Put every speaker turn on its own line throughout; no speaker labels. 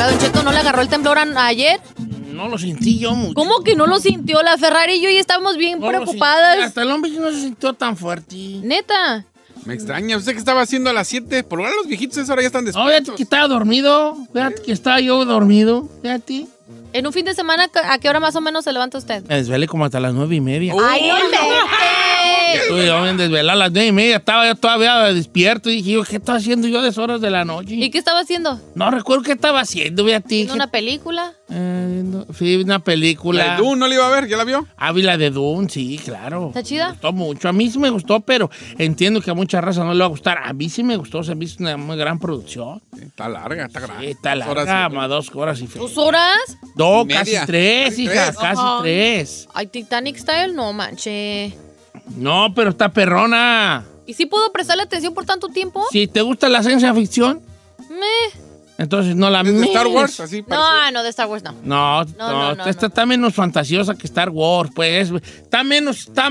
Oiga, Don Cheto, ¿no le agarró el temblor ayer?
No lo sentí yo mucho.
¿Cómo que no lo sintió? La Ferrari y yo ya estábamos bien preocupadas.
Hasta el hombre no se sintió tan fuerte.
Neta.
Me extraña. ¿Usted qué estaba haciendo a las 7? Por lo menos los viejitos a esa hora ya están
No,
despiertos.
fíjate que estaba dormido. Fíjate que estaba yo dormido. Fíjate.
En un fin de semana, ¿a qué hora más o menos se levanta usted?
Me desvelé como hasta las 9:30.
¡Ay, no inventes!
Estuve yo bien desvelado a las 9:30. Estaba yo todavía despierto y dije, yo, ¿qué estaba haciendo yo a esas horas de la noche?
¿Y qué estaba haciendo?
No recuerdo qué estaba haciendo, fíjate.
¿Viendo una película?
Sí, una película.
¿La de Dune no la iba a ver? ¿Ya la vio?
La de Dune, sí, claro.
¿Está chida?
Me gustó mucho. A mí sí me gustó, pero entiendo que a mucha raza no le va a gustar. A mí sí me gustó, se me hizo una muy gran producción.
Sí, está larga, está grande.
Sí, está larga, más 2 horas y feria.
¿2 horas?
No,
Media.
casi 3,
Casi
hija,
tres.
casi 3.
Ay, Titanic Style, no manche.
No, pero está perrona.
¿Y si puedo prestarle atención por tanto tiempo?
Si te gusta la ciencia ficción, entonces no la
¿Es de
mires.
Star Wars? Así parece.
No, de Star Wars no.
No,
No,
esta está menos fantasiosa que Star Wars, pues. Está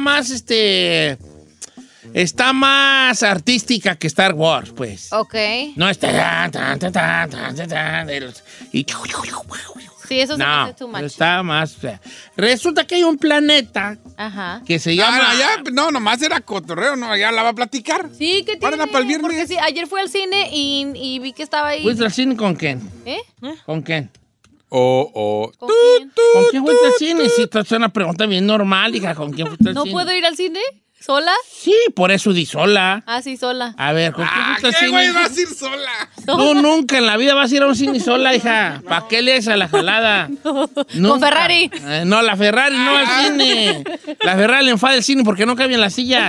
más artística que Star Wars, pues.
Ok.
No está y
Sí, eso se me
no,
hace too much.
está más. Resulta que hay un planeta
Ajá.
que se llama.
No, nomás era cotorreo, no, ya la va a platicar.
Sí, ¿qué
Ahora
tiene?
para el viernes.
Porque sí, ayer fui al cine y vi que estaba ahí.
¿Fuiste al cine con quién?
¿Eh?
¿Con quién?
¿Con quién?
¿Con quién fuiste al cine? Sí, esta es una pregunta bien normal, hija. ¿Con quién fuiste al
¿No
cine?
puedo ir al cine? ¿Sola?
Sí, por eso di sola.
Ah, sí, sola.
A ver, ¿con quién fuiste al
¿Qué
cine?
güey vas a ir sola?
Tú nunca en la vida vas a ir a un cine sola, hija. ¿Para qué le a la jalada? Nunca.
Con Ferrari.
No, la Ferrari no al cine. La Ferrari le enfada el cine porque no cabe en la silla.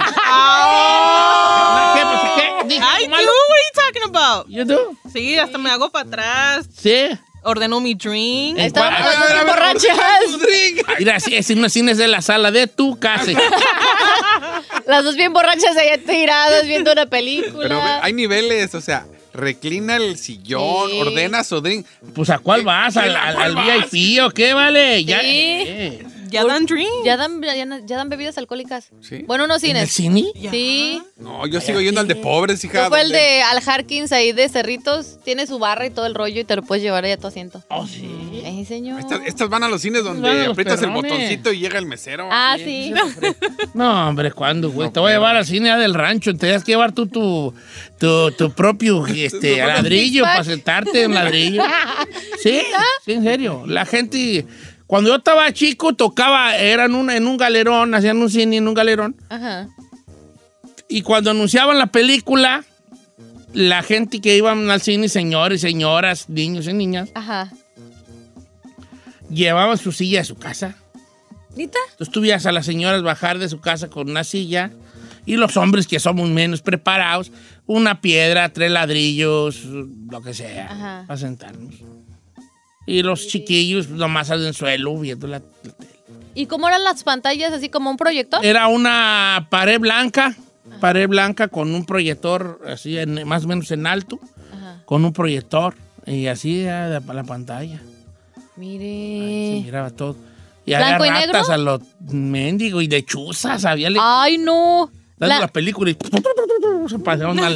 ¿Qué? ¿Dije
I do.
malo?
What are you talking about?
¿You do?
Sí, hasta me hago para atrás.
Sí.
Ordenó mi drink.
Estábamos
A
las dos
ver,
borrachas.
Mira, ese no cine es de la sala de tu casa.
Las dos bien borrachas allá tiradas viendo una película.
Pero hay niveles, o sea, reclina el sillón,
Sí.
ordena su drink.
Pues ¿a cuál vas? ¿Al VIP o qué, vale?
Sí.
Ya,
¿Ya dan drink?
¿Ya dan bebidas alcohólicas?
Sí.
Bueno, unos
¿En el
cines.
cine?
Sí.
No, yo sigo yendo al de pobres, hija.
Yo fue el
donde-
de Al Harkins ahí de Cerritos. Tiene su barra y todo el rollo y te lo puedes llevar allá a tu asiento.
Oh, sí.
Señor.
Estas van a los cines donde
Van a los
aprietas el
perrones.
botoncito y llega el mesero.
Ah, sí.
No, hombre, ¿cuándo, güey? Te voy a llevar al cine ya del rancho. Te tienes que llevar tú tu propio ladrillo para sentarte en un ladrillo. Sí, sí, en serio. La gente, cuando yo estaba chico, tocaba, en un galerón, hacían un cine en un galerón.
Ajá.
Y cuando anunciaban la película, la gente que iban al cine, señores, señoras, niños y niñas,
Ajá.
llevaban su silla de su casa.
¿Nita?
Entonces tú veías a las señoras bajar de su casa con una silla y los hombres que somos menos preparados, una piedra, 3 ladrillos, lo que sea,
Ajá.
para sentarnos. Y los chiquillos nomás en el suelo viendo la tele.
¿Y cómo eran las pantallas? ¿Así como un proyector?
Era una pared blanca con un proyector así más o menos en alto,
Ajá.
con un proyector y así era la pantalla.
Mire.
Se miraba todo. Y había
¿Blanco y
ratas
negro?
a los mendigos y lechuzas, había
Ay, no.
dando la película y se pasaron al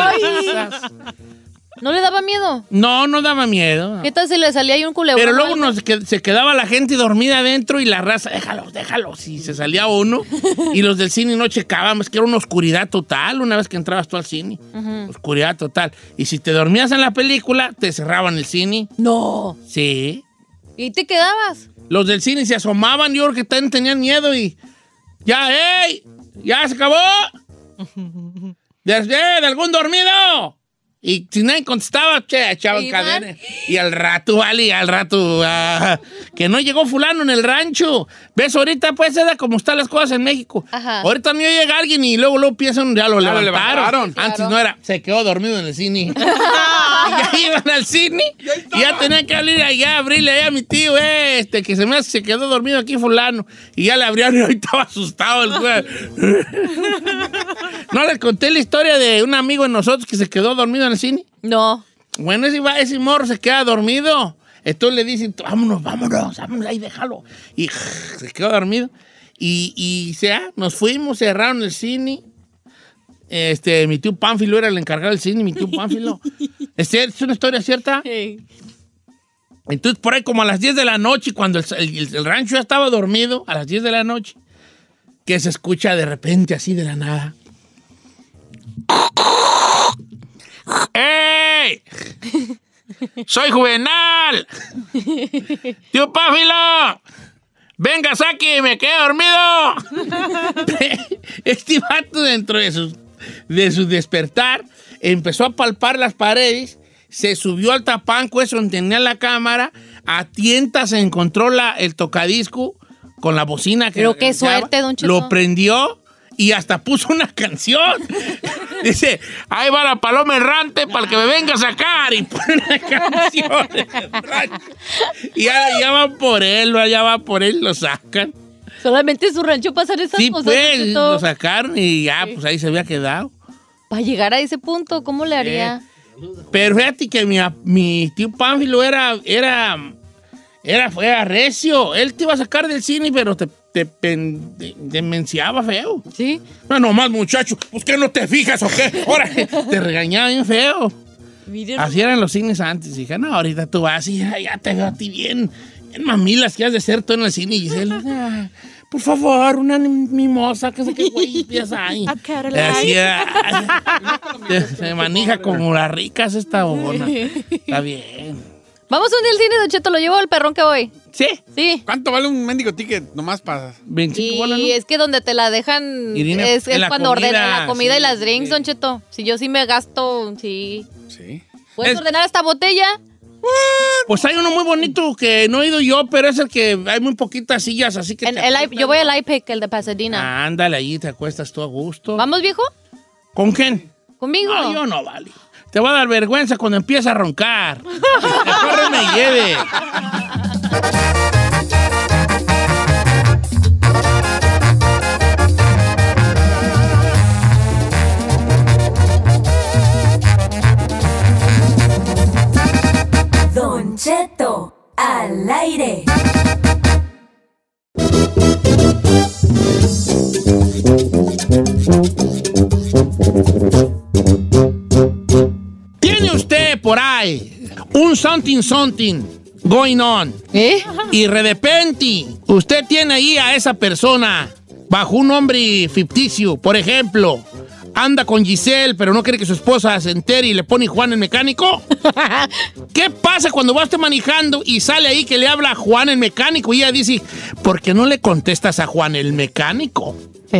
¿No le daba miedo?
No, no daba miedo.
¿Qué tal si le salía ahí un culebrón?
Pero
o
luego
algo?
se quedaba la gente dormida adentro y la raza, déjalo. Y se salía uno. Y los del cine no checaban, es que era una oscuridad total una vez que entrabas tú al cine. Oscuridad total. Y si te dormías en la película, te cerraban el cine.
No.
Sí.
¿Y te quedabas?
Los del cine se asomaban, yo creo que también tenían miedo y... ¡Ya, ey! ¡Ya se acabó! ¿De algún dormido? Y si nadie contestaba, echaban
¿Y
cadena. Y al rato, que no llegó fulano en el rancho. ¿Ves? Ahorita, pues, era como están las cosas en México.
Ajá.
Ahorita no llega alguien y luego piensan, ya lo levantaron.
levantaron.
Antes no era, se quedó dormido en el cine. Y ya iban al cine y ya tenían que abrirle allá a mi tío, que se quedó dormido aquí fulano. Y ya le abrieron y ahorita estaba asustado el güey. ¿No les conté la historia de un amigo de nosotros que se quedó dormido en el cine?
No.
Bueno, ese morro se queda dormido. Entonces le dicen, vámonos, ahí déjalo. Y se quedó dormido. Y nos fuimos, cerraron el cine. Mi tío Pánfilo era el encargado del cine, mi tío Pánfilo. ¿Es una historia cierta?
Sí.
Entonces, por ahí como a las 10 de la noche, cuando el rancho ya estaba dormido, a las 10 de la noche, que se escucha de repente así de la nada. ¡Ey! ¡Soy Juvenal! ¡Tío Páfilo! ¡Venga, Saki! ¡Me quedé dormido! Este vato, dentro de su despertar, empezó a palpar las paredes, se subió al tapanco, eso donde tenía la cámara, a tientas se encontró el tocadisco con la bocina.
Pero qué suerte, don Cheto.
Lo prendió y hasta puso una canción. Dice, ahí va la paloma errante para el que me venga a sacar. Y pone una canción. Y ya van por él, lo sacan.
Solamente en su rancho pasan esas
Sí,
cosas.
pues,
don Cheto.
lo sacaron y ya, pues ahí se había quedado.
Para llegar a ese punto, ¿cómo le haría?
Pero fíjate que mi tío Pánfilo fue recio. Él te iba a sacar del cine, pero te demenciaba feo.
¿Sí?
No, nomás, muchacho, pues que no te fijas o qué. Ahora, te regañaba bien feo.
Miren.
Así eran los cines antes. Dije, no, ahorita tú vas y ya te veo a ti bien mamilas que has de ser tú en el cine. Y Giselle, por favor, una mimosa, que sé qué güey piensa ahí. Así, se maneja como las ricas esta bobona. Está bien.
Vamos un día al cine, don Cheto, lo llevo al perrón que voy.
¿Sí?
Sí.
¿Cuánto vale un mendigo ticket nomás para...?
25 bolas, ¿no?
Y es que donde te la dejan
Irina,
es
en la
cuando
comida,
ordenan la comida
sí,
y las drinks,
sí.
don Cheto. Si yo sí me gasto, sí.
Sí.
¿Puedes ordenar esta botella?
Pues hay uno muy bonito que no he ido yo, pero es el que hay muy poquitas sillas, así que...
Yo voy al iPic, el de Pasadena.
Ándale, ahí te acuestas tú a gusto.
¿Vamos, viejo?
¿Con quién?
¿Conmigo?
No, yo no, vale. Te va a dar vergüenza cuando empieza a roncar. Mejor me lleve.
Don Cheto, al aire.
¿Tiene usted por ahí un something going on?
¿Eh?
Y de repente usted tiene ahí a esa persona bajo un nombre ficticio? Por ejemplo, anda con Giselle, pero no quiere que su esposa se entere y le pone Juan el mecánico. ¿Qué pasa cuando va usted manejando y sale ahí que le habla a Juan el mecánico y ella dice, ¿por qué no le contestas a Juan el mecánico?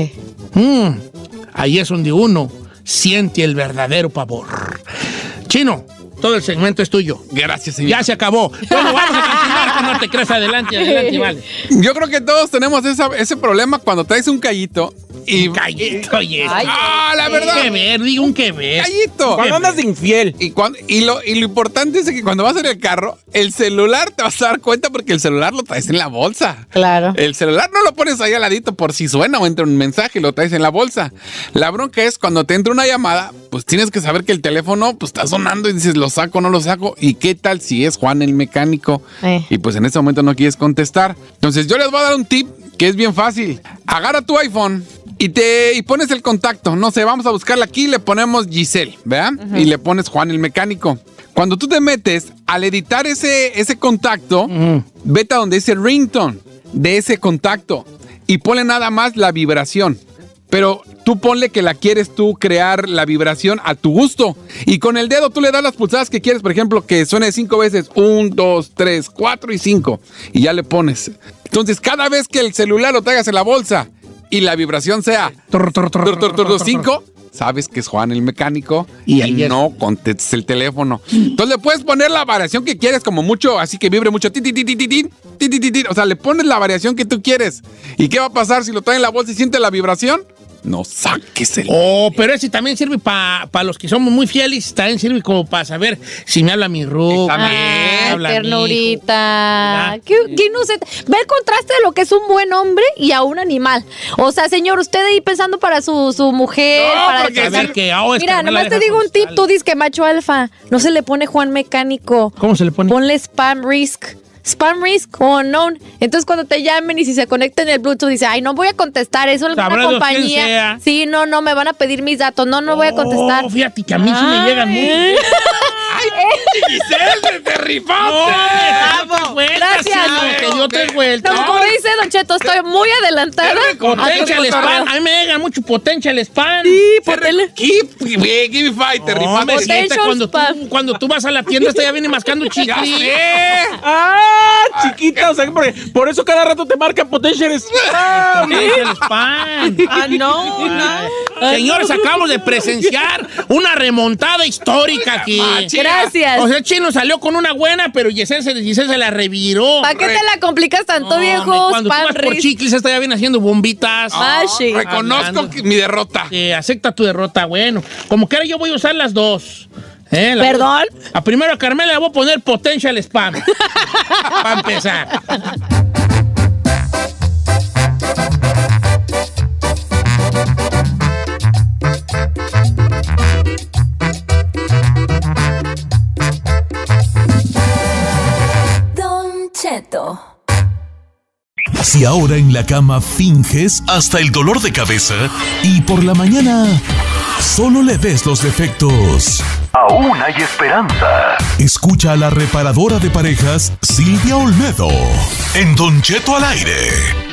Ahí es donde uno siente el verdadero pavor. Chino, todo el segmento es tuyo.
Gracias, señor.
Ya se acabó. Bueno, vamos a continuar con No Te Creas. Adelante, vale.
Yo creo que todos tenemos ese problema cuando traes un callito y...
Un callito, oye.
Ay,
la verdad.
Que ver, digo un que ver.
Callito.
Cuando andas de infiel.
Y lo importante es que cuando vas en el carro, el celular te vas a dar cuenta porque el celular lo traes en la bolsa.
Claro.
El celular no lo pones ahí al ladito por si suena o entra un mensaje, lo traes en la bolsa. La bronca es cuando te entra una llamada, pues tienes que saber que el teléfono pues, está sonando y dices, ¿lo saco, no lo saco? ¿Y qué tal si es Juan el mecánico? Y pues en ese momento no quieres contestar. Entonces yo les voy a dar un tip que es bien fácil. Agarra tu iPhone y pones el contacto. No sé, vamos a buscarla aquí, le ponemos Giselle, ¿verdad? Y le pones Juan el mecánico. Cuando tú te metes, al editar ese contacto, vete a donde dice ringtone de ese contacto y ponle nada más la vibración. Pero tú ponle que la quieres tú crear la vibración a tu gusto. Y con el dedo tú le das las pulsadas que quieres. Por ejemplo, que suene 5 veces. 1, 2, 3, 4 y 5. Y ya le pones. Entonces, cada vez que el celular lo traigas en la bolsa y la vibración sea 5, sabes que es Juan el mecánico y no contestes el teléfono. Entonces le puedes poner la variación que quieres, como mucho, así que vibre mucho. O sea, le pones la variación que tú quieres. ¿Y qué va a pasar si lo trae en la bolsa y siente la vibración? No saques el...
Oh, pero ese también sirve para los que somos muy fieles. También sirve como para saber si me habla mi ruca.
Ternurita.
¿Qué
inocente. Ve el contraste de lo que es un buen hombre y a un animal. O sea, señor, usted ahí pensando para su mujer.
No,
para
porque
A ver, que, oh, es que
Mira,
no la
nomás te
deja
digo un
contestar.
tip. Tú dices que macho alfa. No se le pone Juan mecánico.
¿Cómo se le pone?
Ponle spam risk. spam risk unknown. Entonces cuando te llamen y si se conecten el Bluetooth, dice, ay, no voy a contestar, eso es
Sabrá
una
Dios quién
compañía.
sea.
Sí, no, me van a pedir mis datos, no voy a contestar.
Fíjate que a mí sí me llegan muy...
Giselle, te rifaste.
No,
Gracias.
Te dio 3 vueltas.
No, como dice Don Cheto, estoy muy adelantada.
Potential spam. A mí me llega mucho potential spam.
Sí, por tele.
Give me five, te
No,
rifaste.
hombre, siete,
Potential spam.
cuando tú vas a la tienda, esta ya viene mascando chicle.
¡Ah, chiquita! O sea, por eso cada rato te marca Potential Spam.
Potential spam.
No.
Señores, acabamos de presenciar una remontada histórica aquí.
Gracias.
O sea, el chino salió con una buena, pero Giselle se la reviró.
¿Para qué te la complicas tanto,
No,
viejo?
cuando tú vas por chicles, esta ya viene haciendo bombitas.
Mashi.
Reconozco mi derrota.
Acepta tu derrota, bueno. Como quiera, yo voy a usar las dos.
¿Perdón?
A primero a Carmela le voy a poner Potential Spam. Para empezar.
Don Cheto.
Si ahora en la cama finges hasta el dolor de cabeza y por la mañana solo le ves los defectos.
Aún hay esperanza.
Escucha a la reparadora de parejas Silvia Olmedo en Don Cheto al aire.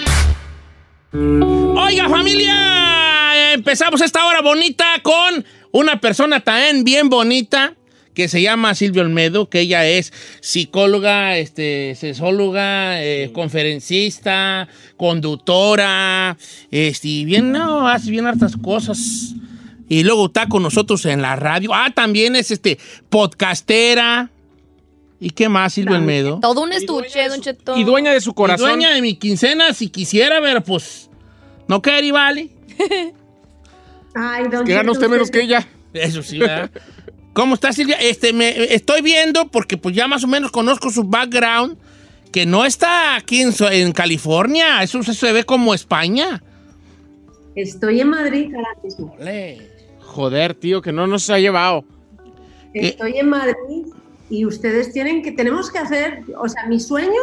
Oiga, familia, empezamos esta hora bonita con una persona también bien bonita que se llama Silvia Olmedo, que ella es psicóloga, sexóloga, conferencista, conductora, y bien, no, hace bien hartas cosas. Y luego está con nosotros en la radio. También es podcastera. ¿Y qué más, Silvia Olmedo?
Todo un estuche, Don Cheto.
Y dueña de su
Y
corazón.
dueña de mi quincena, si quisiera, pero pues no quería, vale.
Ay, don
Que gana usted menos que ella.
Eso sí, ¿verdad? ¿Cómo está, Silvia? Estoy viendo, porque pues ya más o menos conozco su background, que no está aquí en California. Eso se ve como España.
Estoy en Madrid ahora mismo.
Joder, tío, que no nos ha llevado.
Estoy en Madrid y ustedes tenemos que hacer, o sea, mi sueño,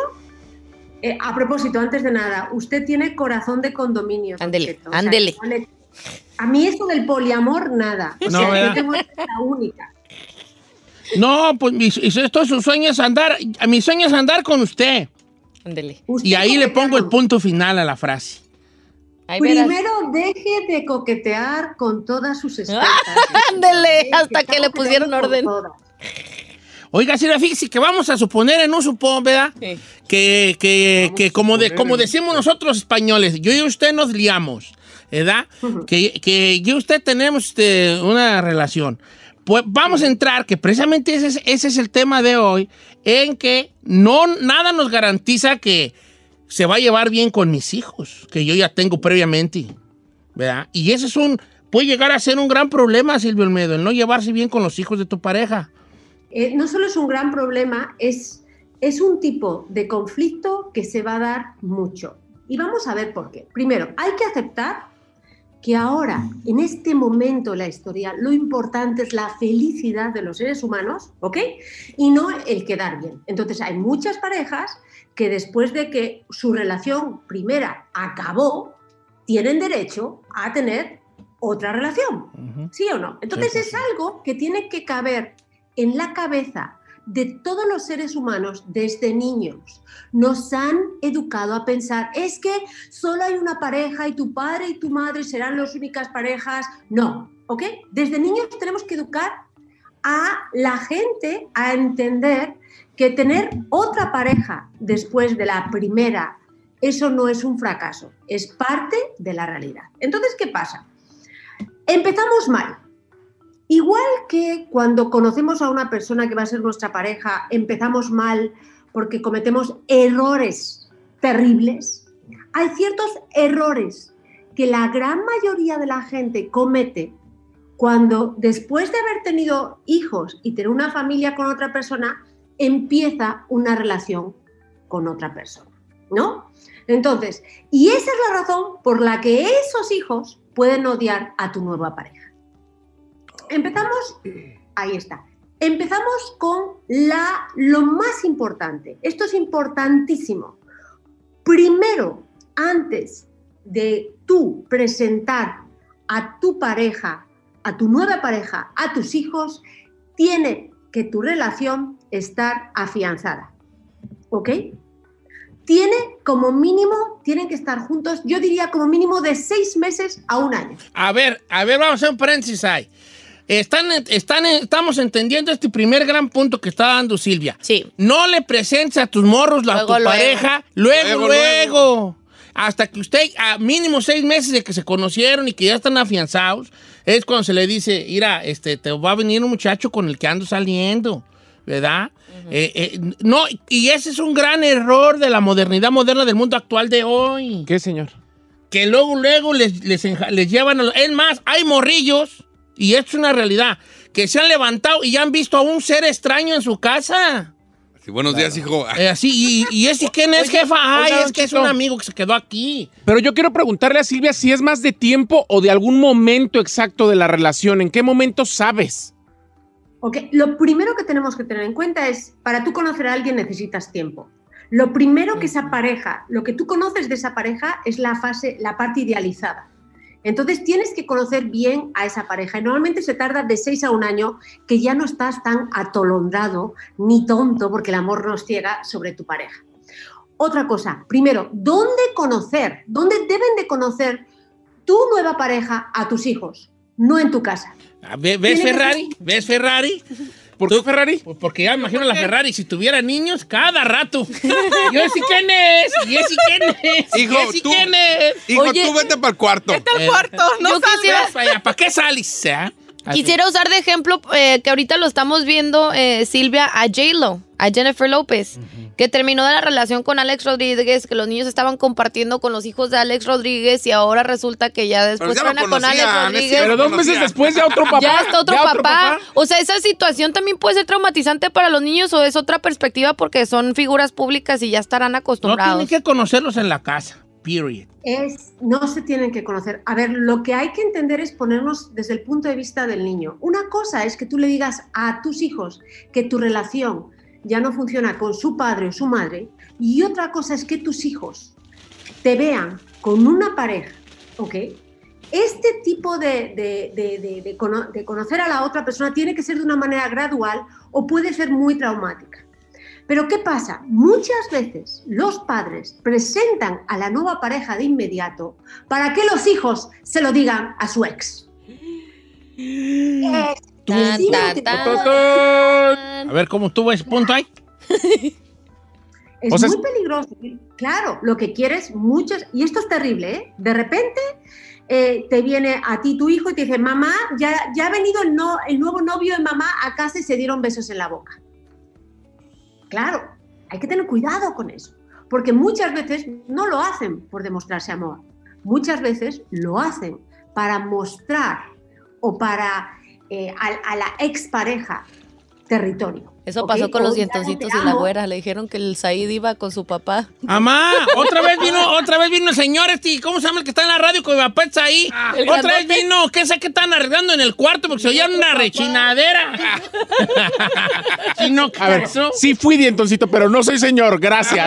a propósito, antes de nada, usted tiene corazón de condominio.
Ándele,
Cheto, o sea,
ándele.
a mí esto del poliamor, nada. O
No,
sea,
¿verdad?
yo tengo la única.
No, pues su sueño es andar. Mi sueño es andar con usted.
Ándele.
Usted
Y ahí le
coquetea
pongo el
con-
punto final a la frase.
Ahí verás.
Primero deje de coquetear con todas sus esposas.
Ándele, hasta
Está
que le pusieron
coqueteando con
orden.
todas.
Oiga, Silvia, fíjese que vamos a suponer en un supón, ¿verdad?
Sí.
Que como decimos nosotros españoles, yo y usted nos liamos, ¿verdad? Que yo y usted tenemos una relación. Pues vamos a entrar, que precisamente ese es el tema de hoy, en que nada nos garantiza que se va a llevar bien con mis hijos, que yo ya tengo previamente, ¿verdad? Y ese puede llegar a ser un gran problema, Silvio Olmedo, el no llevarse bien con los hijos de tu pareja.
No solo es un gran problema, es un tipo de conflicto que se va a dar mucho. Y vamos a ver por qué. Primero, hay que aceptar que ahora, en este momento de la historia, lo importante es la felicidad de los seres humanos, ¿ok? Y no el quedar bien. Entonces, hay muchas parejas que después de que su relación primera acabó, tienen derecho a tener otra relación, ¿sí o no? Entonces,
Sí,
es algo que tiene que caber en la cabeza de todos los seres humanos desde niños. Nos han educado a pensar, es que solo hay una pareja y tu padre y tu madre serán las únicas parejas. No, ¿ok? Desde niños tenemos que educar a la gente a entender que tener otra pareja después de la primera, eso no es un fracaso, es parte de la realidad. Entonces, ¿qué pasa? Empezamos mal. Igual que cuando conocemos a una persona que va a ser nuestra pareja, empezamos mal porque cometemos errores terribles, hay ciertos errores que la gran mayoría de la gente comete cuando después de haber tenido hijos y tener una familia con otra persona, empieza una relación con otra persona, ¿no? Entonces, y esa es la razón por la que esos hijos pueden odiar a tu nueva pareja. Empezamos, ahí está. Empezamos con lo más importante. Esto es importantísimo. Primero, antes de tú presentar a tu pareja, a tu nueva pareja, a tus hijos, tiene que tu relación estar afianzada. ¿Ok? Tienen que estar juntos, yo diría como mínimo de 6 meses a 1 año.
A ver, vamos a hacer un paréntesis ahí. Estamos entendiendo este primer gran punto que está dando Silvia.
Sí.
No le presentes a tus morros a tu pareja luego. Hasta que usted, a mínimo 6 meses de que se conocieron y que ya están afianzados, es cuando se le dice, mira, te va a venir un muchacho con el que ando saliendo, ¿verdad? No, y ese es un gran error de la modernidad moderna del mundo actual de hoy.
¿Qué, señor?
Que luego les llevan es más, hay morrillos, y esto es una realidad, que se han levantado y ya han visto a un ser extraño en su casa.
Sí, buenos días, hijo.
Así, y ese quién es, jefa. Ay, es que es un amigo que se quedó aquí.
Pero yo quiero preguntarle a Silvia si es más de tiempo o de algún momento exacto de la relación. ¿En qué momento sabes?
Ok, lo primero que tenemos que tener en cuenta es, para tú conocer a alguien necesitas tiempo. Lo primero que esa pareja, lo que tú conoces de esa pareja es la parte idealizada. Entonces tienes que conocer bien a esa pareja y normalmente se tarda de 6 a 1 año, que ya no estás tan atolondrado ni tonto porque el amor nos ciega sobre tu pareja. Otra cosa, primero, ¿dónde deben de conocer tu nueva pareja a tus hijos? No en tu casa.
¿Ves Ferrari? ¿Ves Ferrari?
¿Por qué Ferrari?
Pues porque ya me imagino la Ferrari, si tuviera niños, cada rato. Yo sí quién es, y ese quién es,
Hijo,
y ese quién es.
Hijo,
Oye,
tú vete para el cuarto.
Vete al cuarto, no
yo
salgas.
¿Para qué sales?
Quisiera usar de ejemplo que ahorita lo estamos viendo, Silvia, a J-Lo, a Jennifer López, que terminó de la relación con Alex Rodríguez, que los niños estaban compartiendo con los hijos de Alex Rodríguez y ahora resulta que ya después
Pero ya lo
truena con Alex
conocían,
Rodríguez.
Pero 2 meses después ya otro papá.
Ya está otro papá. O sea, esa situación también puede ser traumatizante para los niños o es otra perspectiva porque son figuras públicas y ya estarán
No
acostumbrados.
tienen que conocerlos en la casa, period.
No se tienen que conocer. A ver, lo que hay que entender es ponernos desde el punto de vista del niño. Una cosa es que tú le digas a tus hijos que tu relación ya no funciona con su padre o su madre, y otra cosa es que tus hijos te vean con una pareja, ¿ok? Este tipo de conocer a la otra persona tiene que ser de una manera gradual o puede ser muy traumática. Pero ¿qué pasa? Muchas veces los padres presentan a la nueva pareja de inmediato para que los hijos se lo digan a su ex.
Tan,
Sí,
tan,
te-
tan.
A ver, ¿cómo tuvo ese punto ahí?
Es
O sea,
muy peligroso. Claro, lo que quieres muchos, y esto es terrible, ¿eh? De repente te viene a ti tu hijo y te dice, mamá, ya ha venido el nuevo novio de mamá a casa y se dieron besos en la boca. Claro, hay que tener cuidado con eso, porque muchas veces no lo hacen por demostrarse amor. Muchas veces lo hacen para mostrar o para a la expareja territorio.
Eso
¿ok?
pasó con los
O ya
dientoncitos
te
y la
amo.
güera. Le dijeron que el Said iba con su papá.
Mamá, otra vez vino el señor ¿cómo se llama el que está en la radio con mi papá está ahí?
el
Otra vez
grandote.
vino, ¿qué sé qué están arreglando en el cuarto? Porque se oía una rechinadera. ¿Sí no,
A ver,
eso?
sí fui dientoncito, pero no soy señor, gracias.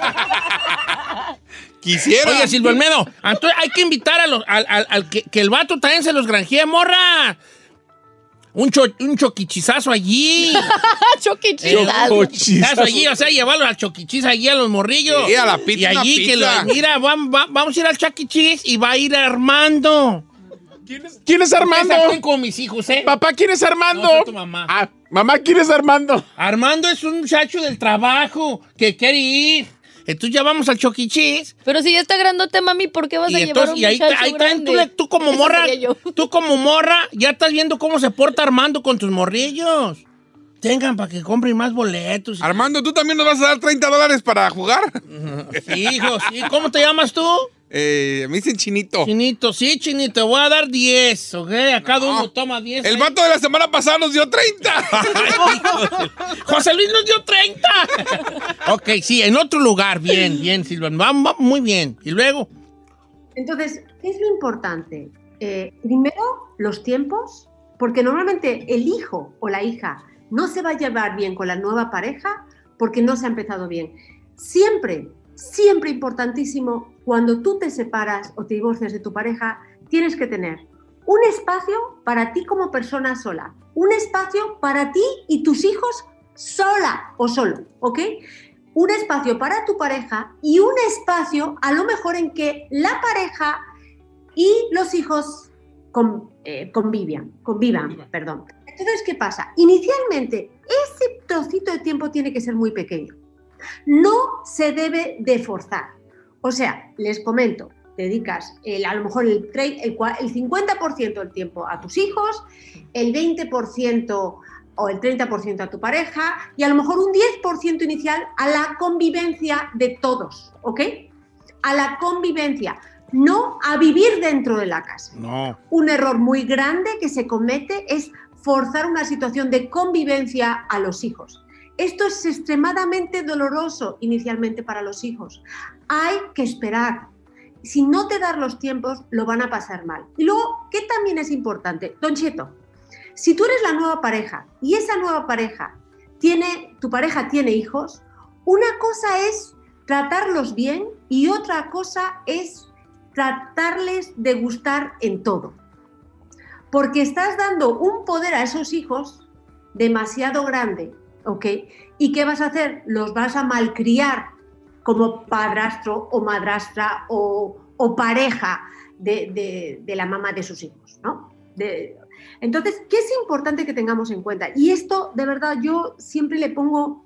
Quisiera.
Oye, Silvio Olmedo, entonces hay que invitar al que el vato también se los granjee, morra. Un choquichizazo allí.
Choquichizazo.
Choquichizazo allí, o sea, llevarlo al choquichis allí a los morrillos.
Sí, a la pizza,
y allí
una
que
pizza.
mira, vamos a ir al choquichis y va a ir Armando.
¿Quién es Armando?
Ustedes aquí con mis hijos, ¿eh?
Papá, ¿quién es Armando?
No, soy tu mamá.
Ah, mamá, ¿quién es Armando?
Armando es un muchacho del trabajo que quiere ir. Entonces ya vamos al choquichis.
Pero si ya está grandote, mami, ¿por qué vas a llevar a un
Y ahí
muchacho
también
grande?
tú como
Eso
morra,
sería yo.
tú como morra, ya estás viendo cómo se porta Armando con tus morrillos. Tengan para que compren más boletos.
Armando, ¿tú también nos vas a dar $30 para jugar?
Sí, hijo, sí. ¿Cómo te llamas tú?
Me dicen Chinito.
Chinito, sí, Chinito, te voy a dar 10, ¿ok? A cada uno toma 10.
El vato de la semana pasada nos dio 30.
Ay, José Luis nos dio 30. Ok, sí, en otro lugar. Bien, Silvano. Vamos, muy bien. Y luego,
Entonces, ¿qué es lo importante? Primero, los tiempos, porque normalmente el hijo o la hija no se va a llevar bien con la nueva pareja porque no se ha empezado bien. Siempre, siempre importantísimo, cuando tú te separas o te divorcias de tu pareja, tienes que tener un espacio para ti como persona sola, un espacio para ti y tus hijos sola o solo, ¿ok? Un espacio para tu pareja y un espacio a lo mejor en que la pareja y los hijos convivan. Entonces, ¿qué pasa? Inicialmente, ese trocito de tiempo tiene que ser muy pequeño. No se debe de forzar. O sea, les comento, dedicas a lo mejor el 50% del tiempo a tus hijos, el 20% o el 30% a tu pareja y a lo mejor un 10% inicial a la convivencia de todos, ¿ok? A la convivencia, no a vivir dentro de la casa.
No.
Un error muy grande que se comete es forzar una situación de convivencia a los hijos. Esto es extremadamente doloroso inicialmente para los hijos. Hay que esperar. Si no te das los tiempos, lo van a pasar mal. Y luego, ¿qué también es importante? Don Cheto, si tú eres la nueva pareja y esa nueva pareja tu pareja tiene hijos, una cosa es tratarlos bien y otra cosa es tratarles de gustar en todo. Porque estás dando un poder a esos hijos demasiado grande, ¿ok? ¿Y qué vas a hacer? Los vas a malcriar como padrastro o madrastra o pareja de la mamá de sus hijos, ¿no? Entonces, ¿qué es importante que tengamos en cuenta? Y esto, de verdad, yo siempre le pongo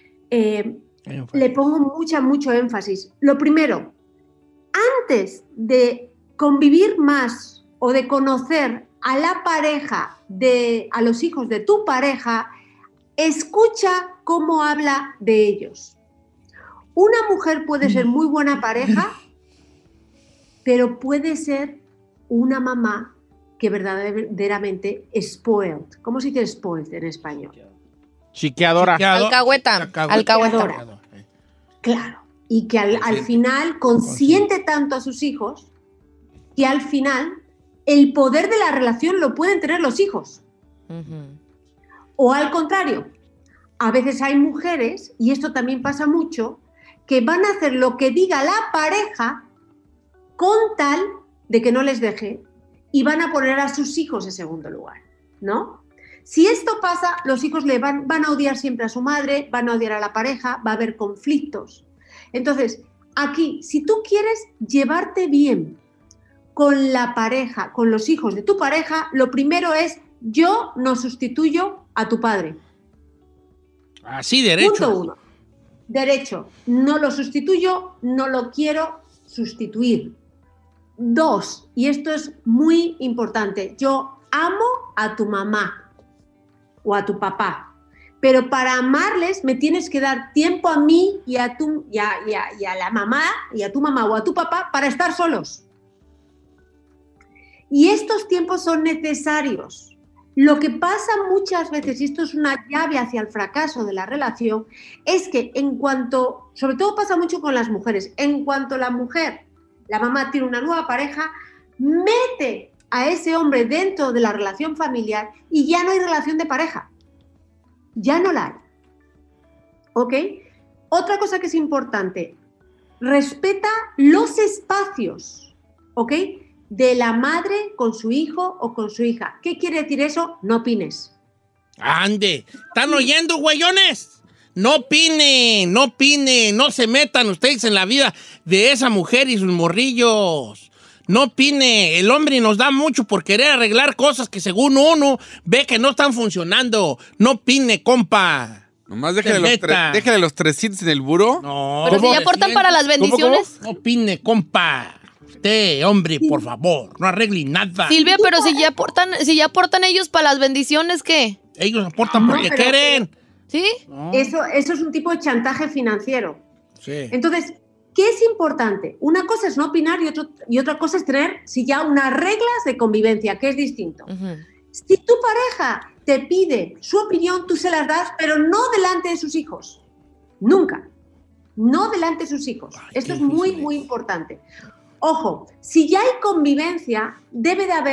mucho énfasis. Lo primero, antes de convivir más o de conocer a la pareja, a los hijos de tu pareja, escucha cómo habla de ellos. Una mujer puede ser muy buena pareja, pero puede ser una mamá que verdaderamente spoiled. ¿Cómo se dice spoiled en español?
Chiqueadora.
Alcahueta.
Claro. Y que al final consiente tanto a sus hijos que al final el poder de la relación lo pueden tener los hijos. Uh-huh. O al contrario, a veces hay mujeres, y esto también pasa mucho, que van a hacer lo que diga la pareja con tal de que no les deje y van a poner a sus hijos en segundo lugar, ¿no? Si esto pasa, los hijos van a odiar siempre a su madre, van a odiar a la pareja, va a haber conflictos. Entonces, aquí, si tú quieres llevarte bien con la pareja, con los hijos de tu pareja, lo primero es, yo no sustituyo a tu padre.
Así, derecho.
Punto 1. Derecho. No lo sustituyo, no lo quiero sustituir. 2, y esto es muy importante, yo amo a tu mamá o a tu papá, pero para amarles me tienes que dar tiempo a mí y a la mamá y a tu mamá o a tu papá para estar solos. Y estos tiempos son necesarios. Lo que pasa muchas veces, y esto es una llave hacia el fracaso de la relación, es que sobre todo pasa mucho con las mujeres, en cuanto la mamá tiene una nueva pareja, mete a ese hombre dentro de la relación familiar y ya no hay relación de pareja. Ya no la hay. ¿Ok? Otra cosa que es importante, respeta los espacios, ¿ok? De la madre con su hijo o con su hija. ¿Qué quiere decir eso? No opines.
¡Ande! ¿Están oyendo, güeyones? No opinen, no se metan ustedes en la vida de esa mujer y sus morrillos. No opine, el hombre nos da mucho por querer arreglar cosas que según uno ve que no están funcionando. No opine, compa.
Nomás déjale los 300 en el buró.
No.
Pero si ya aportan para las bendiciones.
¿Cómo? No opine, compa. Usted, hombre, por favor, no arregle nada.
Silvia, pero si ya aportan ellos para las bendiciones, ¿qué?
Ellos aportan porque quieren.
¿Sí?
No. Eso es un tipo de chantaje financiero.
Sí.
Entonces, ¿qué es importante? Una cosa es no opinar y otra cosa es tener ya unas reglas de convivencia, que es distinto. Uh-huh. Si tu pareja te pide su opinión, tú se las das, pero no delante de sus hijos. Nunca. No delante de sus hijos. Esto es muy, muy importante. Ojo, si ya hay convivencia, debe de haber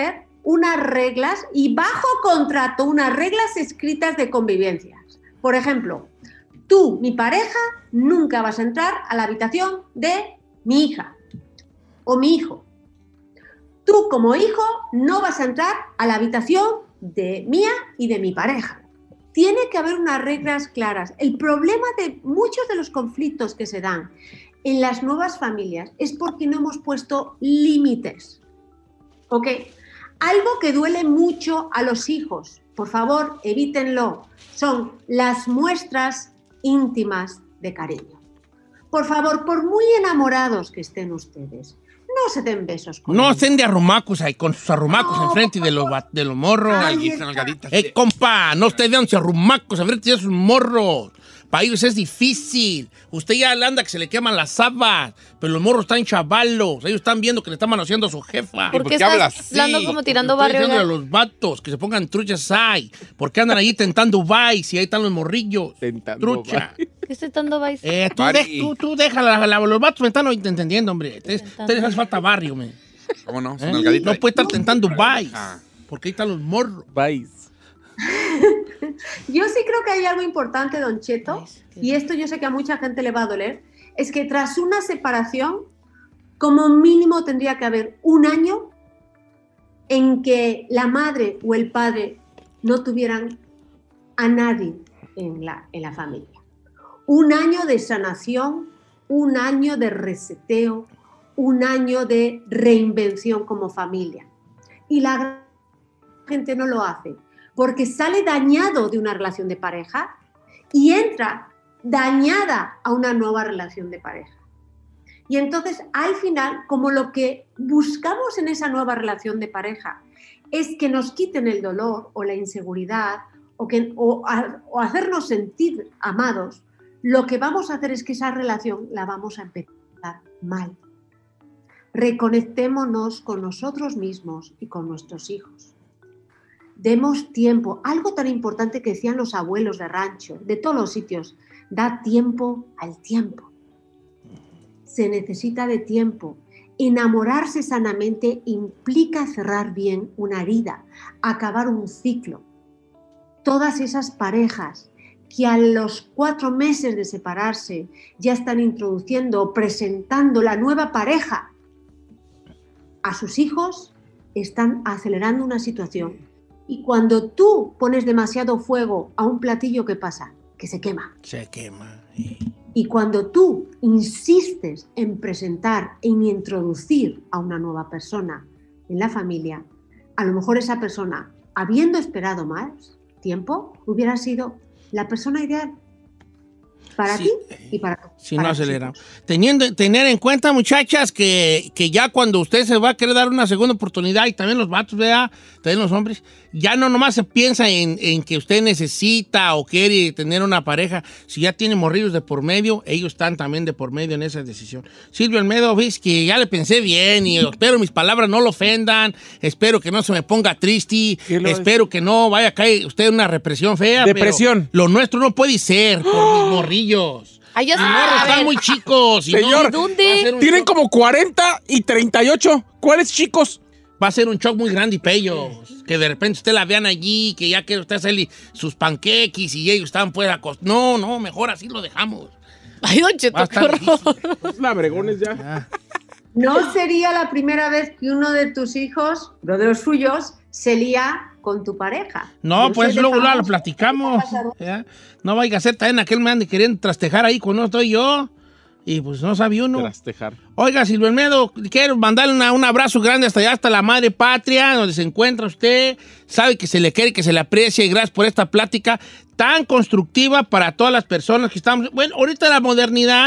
unas reglas y bajo contrato unas reglas escritas de convivencia. Por ejemplo, tú, mi pareja, nunca vas a entrar a la habitación de mi hija o mi hijo. Tú, como hijo, no vas a entrar a la habitación de mía y de mi pareja. Tiene que haber unas reglas claras. El problema de muchos de los conflictos que se dan en las nuevas familias es porque no hemos puesto límites. ¿Ok? Algo que duele mucho a los hijos, por favor, evítenlo, son las muestras íntimas de cariño. Por favor, por muy enamorados que estén ustedes, no se den besos con
No
ellos.
estén de arrumacos ahí, con sus arrumacos enfrente de los morros.
Nalgaditas.
Compa, no esté dando arrumacos enfrente de sus morros. Para ellos es difícil. Usted ya le anda que se le queman las habas, pero los morros están chavalos. Ellos están viendo que le están manoseando a su jefa.
¿Por qué estás hablando como tirando barrio?
Estoy diciéndole a los vatos que se pongan truchas ahí. Porque andan ahí tentando vice y ahí están los morrillos. Trucha.
¿Qué estoy dando vice?
Tú déjala, los vatos me están entendiendo, hombre. Te hace falta barrio, me.
¿Cómo no?
No puede estar tentando vice. Porque ahí están los morros.
Vice.
Yo sí creo que hay algo importante, Don Cheto, y esto yo sé que a mucha gente le va a doler, es que tras una separación, como mínimo tendría que haber un año en que la madre o el padre no tuvieran a nadie en la familia. Un año de sanación, un año de reseteo, un año de reinvención como familia. Y la gente no lo hace porque sale dañado de una relación de pareja y entra dañada a una nueva relación de pareja. Y entonces, al final, como lo que buscamos en esa nueva relación de pareja es que nos quiten el dolor o la inseguridad o hacernos sentir amados, lo que vamos a hacer es que esa relación la vamos a empezar mal. Reconectémonos con nosotros mismos y con nuestros hijos. Demos tiempo, algo tan importante que decían los abuelos de rancho, de todos los sitios, da tiempo al tiempo. Se necesita de tiempo. Enamorarse sanamente implica cerrar bien una herida, acabar un ciclo. Todas esas parejas que a los 4 meses de separarse ya están introduciendo o presentando la nueva pareja a sus hijos, están acelerando una situación. Y cuando tú pones demasiado fuego a un platillo, ¿qué pasa? Que se quema.
Se quema.
Y cuando tú insistes en presentar, en introducir a una nueva persona en la familia, a lo mejor esa persona, habiendo esperado más tiempo, hubiera sido la persona ideal para ti y para tú.
Si no acelera. Tener en cuenta, muchachas, que ya cuando usted se va a querer dar una segunda oportunidad, y también los vatos, ¿verdad? También los hombres, ya no nomás se piensa en que usted necesita o quiere tener una pareja. Si ya tiene morrillos de por medio, ellos están también de por medio en esa decisión. Silvio Almedo, ves que ya le pensé bien y espero mis palabras no lo ofendan, espero que no se me ponga triste, espero que no vaya a caer usted en una represión fea.
Depresión.
Pero lo nuestro no puede ser por mis morrillos.
Ay, ya
Mis morros están muy chicos.
Señor,
¿dónde?
Tienen como 40 y 38. ¿Cuáles chicos?
Va a ser un shock muy grande para ellos. Que de repente usted la vean allí, que ya quiere usted hacerle sus panqueques y ellos están fuera. No, mejor así lo dejamos.
Ay, Don Cheto, qué horror.
Labregones ya.
No sería la primera vez que uno de tus hijos, uno de los suyos, se lía con tu pareja.
No,
Yo
pues
sé de
luego lo
famosos
platicamos. ¿Ya? No vaya a ser también aquel me ande queriendo trastejar ahí cuando no estoy yo. Y pues no sabe uno.
Trastejar.
Oiga, Silvio Almedo, quiero mandarle un abrazo grande hasta allá, hasta la madre patria, donde se encuentra usted. Sabe que se le quiere, que se le aprecia y gracias por esta plática tan constructiva para todas las personas que estamos. Bueno, ahorita la modernidad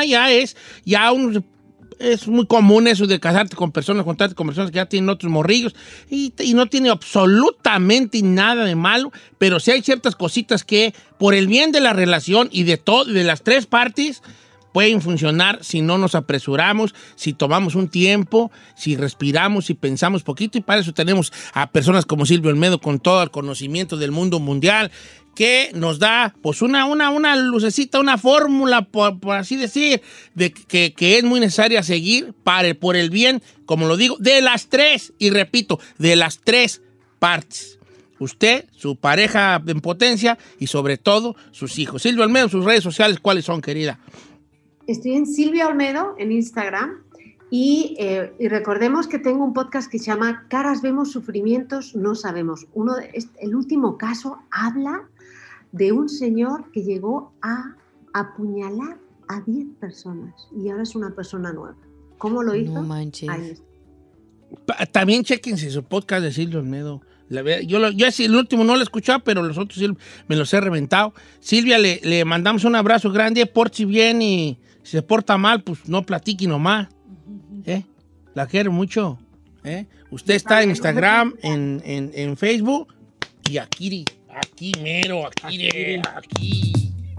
es muy común eso de casarte con personas, contarte con personas que ya tienen otros morrillos y no tiene absolutamente nada de malo, pero sí hay ciertas cositas que por el bien de la relación y de las tres partes pueden funcionar si no nos apresuramos, si tomamos un tiempo, si respiramos, si pensamos poquito, y para eso tenemos a personas como Silvio Almedo con todo el conocimiento del mundo mundial que nos da pues una lucecita, una fórmula, por así decir, de que es muy necesaria seguir por el bien, como lo digo, de las tres, y repito, de las tres partes. Usted, su pareja en potencia y sobre todo sus hijos. Silvia Olmedo, sus redes sociales, ¿cuáles son, querida?
Estoy en Silvia Olmedo en Instagram y recordemos que tengo un podcast que se llama Caras vemos, sufrimientos no sabemos. El último caso habla de un señor que llegó a apuñalar a 10 personas y ahora es una persona nueva. ¿Cómo lo hizo?
No manches.
También chequense su podcast de Silvia Olmedo. Yo el último no lo he escuchado, pero los otros sí me los he reventado. Silvia, le mandamos un abrazo grande, pórtese bien y si se porta mal, pues no platique nomás. La quiero mucho. Usted está en Instagram, en Facebook y aquí mero, aquí.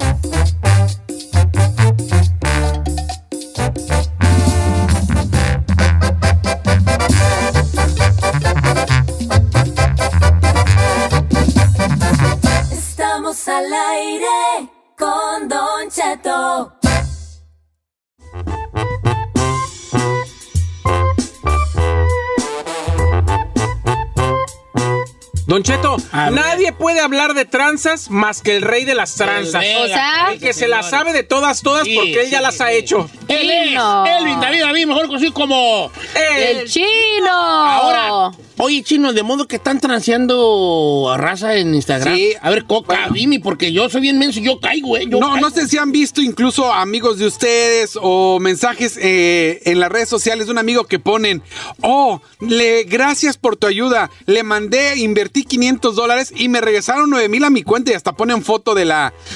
Estamos al aire con Don Cheto.
Don Cheto, nadie puede hablar de tranzas más que el rey de las tranzas. El que se las sabe de todas, porque él ya las ha hecho.
Él es Elvin David, mejor conocido como
¡El Chino!
Ahora, oye, Chino, de modo que están transeando a raza en Instagram.
Sí.
A ver, Coca, dime, porque yo soy bien menso y yo caigo,
No sé si han visto incluso amigos de ustedes o mensajes en las redes sociales de un amigo que ponen, gracias por tu ayuda, le mandé, invertí $500 y me regresaron 9,000 a mi cuenta y hasta ponen foto del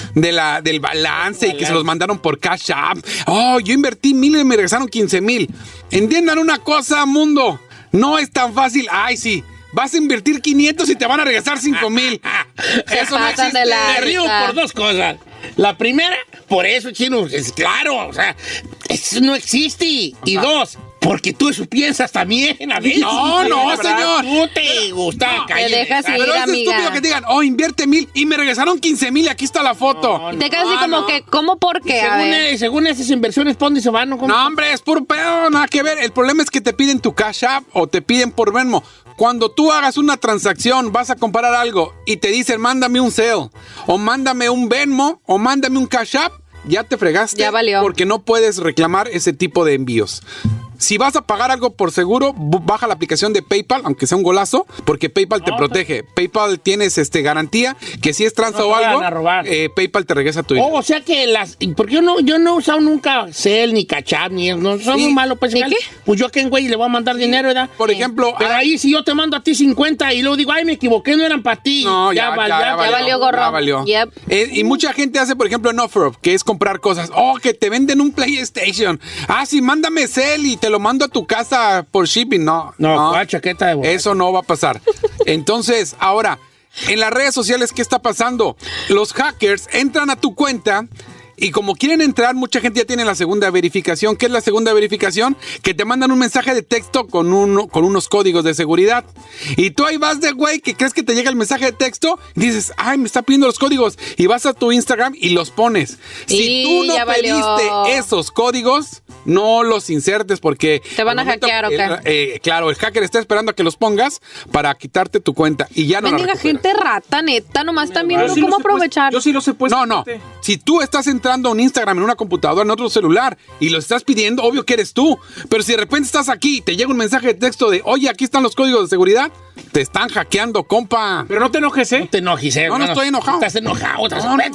balance y que se los mandaron por Cash App. Yo invertí 1,000 y me regresaron 15,000. Entiendan una cosa, mundo, no es tan fácil. Ay, sí. Vas a invertir 500 y te van a regresar 5,000. Eso no existe.
Me río por dos cosas. La primera, por eso, Chino, es claro, o sea, eso no existe. Y dos, porque tú eso piensas también a veces.
No, señor.
Tú te gusta caer.
Te dejas ir,
Pero es
amiga.
estúpido que te digan, invierte 1,000 y me regresaron 15,000 y aquí está la foto.
Te quedas así como que, ¿cómo por qué? A ver.
Según esas inversiones, ¿pa' dónde se van?
No, hombre, es puro pedo, nada que ver. El problema es que te piden tu Cash App o te piden por Venmo. Cuando tú hagas una transacción, vas a comprar algo y te dicen, mándame un Zelle, o mándame un Venmo, o mándame un Cash App, ya te fregaste.
Ya valió.
Porque no puedes reclamar ese tipo de envíos. Si vas a pagar algo por seguro, baja la aplicación de PayPal, aunque sea un golazo, porque PayPal te protege. PayPal tienes garantía que si es tranza o algo, PayPal te regresa tu dinero.
O sea que porque yo no he usado nunca Zelle, ni Cash App, ni no soy muy malo. Pues,
¿Y qué?
Pues yo a quién, güey, le voy a mandar dinero, ¿verdad?
Por ejemplo...
Pero ahí si yo te mando a ti 50 y luego digo, ay, me equivoqué, no eran para ti.
No, ya
valió gorro.
Ya valió.
Yep.
Y mucha gente hace, por ejemplo, en OfferUp, que es comprar cosas. Que te venden un PlayStation. Sí, mándame Zelle y te lo mando a tu casa por shipping. No,
chaqueta de borracho.
Eso no va a pasar. Entonces, ahora, en las redes sociales, ¿qué está pasando? Los hackers entran a tu cuenta y como quieren entrar, mucha gente ya tiene la segunda verificación. ¿Qué es la segunda verificación? Que te mandan un mensaje de texto con unos códigos de seguridad. Y tú ahí vas de güey que crees que te llega el mensaje de texto y dices, ay, me está pidiendo los códigos. Y vas a tu Instagram y los pones. Si tú no pediste esos códigos, no los insertes porque...
¿Te van a hackear o qué?
Claro, el hacker está esperando a que los pongas para quitarte tu cuenta y ya no la
Bendiga
recuperas.
gente rata, neta, nomás están viendo cómo aprovechar.
Yo sí los he puesto.
No. Si tú estás entrando a un Instagram en una computadora, en otro celular, y lo estás pidiendo, obvio que eres tú. Pero si de repente estás aquí y te llega un mensaje de texto de, oye, aquí están los códigos de seguridad, te están hackeando, compa.
Pero no te enojes, ¿eh?
No te enojes,
No estoy enojado.
Estás enojado.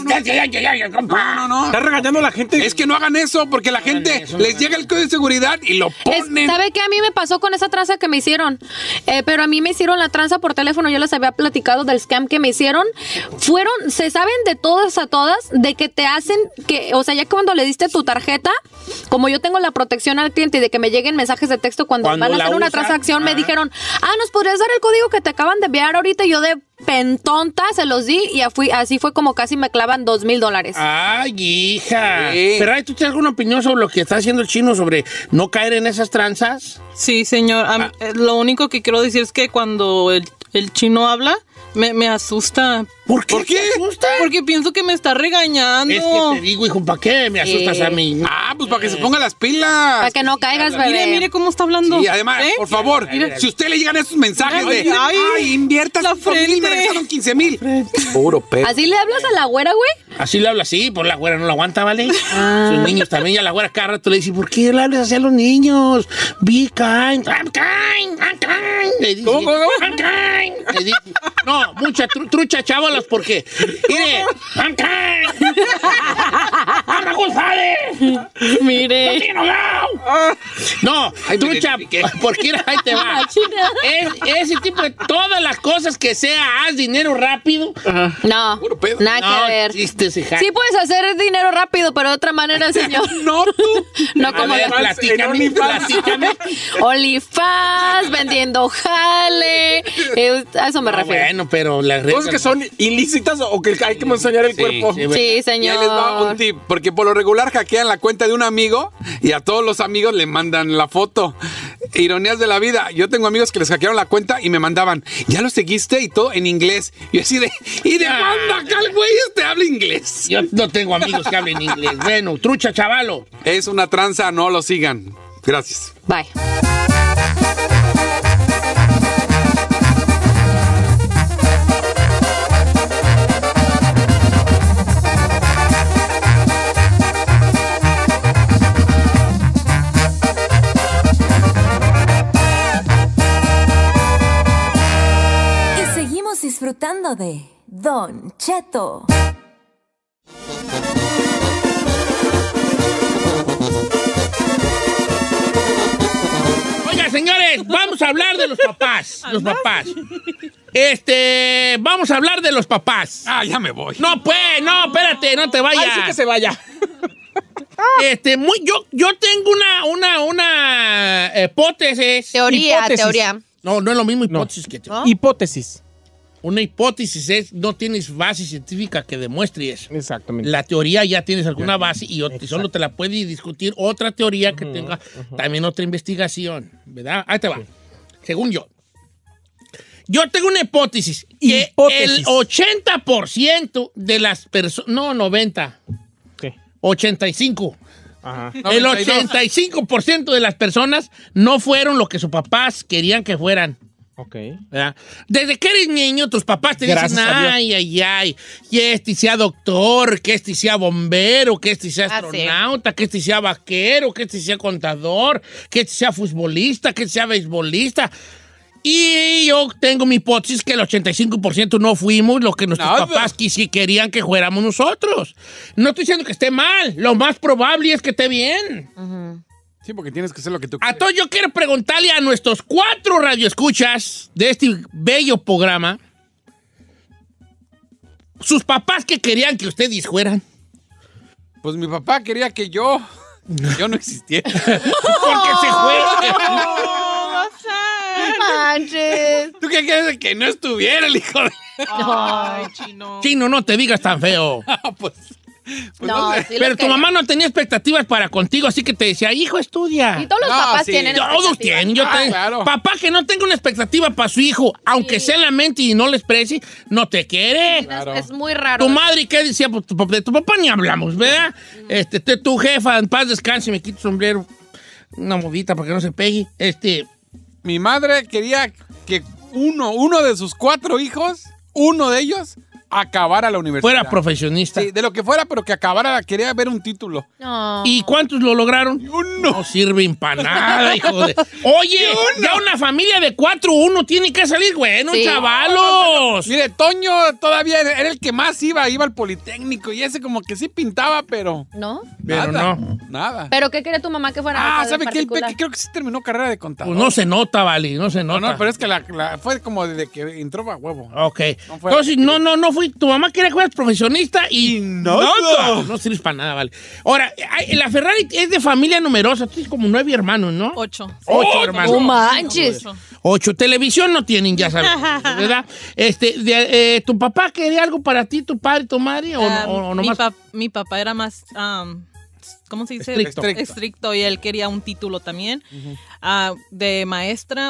Estás regañando a la gente.
Es que no hagan eso, porque la gente les llega el código de seguridad y lo ponen.
¿Sabe qué? A mí me pasó con esa tranza que me hicieron. Pero a mí me hicieron la tranza por teléfono. Yo les había platicado del scam que me hicieron. Se saben de todas a todas, de que te hacen que, o sea, ya cuando le diste tu tarjeta, como yo tengo la protección al cliente y de que me lleguen mensajes de texto cuando van a hacer una transacción, me dijeron, ¿nos podrías dar el código que te acaban de enviar ahorita? Y yo de pentonta se los di y así fue como casi me clavan $2,000.
Ay, hija. Pero ¿tú tienes alguna opinión sobre lo que está haciendo el Chino sobre no caer en esas tranzas?
Sí, señor. Lo único que quiero decir es que cuando el el chino habla, me asusta.
¿Por qué? ¿Te asusta?
Porque pienso que me está regañando.
Es que te digo, hijo, ¿para qué me asustas a mí?
Pues para que se ponga las pilas.
Para que no caigas, bebé.
Mire cómo está hablando.
Y además, por favor, si usted le llegan esos mensajes ay, invierta
la
su familia y me regresaron 15,000. Puro pedo.
¿Así le hablas a la güera, güey?
Así le habla así, pues la güera no lo aguanta, ¿vale? Sus niños también, ya la güera cada rato le dice, ¿por qué le hablas así a los niños? Be kind, I'm kind, I'm kind. Le dice,
¿Cómo?
I'm kind. Le dice, no, mucha trucha, chavalos, porque, mire, I'm kind. I'm a good father.
Mire.
No, trucha, porque ahí te va. Ese tipo de todas las cosas que sea, haz dinero rápido.
No, nada que ver. Sí puedes hacer dinero rápido, pero de otra manera, señor.
No, tú.
No como de
platícame.
OnlyFans, vendiendo jale. A eso me refiero.
Bueno, pero las reglas...
¿Cosas que son ilícitas o que hay que enseñar el cuerpo?
Sí, señor.
Y ahí les va un tip, porque por lo regular hackean la cuenta de un amigo y a todos los amigos le mandan la foto. Ironías de la vida. Yo tengo amigos que les hackearon la cuenta y me mandaban, ¿ya lo seguiste? Y todo en inglés. Y así de, ¿y de cuándo acá el güey habla inglés?
Yo no tengo amigos que hablen inglés. Bueno, trucha, chavalo.
Es una tranza, no lo sigan. Gracias.
Bye.
Disfrutando de Don Cheto.
Oiga, señores, vamos a hablar de los papás. Los papás. Vamos a hablar de los papás.
Ya me voy.
No, pues, no, espérate, no te vayas.
Ay, sí que se vaya.
Yo tengo una hipótesis.
Teoría.
No es lo mismo hipótesis que
¿no? Hipótesis.
Una hipótesis no tienes base científica que demuestre eso.
Exactamente.
La teoría ya tienes alguna base y solo te la puede discutir otra teoría que tenga también otra investigación, ¿verdad? Ahí te va. Según yo. Yo tengo una hipótesis. Que el 80% de las personas... No, 90.
¿Qué?
85.
Ajá.
El 85% de las personas no fueron lo que sus papás querían que fueran.
Ok.
¿Verdad? Desde que eres niño, tus papás te dicen, ay, que este sea doctor, que este sea bombero, que este sea astronauta, que este sea vaquero, que este sea contador, que este sea futbolista, que este sea beisbolista. Y yo tengo mi hipótesis que el 85% no fuimos lo que nuestros papás querían que fuéramos nosotros. No estoy diciendo que esté mal, lo más probable es que esté bien.
Sí, porque tienes que hacer lo que tú quieres.
A todos yo quiero preguntarle a nuestros 4 radioescuchas de este bello programa, sus papás que querían que ustedes fueran.
Pues mi papá quería que yo no existiera.
Porque se fue.
No manches.
¿Tú qué quieres que no estuviera el hijo de...
Ay, Chino.
Chino, no te digas tan feo.
Pues
no,
sé.
sí
pero tu mamá no tenía expectativas para contigo, así que te decía, hijo, estudia.
Y todos los papás tienen
Todos tienen.
Claro.
Papá que no tenga una expectativa para su hijo, aunque sea en la mente y no le exprese, no te quiere.
Claro. Es muy raro.
Tu madre, ¿qué decía? Pues, de tu papá ni hablamos, ¿verdad? Tu jefa, en paz descanse, me quito el sombrero. Una movita para que no se pegue.
Mi madre quería que uno de sus 4 hijos, uno de ellos, acabara la universidad.
Fuera profesionista.
Sí, de lo que fuera, pero que acabara, quería ver un título.
No.
¿Y cuántos lo lograron?
Uno.
No sirven para nada, hijo de... Oye, ya una familia de 4, uno tiene que salir bueno,
Sí.
chavalos.
Mire, Toño todavía era el que más iba al Politécnico y ese como que sí pintaba, pero...
¿No?
Pero
nada,
no.
Nada.
¿Pero qué quería tu mamá que fuera?
¿sabe qué? El Peque creo que sí terminó carrera de contador.
Pues no se nota, vale, no se nota.
No, pero es que fue como desde que entró a huevo.
Ok.
No fue-
Entonces, no fui. Tu mamá quería que fueras profesionista y nada. No sirves para nada, vale. Ahora, la Ferrari es de familia numerosa. Tú tienes como 9 hermanos, ¿no?
8.
8 hermanos.
No manches.
8. Televisión no tienen, ya sabes, ¿verdad? ¿Tu papá quería algo para ti, tu padre, tu madre? ¿O nomás?
Mi papá era más, ¿cómo se dice?
Estricto.
Estricto, y él quería un título también de maestra o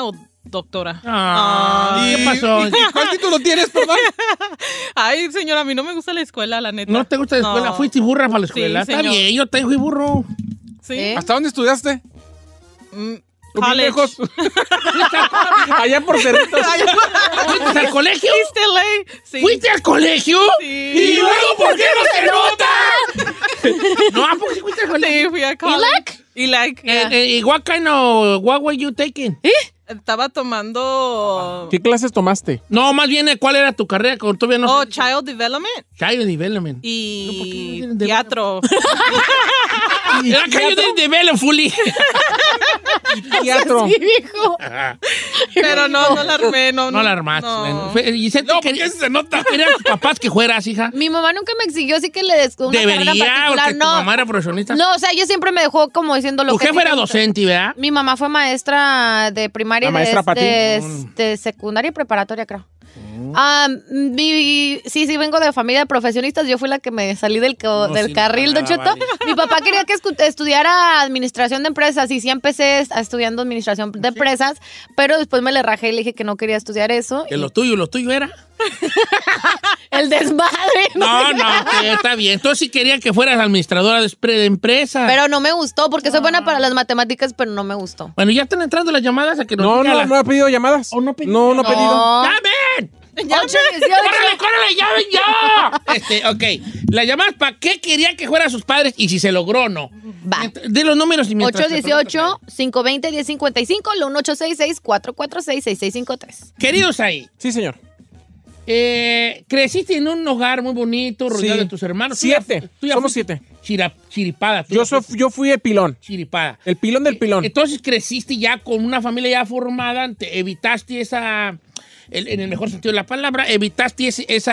doctora.
¿Qué pasó?
¿Cuál título tienes, perdón?
Ay, señora, a mí no me gusta la escuela, la neta.
¿No te gusta la escuela? ¿Fuiste burra para la escuela?
Sí,
Está
señor.
bien, yo te fui burro.
¿Sí?
¿Hasta dónde estudiaste?
College.
Lejos. Allá por Cerritos.
¿Fuiste al colegio?
East LA. Sí.
¿Fuiste al colegio?
Sí.
¿Y luego por qué no se nota? No, ¿a poco sí fuiste al colegio?
Sí, fui a college.
¿Ilac?
¿Y
¿Y what were you taking?
Estaba tomando...
¿Qué clases tomaste?
No, más bien, ¿cuál era tu carrera? Cuando todavía no sé.
Child Development
Child Development.
y
No, ¿por qué?
teatro.
Era Child Development, fully.
Teatro.
Sí, viejo.
Pero no la armé. No
No la armaste.
no.
Bueno, Giselle,
No, porque eso se nota.
¿Querían tus papás que fueras, hija?
Mi mamá nunca me exigió, así que le des una carrera
Debería,
particular.
porque tu mamá era profesionista.
No, o sea, ella siempre me dejó como diciendo lo
Tu
que...
jefe era
me gusta.
docente, ¿verdad?
Mi mamá fue maestra de primaria
¿La maestra Pati?
de secundaria y preparatoria, creo. Sí, vengo de familia de profesionistas. Yo fui la que me salí del
sí,
carril, Don Cheto.
vale.
Mi papá quería que estudiara administración de empresas y sí empecé estudiando administración de empresas, pero después me le rajé y le dije que no quería estudiar eso.
Que lo tuyo era.
El desmadre.
No, que está bien. Entonces sí querían que fueras administradora de empresa.
Pero no me gustó, porque soy buena para las matemáticas, pero no me gustó.
Bueno, ya están entrando las llamadas a que nos
No,
diga
no ha pedido llamadas.
¿O no pedido?
No he pedido.
¡Llamen!
818.
¡Córrele, llamen ya! Ok. La llamadas para qué querían que fueran sus padres y si se logró o no.
Va.
De los números y mientras...
818-520-1055, lo 1866-446-6653.
Queridos ahí,
Sí, señor.
creciste en un hogar muy bonito, rodeado
Sí.
de tus hermanos.
7.
Tú ya
Somos
fuiste
7.
Chiripada.
Yo fui el pilón.
Chiripada.
El pilón del pilón.
Entonces creciste ya con una familia ya formada, te evitaste esa, en el mejor sentido de la palabra, evitaste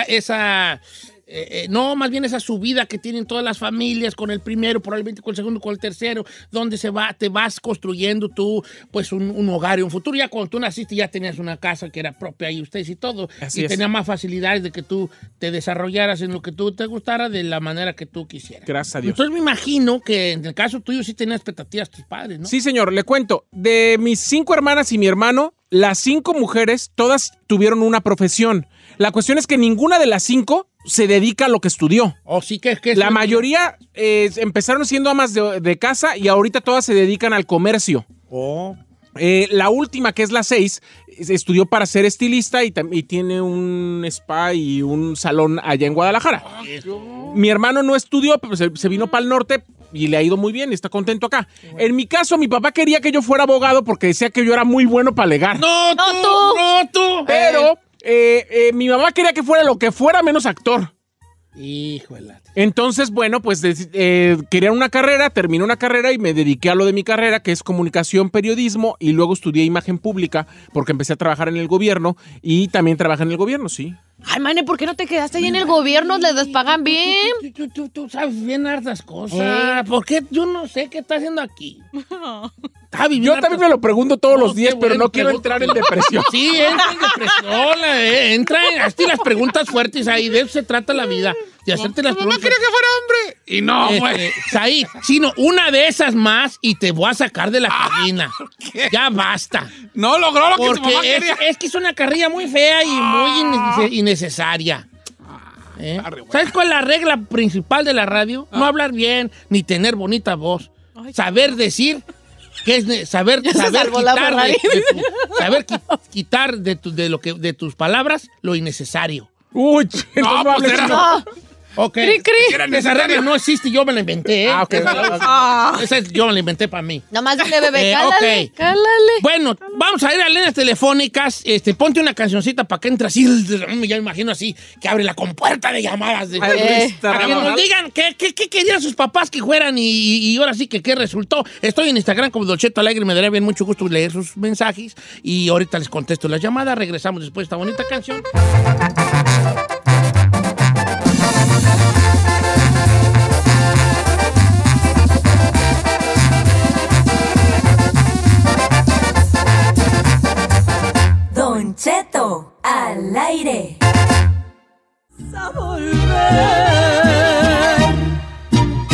no, más bien esa subida que tienen todas las familias con el primero, probablemente con el segundo, con el tercero, donde te vas construyendo tú, pues, un hogar y un futuro. Ya cuando tú naciste ya tenías una casa que era propia y ustedes y todo.
Así
y
es.
tenía más facilidades de que tú te desarrollaras en lo que tú te gustara de la manera que tú quisieras.
Gracias a Dios.
Entonces me imagino que en el caso tuyo sí tenías expectativas tus padres, ¿no?
Sí, señor, le cuento. De mis 5 hermanas y mi hermano, las 5 mujeres, todas tuvieron una profesión. La cuestión es que ninguna de las 5 se dedica a lo que estudió.
O sí que
La mayoría empezaron siendo amas de casa y ahorita todas se dedican al comercio.
Oh.
La última, que es la 6, estudió para ser estilista y tiene un spa y un salón allá en Guadalajara. Mi hermano no estudió, pero se vino para el norte y le ha ido muy bien y está contento acá. En mi caso, mi papá quería que yo fuera abogado porque decía que yo era muy bueno para alegar.
No, tú.
Pero mi mamá quería que fuera lo que fuera menos actor.
Híjole.
Entonces, bueno, pues quería una carrera, terminé una carrera y me dediqué a lo de mi carrera, que es comunicación, periodismo, y luego estudié imagen pública porque empecé a trabajar en el gobierno y también trabajé en el gobierno, sí.
Ay, mane, ¿por qué no te quedaste ahí en el gobierno? ¿Les despagan bien?
Tú sabes bien hartas cosas. ¿Por qué? Yo no sé qué está haciendo aquí.
Yo también me lo pregunto todos los días,
qué
pero
bueno,
no quiero entrar en depresión.
Sí, entra en depresión. Entra en hazte las preguntas fuertes ahí. De eso se trata la vida. De hacerte las preguntas.
quería que fuera hombre. Y no, güey.
Said, sino una de esas más y te voy a sacar de la cabina. Ya basta.
No logró lo que su
Porque
mamá quería.
es que es una carrilla muy fea y muy innecesaria. ¿Sabes cuál es la regla principal de la radio? No hablar bien ni tener bonita voz. Saber decir que es saber quitar de tus palabras lo innecesario.
Uy,
No, pues era...
Ok. Esa regla no existe, yo me la inventé.
Ah, ok.
Yo me la inventé para mí.
Nomás dile, bebé,
ok.
cálale.
Bueno, vamos a ir a líneas telefónicas. Ponte una cancioncita para que entre así. Ya me imagino así, que abre la compuerta de llamadas. Para que nos digan qué querían sus papás que fueran y ahora sí que qué resultó. Estoy en Instagram como Don Cheto Alegre. Me daría bien mucho gusto leer sus mensajes. Y ahorita les contesto las llamadas. Regresamos después de esta bonita canción.
Don Cheto al aire.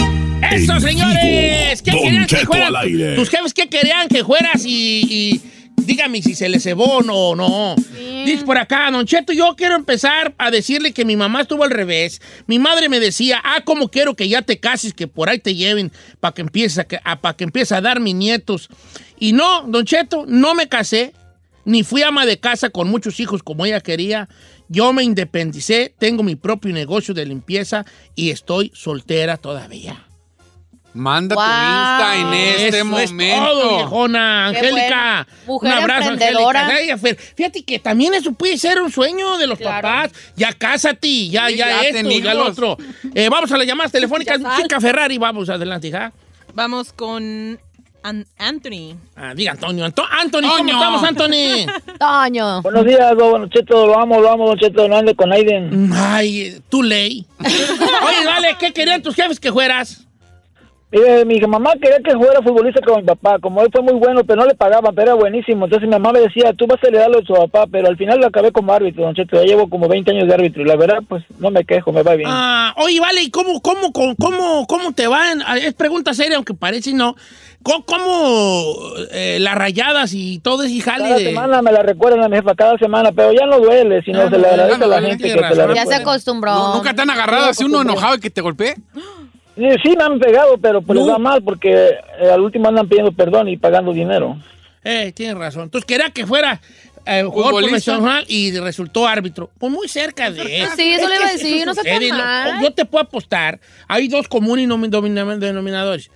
¡Eso, señores! ¿Qué
Don
querían que
Cheto
fueras?
al aire.
¿Tus jefes qué querían que fueras y Dígame si se le cebó o no. Sí. Dice por acá, Don Cheto, yo quiero empezar a decirle que mi mamá estuvo al revés. Mi madre me decía, cómo quiero que ya te cases, que por ahí te lleven para que empieces a dar mis nietos. Y no, Don Cheto, no me casé, ni fui ama de casa con muchos hijos como ella quería. Yo me independicé, tengo mi propio negocio de limpieza y estoy soltera todavía.
Manda tu Insta en este momento. Es todo,
viejona. Angélica.
Mujer
un abrazo,
emprendedora.
Angélica. Fíjate que también eso puede ser un sueño de los papás. Ya cásate, ya esto, ya lo otro. Vamos a las llamadas telefónicas. Chica Ferrari, vamos adelante, hija.
Vamos con Anthony.
Diga Antonio. Anthony, ¿cómo estamos, Anthony?
Toño.
Buenos días, Don Cheto, lo amo, Don Cheto, no ande con Aiden.
Ay, tú ley. Oye, vale, ¿qué querían tus jefes que fueras?
Mi mamá quería que fuera futbolista con mi papá, como él fue muy bueno, pero no le pagaban, pero era buenísimo. Entonces mi mamá me decía, tú vas a heredarlo a tu papá, pero al final lo acabé como árbitro, Don Cheto. Ya llevo como 20 años de árbitro y la verdad, pues no me quejo, me va bien.
Oye, vale, ¿y cómo te va? Es pregunta seria, aunque parece no. ¿Cómo las rayadas y todo ese jale?
Cada semana me la recuerdan a mi jefa, cada semana, pero ya no duele, sino se le agradece a la gente que te la recuerda.
Ya se acostumbró.
¿Nunca te han agarrado así uno enojado y que te golpee?
Sí, me han pegado, pero pues les va mal porque al último andan pidiendo perdón y pagando dinero.
Tienes razón. Entonces quería que fuera jugador profesional y resultó árbitro. Pues muy cerca de eso.
Sí, eso le iba a decir, no se tan mal.
Yo te puedo apostar, hay dos comunes denominadores.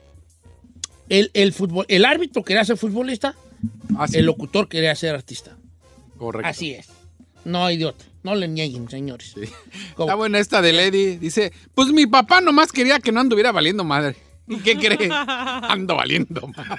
El árbitro quería ser futbolista, el locutor quería ser artista.
Correcto.
Así es. No hay de otro. No le nieguen, señores.
Sí. Está buena esta de Lady. Dice, pues mi papá nomás quería que no anduviera valiendo madre. ¿Y qué cree? Ando valiendo madre.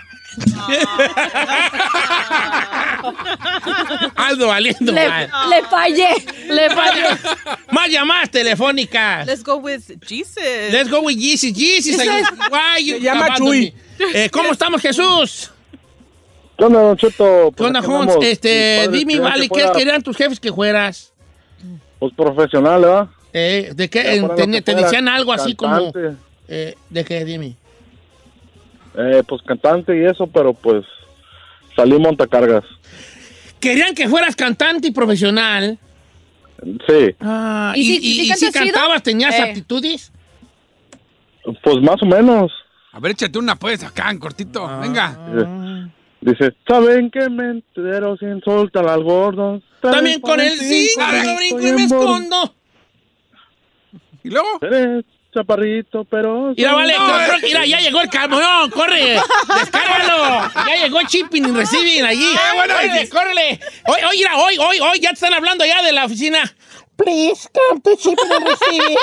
Ando valiendo madre.
Le fallé.
Más llamadas telefónicas.
Let's go with Jesus.
Jesus.
Se llama Chuy.
¿Cómo estamos, Jesús?
¿Qué onda, Don Cheto?
¿Qué onda, Jones? Dime, vale, ¿qué querían tus jefes que fueras?
Pues profesional, ¿verdad?
¿De qué? ¿Te decían algo así como? ¿De qué? Dime.
Pues cantante y eso, pero pues salí montacargas.
¿Querían que fueras cantante y profesional?
Sí.
¿Y si cantabas, tenías aptitudes?
Pues más o menos.
A ver, échate una pues acá en cortito. Venga.
Dice, ¿saben que me entero sin soltar al gordo?
También con el sí, brinco y me escondo.
¿Y luego?
Eres chaparrito, pero...
Mira, vale, mira, ya llegó el camión, corre, descárgalo. Ya llegó Shipping y Receiving allí. Bueno, córrele. Hoy, ya te están hablando ya de la oficina. Please, come to Shipping and Receiving.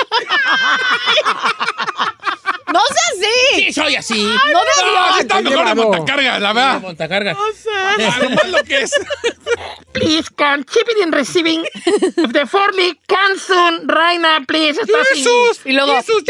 ¡No sea así!
Sí, soy así.
No debió.
Está mejor de montacargas, la verdad.
Montacargas.
No sé. Lo que es.
Please, come Shipping and Receiving. The Forley, Canson, Raina, please.
Jesús.
Y luego,
Jesús.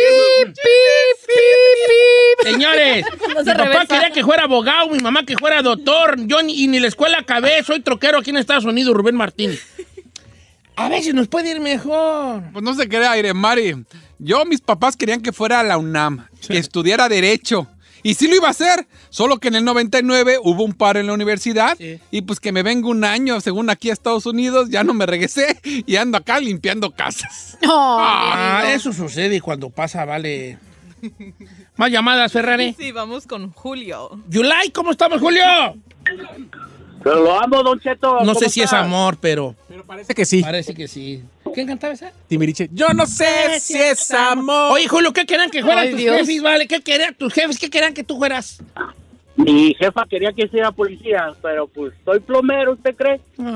Señores, mi papá quería que fuera abogado, mi mamá que fuera doctor. Yo ni la escuela acabé, soy troquero aquí en Estados Unidos, Rubén Martínez. A veces nos puede ir mejor.
Pues no se crea, Aire Mari. Mis papás querían que fuera a la UNAM, que estudiara Derecho. Y sí lo iba a hacer, solo que en el 99 hubo un paro en la universidad. Sí. Y pues que me vengo un año, según aquí a Estados Unidos, ya no me regresé y ando acá limpiando casas.
Eso sucede cuando pasa, vale. Más llamadas, Ferrari.
Sí, vamos con Julio.
Yulai, ¿cómo estamos, Julio?
Pero lo amo, Don Cheto.
No sé si es amor, pero
parece que sí.
Parece que sí. ¿Quién cantaba esa?
Timbiriche. Yo no sé si es amor.
Oye, Julio, ¿qué querían que fueran tus jefes, vale? ¿Qué querían tus jefes? ¿Qué querían que tú fueras?
Mi jefa quería que sea policía, pero pues soy plomero, ¿usted cree?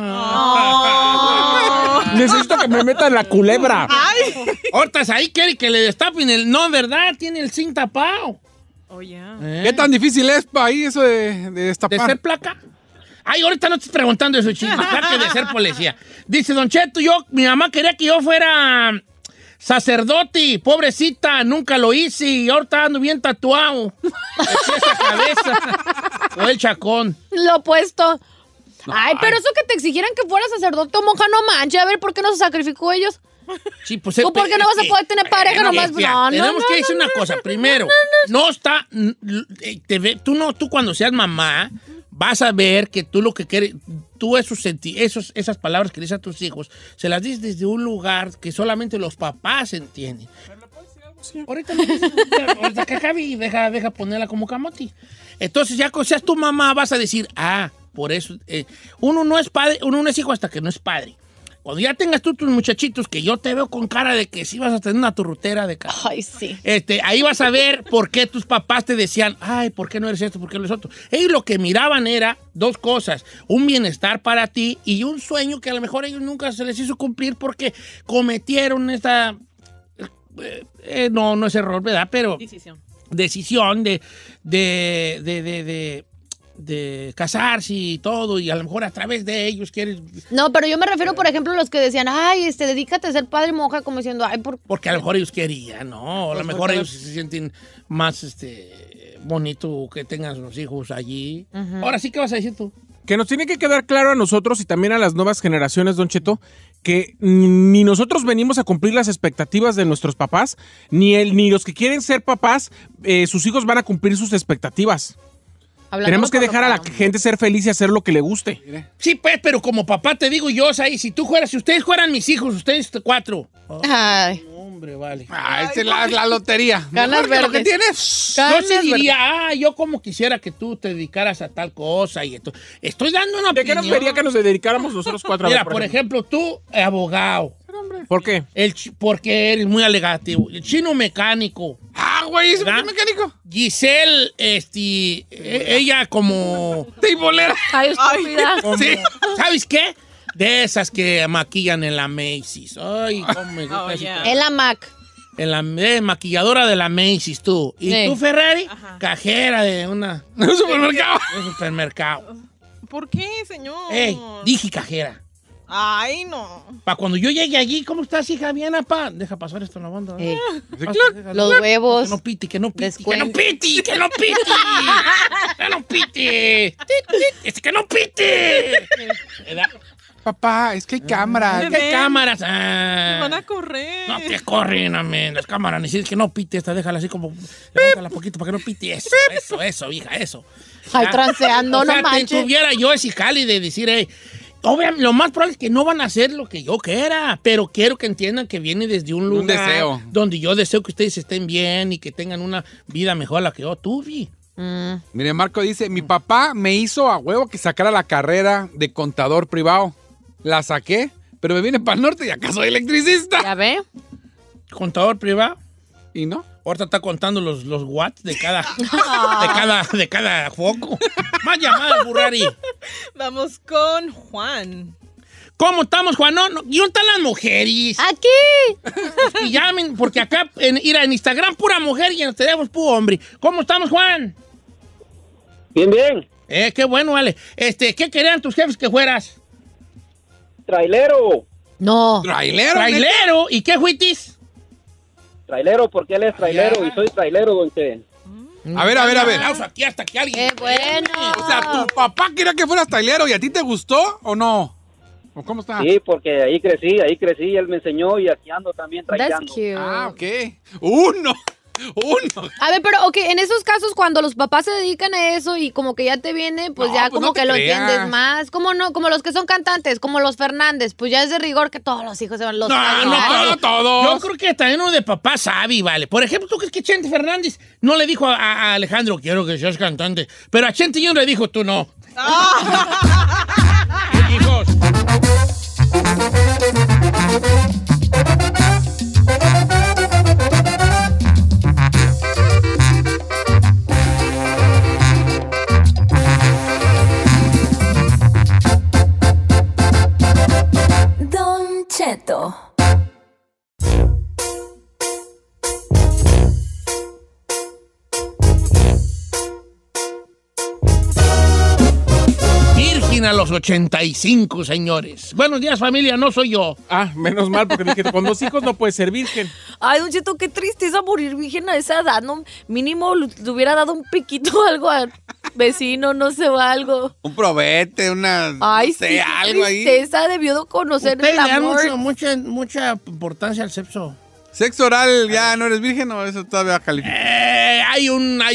Necesito que me metan la culebra.
Hortas, ahí quiere que le destapen el... No, ¿verdad? Tiene el zinc tapado.
Oh, yeah.
¿Qué tan difícil es para ahí eso de destapar?
¿De ser placa? Ay, ahorita no estoy preguntando eso, chico. Placa de ser policía. Dice, Don Cheto, mi mamá quería que yo fuera sacerdote. Pobrecita, nunca lo hice y ahorita ando bien tatuado. Esa cabeza. O el chacón.
Lo opuesto. Ay, pero eso que te exigieran que fueras sacerdote o monja, no manches. A ver, ¿por qué no se sacrificó ellos?
Sí, pues,
¿tú por qué no vas a poder tener pareja nomás?
Tenemos que decir una cosa. Primero, no está... Tú cuando seas mamá... vas a ver que tú lo que quieres, tú esas palabras que dices a tus hijos, se las dices desde un lugar que solamente los papás entienden. Ahorita que acabe, deja ponerla como camote. Entonces, ya cuando seas tu mamá, vas a decir, por eso, uno no es padre, uno no es hijo hasta que no es padre. Cuando ya tengas tú tus muchachitos, que yo te veo con cara de que sí vas a tener una turrutera de casa.
Ay, sí.
Ahí vas a ver por qué tus papás te decían, ay, ¿por qué no eres esto? ¿Por qué no eres otro? Ellos lo que miraban era dos cosas, un bienestar para ti y un sueño que a lo mejor a ellos nunca se les hizo cumplir porque cometieron esta... no es error, ¿verdad? Pero... Decisión de casarse y todo, y a lo mejor a través de ellos quieres...
No, pero yo me refiero, por ejemplo, a los que decían, ay, dedícate a ser padre y monja, como diciendo, ay,
porque a lo mejor ellos querían, ¿no? A lo mejor ellos se sienten más, bonito que tengan sus hijos allí. Ahora sí, ¿qué vas a decir tú?
Que nos tiene que quedar claro a nosotros y también a las nuevas generaciones, Don Cheto, que ni nosotros venimos a cumplir las expectativas de nuestros papás, ni los que quieren ser papás, sus hijos van a cumplir sus expectativas. Tenemos que dejar a la gente ser feliz y hacer lo que le guste.
Sí, pues, pero como papá te digo yo, si ustedes fueran mis hijos, ustedes 4.
Ay.
Hombre, vale.
Esa es la lotería.
Ganas verdes.
Lo que tienes.
Yo sí diría, yo como quisiera que tú te dedicaras a tal cosa y esto. Estoy dando una opinión.
¿De qué nos vería que nos dedicáramos nosotros 4?
Mira, por ejemplo, tú, abogado.
¿Por qué?
Porque eres muy alegativo. El chino mecánico.
Güey, ¿es mecánico?
Giselle, ella como...
Teibolera.
Ay, estúpida.
Sí.
¿Sabes qué? De esas que maquillan en la Macy's. Ay, cómo me gusta eso.
En la Mac.
En la maquilladora de la Macy's, tú. ¿Y tú, Ferrari? Cajera de un
supermercado.
De un supermercado.
¿Por qué, señor?
Dije cajera.
Ay, no.
Para cuando yo llegue allí, ¿cómo estás, hija? Bien, apa. Deja pasar esto en la banda.
Los huevos.
Que no piti, que no piti. Que no piti, que no piti. Que no piti. Que no piti.
Papá, es que hay cámaras.
¿Qué cámaras?
Me van a correr.
No te corren, amén. Las cámaras. Ni siquiera que no pite esta. Déjala así como... Levántala poquito para que no pite. Eso, hija, eso.
Ay, transeando, no manches.
Tuviera yo ese cali de decir, obviamente, lo más probable es que no van a hacer lo que yo quiera, pero quiero que entiendan que viene desde un lugar
deseo.
Donde yo deseo que ustedes estén bien y que tengan una vida mejor a la que yo tuve.
Mire, Marco dice, mi papá me hizo a huevo que sacara la carrera de contador privado. La saqué, pero me vine para el norte y acá soy electricista.
¿Ya ve?
¿Contador privado?
¿Y no?
Ahorita está contando los watts de cada foco. Más llamadas, Burrari.
Vamos con Juan.
¿Cómo estamos, Juan? No, ¿y dónde están las mujeres?
¡Aquí!
Y llamen, porque acá en Instagram pura mujer y en los teléfonos puro hombre. ¿Cómo estamos, Juan?
Bien, bien.
Qué bueno, vale. ¿Qué querían tus jefes que fueras?
Trailero.
No.
¿Trailero? ¿Y qué fuitis?
Trailero, porque él es trailero y soy trailero, don Che.
A ver.
Aquí hasta que alguien...
¡Qué bueno!
O sea, ¿tu papá quería que fueras trailero y a ti te gustó o no? ¿O cómo está?
Sí, porque ahí crecí, él me enseñó y aquí ando también traileando.
That's cute.
Ok. Uno.
A ver, pero en esos casos cuando los papás se dedican a eso y como que ya te viene, pues ya como que lo entiendes más. Como no, como los que son cantantes, como los Fernández, pues ya es de rigor que todos los hijos se van los
No todos. Yo creo que también uno de papá sabe, vale. Por ejemplo, ¿tú crees que Chente Fernández no le dijo a Alejandro, quiero que seas cantante? Pero a Chente Junior le dijo, tú no. Hijos.
Don Cheto.
Virgen a los 85, señores. Buenos días, familia, no soy yo.
Menos mal, porque dije, con 2 hijos no puedes ser virgen.
Ay, Don Cheto, qué tristeza morir virgen a esa edad, ¿no? Mínimo le hubiera dado un piquito o algo al vecino, no sé, o algo.
Un probete,
Ay,
no sé,
sí,
algo ahí.
tristeza, debió de conocer
Ustedes
el
le dan
amor.
mucha importancia al sexo.
¿Sexo oral ya no eres virgen o eso todavía califica?
Hay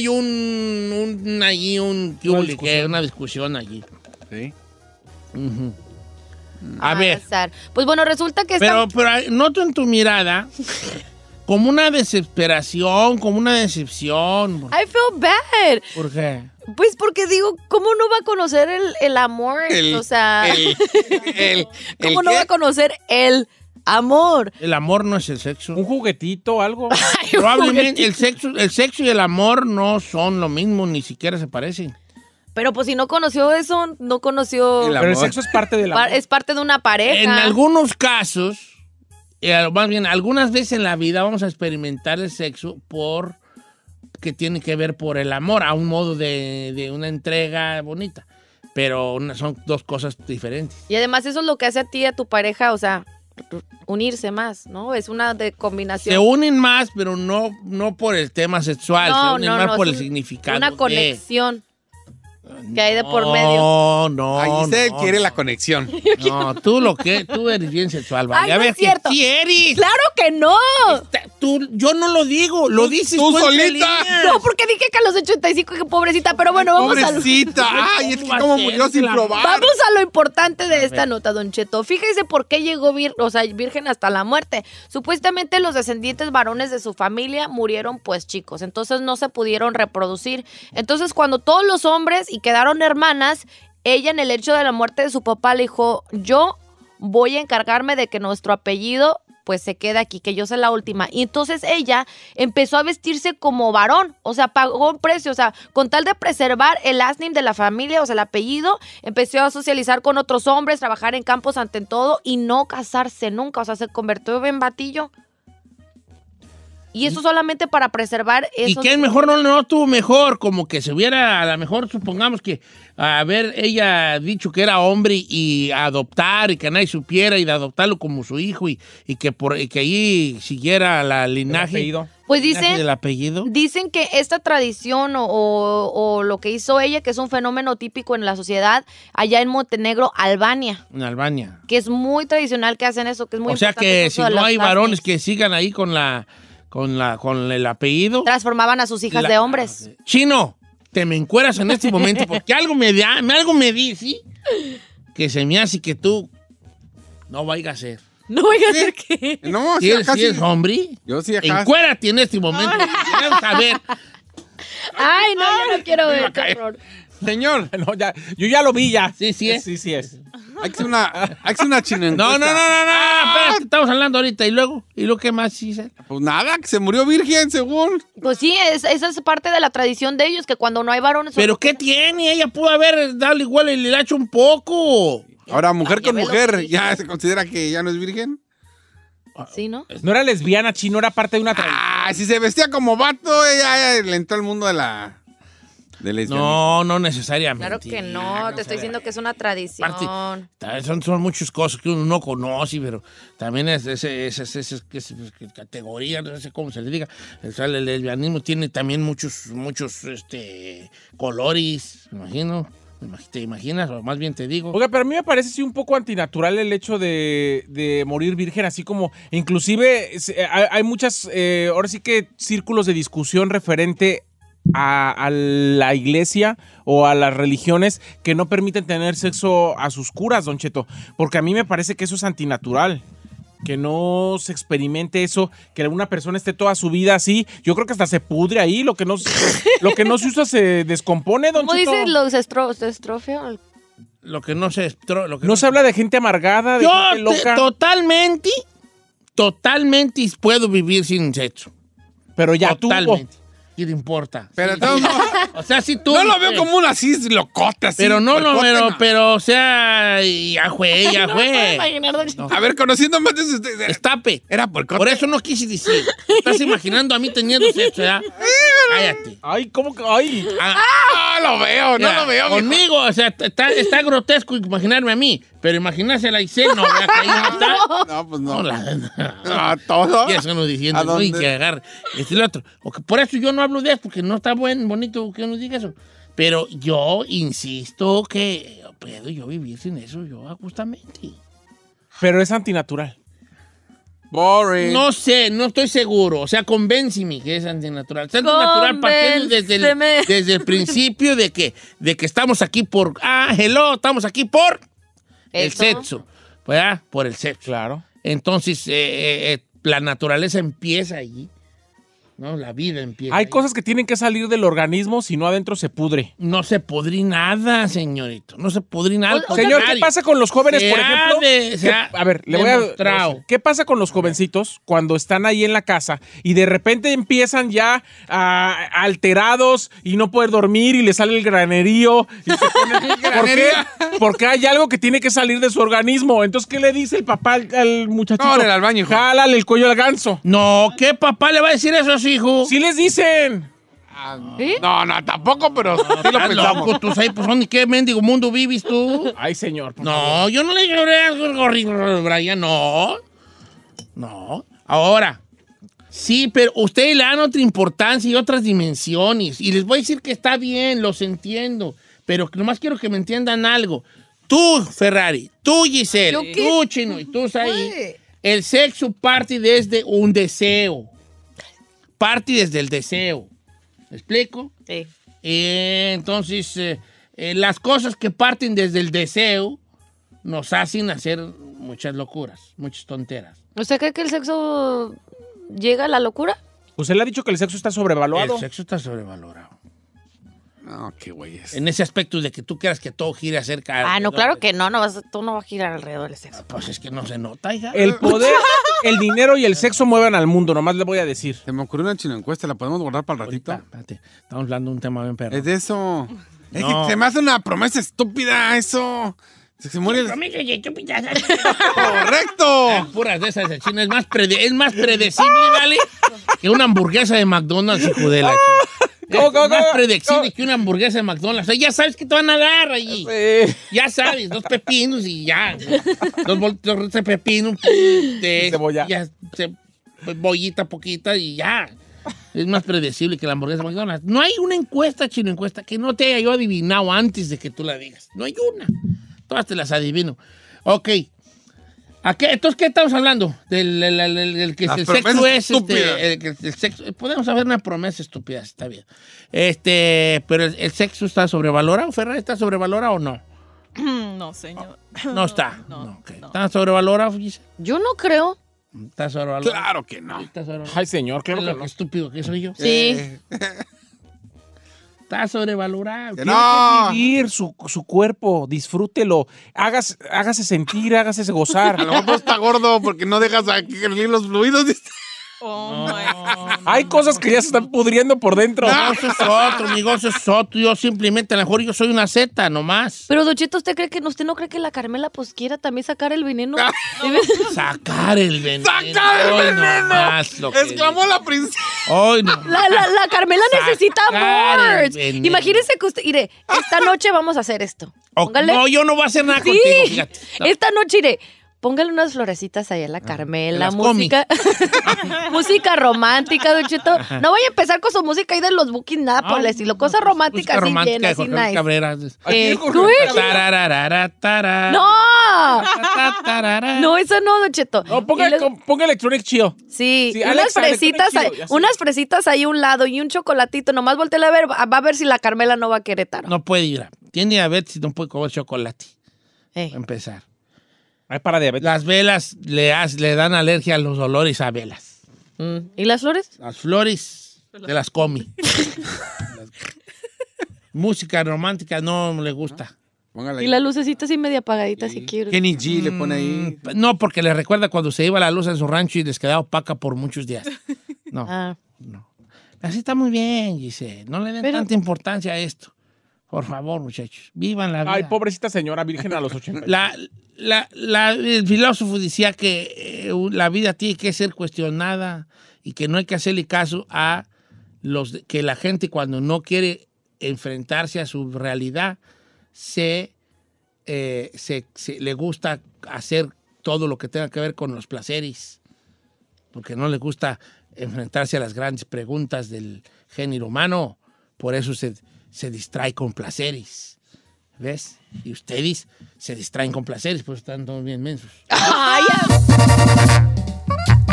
una discusión allí.
Sí.
Ujú. A ver.
Pues bueno, resulta que
Pero noto en tu mirada como una desesperación, como una decepción.
I feel bad.
¿Por qué?
Pues porque digo, ¿cómo no va a conocer el amor? O sea, ¿cómo no va a conocer el amor?
El amor no es el sexo.
Un juguetito, algo.
Probablemente el sexo y el amor no son lo mismo, ni siquiera se parecen.
Pero pues si no conoció eso, no conoció...
Pero el sexo es parte del amor.
Es parte de una pareja.
En algunos casos, más bien, algunas veces en la vida vamos a experimentar el sexo que tiene que ver por el amor, a un modo de una entrega bonita. Pero son dos cosas diferentes.
Y además eso es lo que hace a ti y a tu pareja, o sea, unirse más, ¿no? Es una combinación.
Se unen más, pero no por el tema sexual, se unen más por el significado.
Una conexión que hay de por medio.
No,
Giselle quiere la conexión.
No, tú eres bien sexual, ¿vale?
Ay,
A
no
ver,
es cierto.
sí eres.
¡Claro que no!
Yo no lo digo, lo dices
tú
en
solita.
Líneas.
No, porque dije que a los 85, que pobrecita, pero bueno, vamos
Pobrecita. Ay, es que cómo murió sin probar.
Vamos a lo importante de esta nota, Don Cheto. Fíjese por qué llegó virgen hasta la muerte. Supuestamente los descendientes varones de su familia murieron pues chicos, entonces no se pudieron reproducir. Entonces cuando todos los hombres y quedaron hermanas, ella en el hecho de la muerte de su papá le dijo, yo voy a encargarme de que nuestro apellido pues se quede aquí, que yo sea la última. Y entonces ella empezó a vestirse como varón, o sea, pagó un precio, o sea, con tal de preservar el last name de la familia, o sea, el apellido, empezó a socializar con otros hombres, trabajar en campos ante todo y no casarse nunca, o sea, se convirtió en batillo. Y eso solamente para preservar eso.
¿Y qué mejor no tuvo mejor? Como que se hubiera, a lo mejor supongamos que haber ella dicho que era hombre y adoptar y que nadie supiera y de adoptarlo como su hijo y que ahí siguiera la linaje.
Pues
del apellido.
Dicen que esta tradición o lo que hizo ella, que es un fenómeno típico en la sociedad allá en Montenegro, Albania.
En Albania.
Que es muy tradicional que hacen eso, que es muy
O sea
importante
que
eso
si
de
no
los
hay
last
varones
names.
que sigan ahí con el apellido.
Transformaban a sus hijas de hombres.
Chino, te me encueras en este momento porque algo me dice que se me hace que tú no vayas a ser.
No vaya a ser que...
No,
si es hombre,
yo sí acá.
Encuérate en este momento. Queremos saber.
Ay, no, yo no quiero ver, qué horror.
Señor.
No, yo ya lo vi ya.
Sí es.
Sí es.
Hay que hacer una china
No, espérate, estamos hablando ahorita. ¿Y luego qué más, Giselle?
Pues nada, que se murió virgen, según.
Pues sí, esa es parte de la tradición de ellos, que cuando no hay varones...
¿Pero qué tiene? Ella pudo haber dado igual el hilacho un poco.
Ahora, mujer con mujer, ¿ya se considera que ya no es virgen?
Sí, ¿no?
No era lesbiana, Chino, era parte de una tradición.
Ah, si se vestía como vato, ella le entró al mundo de la...
No necesariamente.
Claro que no, te estoy diciendo que es una tradición.
Son muchas cosas que uno no conoce, pero también es categoría, no sé cómo se le diga. O sea, el lesbianismo tiene también muchos colores, me imagino. ¿Te imaginas? O más bien te digo.
Oiga, pero a mí me parece sí un poco antinatural el hecho de morir virgen, así como inclusive hay muchas, ahora sí que círculos de discusión referente a la iglesia o a las religiones que no permiten tener sexo a sus curas, Don Cheto, porque a mí me parece que eso es antinatural. Que no se experimente eso, que una persona esté toda su vida así. Yo creo que hasta se pudre ahí, lo que no se usa se descompone, Don
¿Cómo
Cheto.
dices los estrofia?
Lo que no se...
No se habla de gente amargada, de gente loca.
Totalmente puedo vivir sin sexo.
Pero ya
totalmente. ¿Qué te importa?
Pero
sí. O sea, si tú...
No lo veo como una así locota, así.
Pero pero, o sea, ya fue.
No me puedo imaginar, Don Cheto.
A ver, conociendo más de eso...
Estape.
Era por
Por eso no quise decir. Estás imaginando a mí teniendo sexo, ¿ya? Cállate.
Ay, ¿cómo que? Ay.
No lo veo.
Conmigo, o sea, está grotesco imaginarme a mí, pero imaginarse a la Giselle, no, vea que ahí no está.
No, pues no.
No,
todo.
Y eso nos diciendo, no, y que agarre y lo otro. Por eso yo no hablo de eso, porque no está bonito que uno diga eso. Pero yo insisto que puedo yo vivir sin eso, yo justamente.
Pero es antinatural.
Boring.
No sé, no estoy seguro. O sea, convénceme que es antinatural. Es antinatural partiendo desde el principio de que estamos aquí por... estamos aquí por el sexo. ¿Verdad? Por el sexo.
Claro.
Entonces, la naturaleza empieza allí. ¿No? La vida empieza.
Hay
ahí.
cosas que tienen que salir del organismo, si no adentro se pudre.
No se pudrí nada, señorito. No se pudrí nada.
Señor, ¿qué pasa con los jóvenes, por ejemplo? A ver, le voy a... ¿Qué pasa con los jovencitos cuando están ahí en la casa y de repente empiezan ya alterados y no pueden dormir y les sale el granerío? Y se ponen... ¿Por qué? Porque hay algo que tiene que salir de su organismo. Entonces, ¿qué le dice el papá al muchachito?
Córrele al baño, hijo.
Jálale el cuello al ganso.
No, ¿qué papá le va a decir eso a su hijo?
Sí les dicen.
¿Sí? No, tampoco, pero sí lo pensamos.
Loco, tú sabes, pues, ¿en qué mendigo mundo vives tú?
Ay, señor, por
No,
favor.
yo no le lloré a Brian, no. No. Ahora, sí, pero ustedes le dan otra importancia y otras dimensiones. Y les voy a decir que está bien, los entiendo. Pero nomás quiero que me entiendan algo. Tú, Ferrari, tú, Giselle, tú, Chino, y tú, ahí. El sexo parte desde un deseo. Parte desde el deseo. ¿Me explico?
Sí.
Entonces, las cosas que parten desde el deseo nos hacen hacer muchas locuras, muchas tonteras.
¿Usted cree que el sexo llega a la locura?
Usted le ha dicho que el sexo está sobrevaluado.
El sexo está sobrevalorado.
No, qué güey es.
En ese aspecto de que tú quieras que todo gire acerca...
No, claro que no. Tú no vas a girar alrededor del sexo.
Pues es que no se nota, hija.
El poder, el dinero y el sexo mueven al mundo, nomás le voy a decir.
Se me ocurrió una chino encuesta, ¿la podemos guardar para el ratito?
Espérate, estamos hablando de un tema bien perro.
Es de eso. Es
No.
que se me hace una promesa estúpida eso. Se muere. ¡Correcto!
Puras de esas, el chino es más predecible, ¿vale? Que una hamburguesa de McDonald's, hijo de la chica. Es más predecible que una hamburguesa de McDonald's. O sea, ya sabes que te van a dar allí.
Sí.
Ya sabes, 2 pepinos y ya. 2 pepinos de
cebolla.
Ya, cebollita poquita y ya. Es más predecible que la hamburguesa de McDonald's. No hay una encuesta, chino, encuesta que no te haya yo adivinado antes de que tú la digas. No hay una. Todas te las adivino. Ok. Entonces, ¿qué estamos hablando? Del que el sexo es el sexo. Podemos hacer una promesa estúpida, está bien. Pero el sexo está sobrevalorado. ¿Ferrari está sobrevalorado o no?
No, señor.
No está.
No.
Okay. ¿Está sobrevalorado, Giselle?
Yo no creo.
¿Está sobrevalorado?
Claro que no.
¿Está sobrevalorado?
Ay, señor, claro
¿Es
que
lo
no.
estúpido que soy yo?
Sí.
Está sobrevalorado.
Que
Tiene
no.
que vivir su cuerpo, disfrútelo, hágase sentir, hágase gozar.
A lo mejor está gordo porque no dejas aquí los fluidos.
Oh, my.
Hay cosas que ya se están pudriendo por dentro.
No, eso es otro, mi gozo es otro. Yo simplemente, a lo mejor yo soy una zeta nomás.
Pero, Don Cheto, ¿usted no cree que la Carmela pues quiera también sacar el veneno?
Sacar el veneno.
¡Sacar el
Hoy
veneno!
nomás lo que
Exclamó la princesa.
Hoy no.
La Carmela necesita
Sacar el
amor.
veneno.
Imagínese que usted, mire, esta noche vamos a hacer esto. Póngale.
No, yo no voy a hacer nada
Sí.
contigo, fíjate. No.
Esta noche, mire, póngale unas florecitas ahí a la Carmela,
las
música, música romántica, Don Cheto. No voy a empezar con su música ahí de los Booking nada por el estilo, cosas románticas así bien,
de
así
Jorge Luis
nice.
Cabrera.
¿Qué?
Tarararara.
¡No!
Tararara.
No, eso no, Don Cheto.
No, ponga Electronic Chill.
Sí,
Sí,
unas
Alexa,
fresitas,
Electronic Chill,
unas fresitas ahí a un lado y un chocolatito. Nomás volteale a ver, va a ver si la Carmela no va a Querétaro.
No puede ir. Tiene diabetes y no puede comer chocolate. Para empezar.
Ay, para diabetes.
Las velas le dan alergia a los olores a velas.
¿Y las flores?
Las flores de las come. Música romántica no le gusta.
Póngale
Y
ahí.
la lucecita así media apagadita si quiero.
Kenny G le pone ahí.
No, porque le recuerda cuando se iba la luz en su rancho y les quedaba opaca por muchos días. No,
Ah.
no. Así está muy bien, Giselle. No le den tanta importancia a esto. Por favor, muchachos, vivan la vida.
Ay, pobrecita señora virgen a los 80.
El filósofo decía que la vida tiene que ser cuestionada y que no hay que hacerle caso a que la gente cuando no quiere enfrentarse a su realidad le gusta hacer todo lo que tenga que ver con los placeres, porque no le gusta enfrentarse a las grandes preguntas del género humano. Por eso se distrae con placeres. ¿Ves? Y ustedes se distraen con placeres, pues están todos bien mensos.
Ay,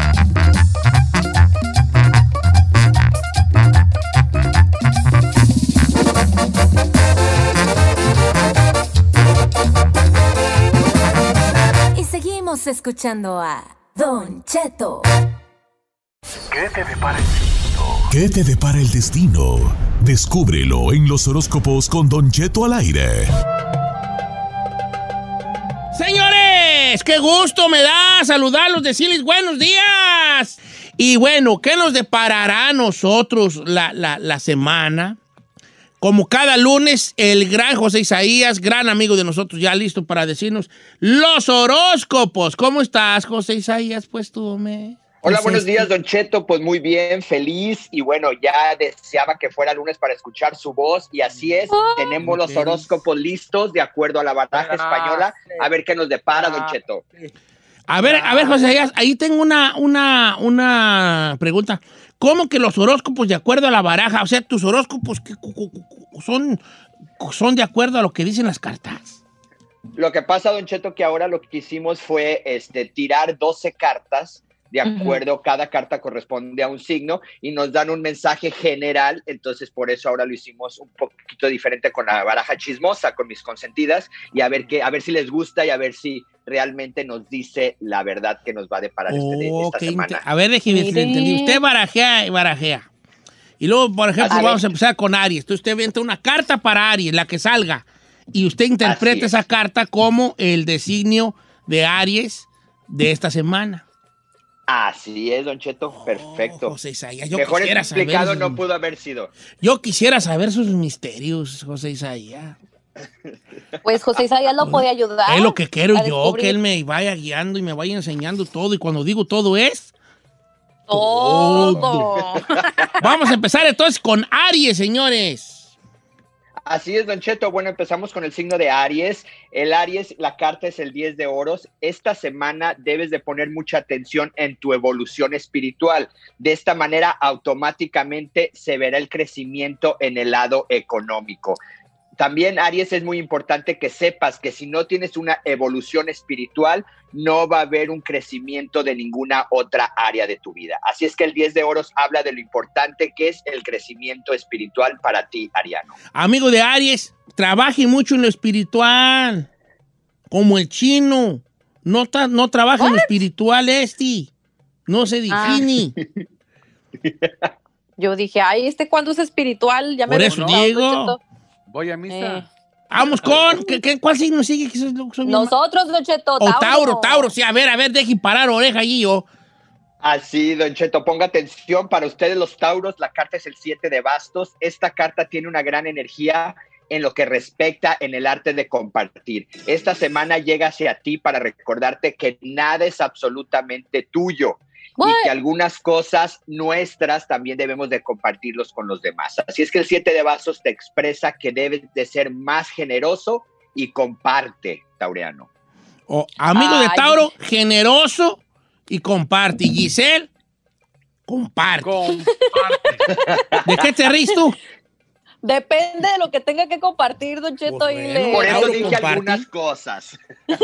Estamos escuchando a Don Cheto.
¿Qué te depara el destino?
¿Qué te depara el destino? Descúbrelo en los horóscopos con Don Cheto al aire.
Señores, qué gusto me da saludarlos, decirles buenos días. Y bueno, ¿qué nos deparará a nosotros la semana? Como cada lunes, el gran José Isaías, gran amigo de nosotros, ya listo para decirnos los horóscopos. ¿Cómo estás, José Isaías? Pues tú,
Hola, buenos días, Don Cheto. Pues muy bien, feliz. Y bueno, ya deseaba que fuera lunes para escuchar su voz. Y así es, tenemos los horóscopos listos de acuerdo a la baraja española. A ver qué nos depara, Don Cheto.
A ver, José Isaías, ahí tengo una pregunta. ¿Cómo que los horóscopos de acuerdo a la baraja? O sea, tus horóscopos son de acuerdo a lo que dicen las cartas.
Lo que pasa, Don Cheto, que ahora lo que hicimos fue tirar 12 cartas. De acuerdo, cada carta corresponde a un signo y nos dan un mensaje general, entonces por eso ahora lo hicimos un poquito diferente con la baraja chismosa, con mis consentidas, y a ver si les gusta y a ver si realmente nos dice la verdad que nos va a deparar esta semana.
A ver, déjeme entender. Usted barajea. Y luego, por ejemplo, vamos a empezar con Aries. Entonces usted entra una carta para Aries, la que salga, y usted interpreta esa carta como el designio de Aries de esta semana.
Así es, Don Cheto, perfecto.
José Isaías,
mejor explicado no pudo haber sido.
Yo quisiera saber sus misterios, José Isaías.
Pues José Isaías lo puede ayudar.
Es lo que quiero yo, que él me vaya guiando y me vaya enseñando todo. Y cuando digo todo es... todo. Vamos a empezar entonces con Aries, señores.
Así es, Don Cheto. Bueno, empezamos con el signo de Aries. El Aries, la carta es el 10 de oros. Esta semana debes de poner mucha atención en tu evolución espiritual. De esta manera, automáticamente se verá el crecimiento en el lado económico. También, Aries, es muy importante que sepas que si no tienes una evolución espiritual, no va a haber un crecimiento de ninguna otra área de tu vida. Así es que el 10 de oros habla de lo importante que es el crecimiento espiritual para ti, Ariano.
Amigo de Aries, trabaje mucho en lo espiritual, como el chino. No trabaja en lo espiritual no se define.
Yo dije, ¿cuándo es espiritual? Ya
por eso digo...
Voy a misa.
Vamos con... ¿Cuál signo sigue?
Nosotros, Don Cheto,
Tauro. Tauro, sí. A ver, dejen parar oreja allí yo.
Así, Don Cheto, ponga atención. Para ustedes los Tauros, la carta es el 7 de bastos. Esta carta tiene una gran energía en lo que respecta en el arte de compartir. Esta semana llega hacia ti para recordarte que nada es absolutamente tuyo. Y que algunas cosas nuestras también debemos de compartirlos con los demás. Así es que el 7 de bastos te expresa que debes de ser más generoso y comparte, Taureano.
Amigo de Tauro, generoso y comparte. Y Giselle, comparte. ¿De qué te ríes tú?
Depende de lo que tenga que compartir, Don Cheto.
Por eso dije algunas cosas.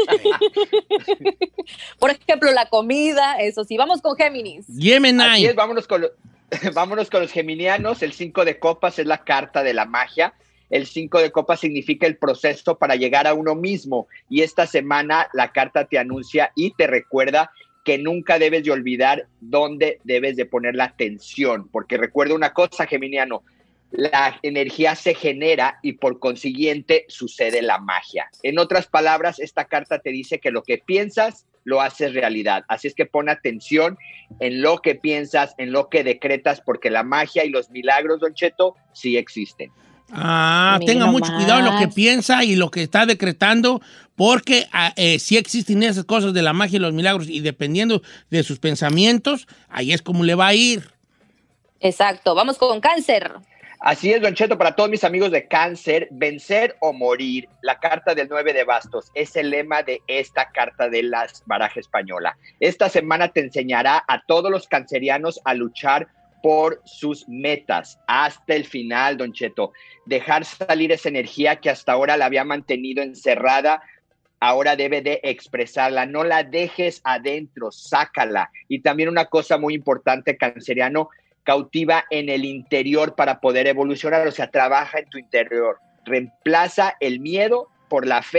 Por ejemplo, la comida, eso sí. Vamos con Géminis.
Gemini.
Así es, vámonos con los geminianos. El 5 de copas es la carta de la magia. El 5 de copas significa el proceso para llegar a uno mismo. Y esta semana la carta te anuncia y te recuerda que nunca debes de olvidar dónde debes de poner la atención. Porque recuerda una cosa, geminiano. La energía se genera y por consiguiente sucede la magia. En otras palabras, esta carta te dice que lo que piensas lo haces realidad. Así es que pon atención en lo que piensas, en lo que decretas, porque la magia y los milagros, Don Cheto, sí existen.
Tenga mucho cuidado en lo que piensa y lo que está decretando, porque sí existen esas cosas de la magia y los milagros, y dependiendo de sus pensamientos, ahí es como le va a ir.
Exacto. Vamos con Cáncer.
Así es, Don Cheto, para todos mis amigos de Cáncer, vencer o morir, la carta del 9 de bastos, es el lema de esta carta de la baraja española. Esta semana te enseñará a todos los cancerianos a luchar por sus metas hasta el final, Don Cheto. Dejar salir esa energía que hasta ahora la había mantenido encerrada, ahora debe de expresarla. No la dejes adentro, sácala. Y también una cosa muy importante, canceriano, cautiva en el interior para poder evolucionar, o sea, trabaja en tu interior. Reemplaza el miedo por la fe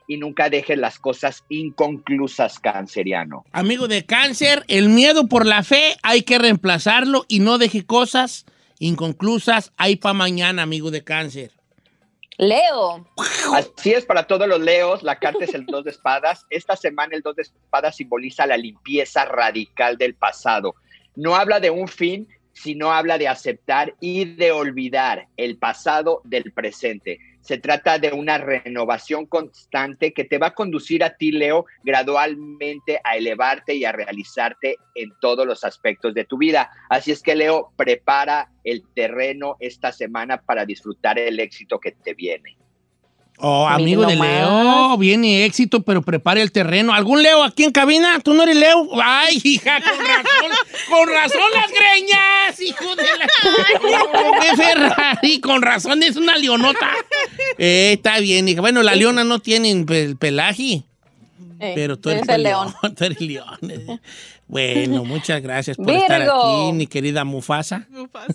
y nunca dejes las cosas inconclusas, canceriano.
Amigo de Cáncer, el miedo por la fe hay que reemplazarlo y no deje cosas inconclusas ahí para mañana, amigo de Cáncer.
Leo.
Así es para todos los Leos, la carta es el 2 de espadas. Esta semana el 2 de espadas simboliza la limpieza radical del pasado. No habla de un fin, sino habla de aceptar y de olvidar el pasado del presente. Se trata de una renovación constante que te va a conducir a ti, Leo, gradualmente a elevarte y a realizarte en todos los aspectos de tu vida. Así es que, Leo, prepara el terreno esta semana para disfrutar el éxito que te viene.
Oh, amigo de Leo, viene éxito, pero prepare el terreno. ¿Algún Leo aquí en cabina? ¿Tú no eres Leo? Ay, hija, con razón las greñas, hijo de la... ¡Qué Ferrari! Con razón es una leonota. Está bien, hija. Bueno, la leona no tiene pelaje, pero tú eres el león. Tú eres león. Bueno, muchas gracias por estar aquí, mi querida Mufasa.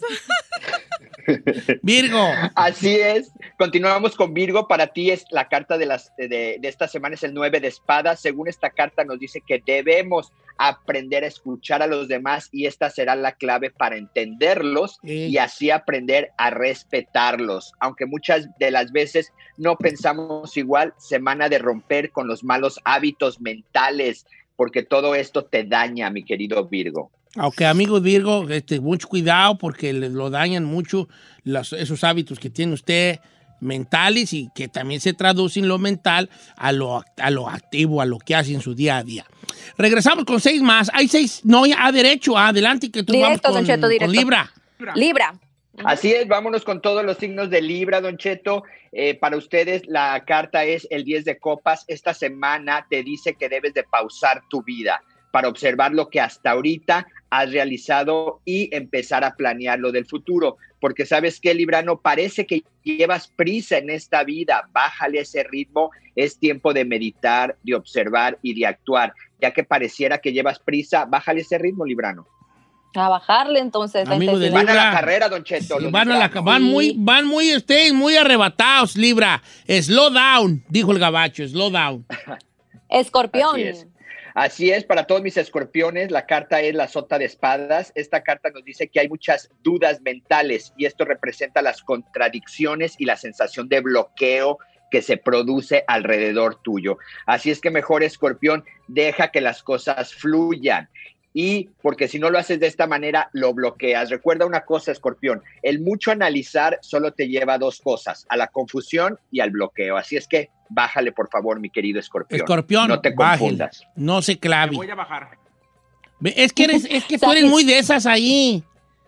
Virgo.
Así es. Continuamos con Virgo. Para ti es la carta de esta semana es el 9 de espadas. Según esta carta nos dice que debemos aprender a escuchar a los demás y esta será la clave para entenderlos y así aprender a respetarlos. Aunque muchas de las veces no pensamos igual, semana de romper con los malos hábitos mentales, porque todo esto te daña, mi querido Virgo.
Ok, amigos Virgo, mucho cuidado porque lo dañan mucho esos hábitos que tiene usted mentales y que también se traducen lo mental a lo activo, a lo que hace en su día a día. Regresamos con 6 más. Hay 6, no, a derecho, adelante que tú
directo,
vamos
Don Cheto, directo.
Con Libra.
Libra.
Así es, vámonos con todos los signos de Libra, Don Cheto. Para ustedes la carta es el 10 de copas. Esta semana te dice que debes de pausar tu vida para observar lo que hasta ahorita has realizado y empezar a planear lo del futuro. Porque ¿sabes qué, Librano? Parece que llevas prisa en esta vida. Bájale ese ritmo. Es tiempo de meditar, de observar y de actuar. Ya que pareciera que llevas prisa, bájale ese ritmo, Librano.
A bajarle entonces.
Amigo de Libra,
van a la carrera, Don Cheto.
Sí, van muy arrebatados, Libra. Slow down, dijo el gabacho, slow down.
Escorpión.
Así es, para todos mis escorpiones, la carta es la sota de espadas. Esta carta nos dice que hay muchas dudas mentales y esto representa las contradicciones y la sensación de bloqueo que se produce alrededor tuyo. Así es que mejor, escorpión, deja que las cosas fluyan. Y porque si no lo haces de esta manera, lo bloqueas. Recuerda una cosa, escorpión, el mucho analizar solo te lleva a 2 cosas, a la confusión y al bloqueo. Así es que bájale, por favor, mi querido escorpión.
Escorpión,
no te confundas.
Bájale, no se clave.
Me voy a bajar.
Es que tú eres muy de esas ahí.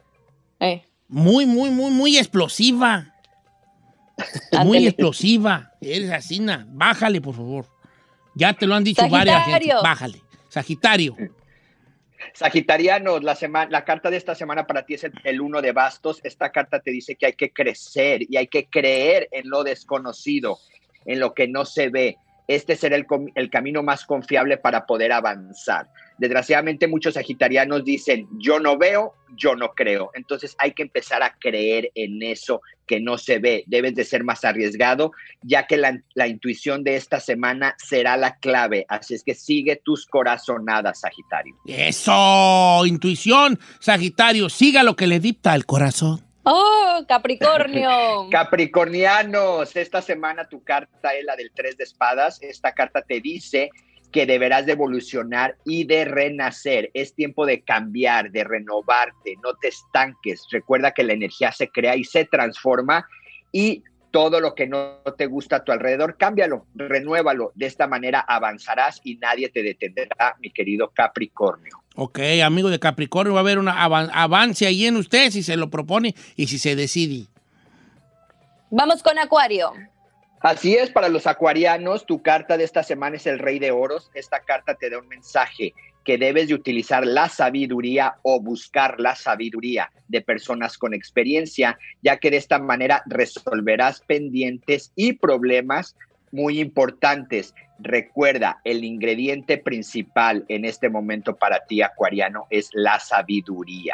Muy explosiva. Muy explosiva. Eres así, bájale, por favor. Ya te lo han dicho varias gente. Bájale. Sagitario.
Sagitarianos, la carta de esta semana para ti es el 1 de bastos. Esta carta te dice que hay que crecer y hay que creer en lo desconocido, en lo que no se ve. Este será el camino más confiable para poder avanzar. Desgraciadamente muchos sagitarianos dicen, yo no veo, yo no creo. Entonces hay que empezar a creer en eso que no se ve. Debes de ser más arriesgado, ya que la intuición de esta semana será la clave. Así es que sigue tus corazonadas, Sagitario.
¡Eso! Intuición, Sagitario, siga lo que le dicta el corazón.
¡Oh, Capricornio!
Capricornianos, esta semana tu carta es la del 3 de espadas. Esta carta te dice que deberás de evolucionar y de renacer. Es tiempo de cambiar, de renovarte, no te estanques. Recuerda que la energía se crea y se transforma y todo lo que no te gusta a tu alrededor, cámbialo, renuévalo. De esta manera avanzarás y nadie te detendrá, mi querido Capricornio.
Ok, amigo de Capricornio, va a haber un avance ahí en usted si se lo propone y si se decide.
Vamos con Acuario.
Así es, para los acuarianos, tu carta de esta semana es el Rey de Oros. Esta carta te da un mensaje que debes de utilizar la sabiduría o buscar la sabiduría de personas con experiencia, ya que de esta manera resolverás pendientes y problemas muy importantes. Recuerda, el ingrediente principal en este momento para ti, acuariano, es la sabiduría.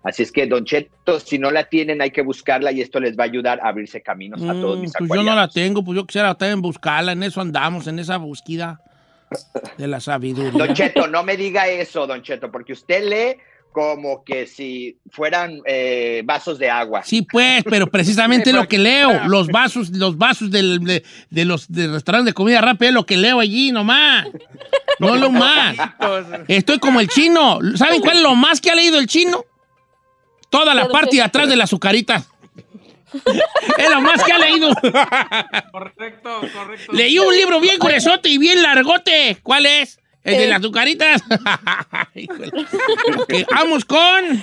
Así es que, Don Cheto, si no la tienen, hay que buscarla y esto les va a ayudar a abrirse caminos a todos mis
Pues yo no la tengo, pues yo quisiera también buscarla, en eso andamos, en esa búsqueda de la sabiduría.
Don Cheto, no me diga eso, Don Cheto, porque usted lee como que si fueran vasos de agua.
Sí, pues, pero precisamente lo que leo, los vasos de los restaurantes de comida rápida es lo que leo allí nomás. No lo más. Estoy como el chino. ¿Saben cuál es lo más que ha leído el chino? Toda la parte de atrás de las azucaritas. Es lo más que ha leído.
Correcto.
Leí un libro bien gruesote y bien largote. ¿Cuál es? El de las azucaritas. Okay, vamos con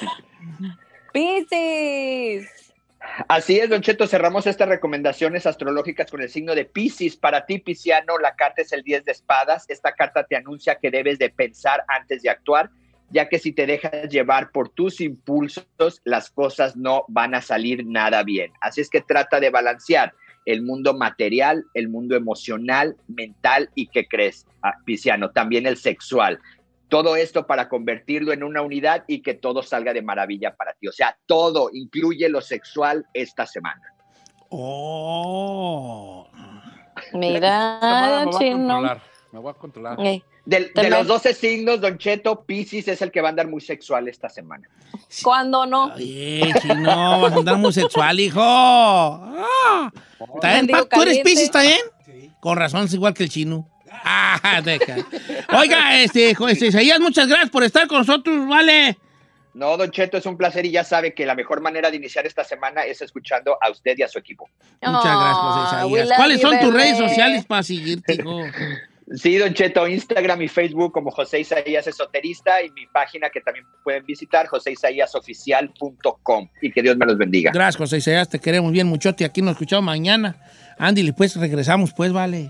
Piscis.
Así es, Don Cheto, cerramos estas recomendaciones astrológicas con el signo de Piscis. Para ti, Pisciano, la carta es el 10 de espadas. Esta carta te anuncia que debes de pensar antes de actuar, ya que si te dejas llevar por tus impulsos, las cosas no van a salir nada bien. Así es que trata de balancear el mundo material, el mundo emocional, mental y, ¿qué crees, Pisciano? También el sexual. Todo esto para convertirlo en una unidad y que todo salga de maravilla para ti. O sea, todo, incluye lo sexual esta semana.
Oh.
Mira, chino.
Me voy a controlar.
De los 12 signos, Don Cheto, Piscis es el que va a andar muy sexual esta semana.
¿Cuándo no?
Oye, chino, vas a andar muy sexual, hijo. ¿Está bien, Pac? ¿Tú eres Piscis, está bien? Sí. Con razón, es igual que el chino. Deja. Oiga, Isaías, muchas gracias por estar con nosotros, ¿vale?
No, Don Cheto, es un placer y ya sabe que la mejor manera de iniciar esta semana es escuchando a usted y a su equipo.
Muchas gracias, Isaías. ¿Cuáles son tus redes sociales para seguirte, hijo?
Sí, Don Cheto, Instagram y Facebook como José Isaías Esoterista y mi página que también pueden visitar, joseisaíasoficial.com, y que Dios me los bendiga.
Gracias, José Isaías, te queremos bien muchote, aquí nos escuchamos mañana. Andy, pues regresamos, pues, vale.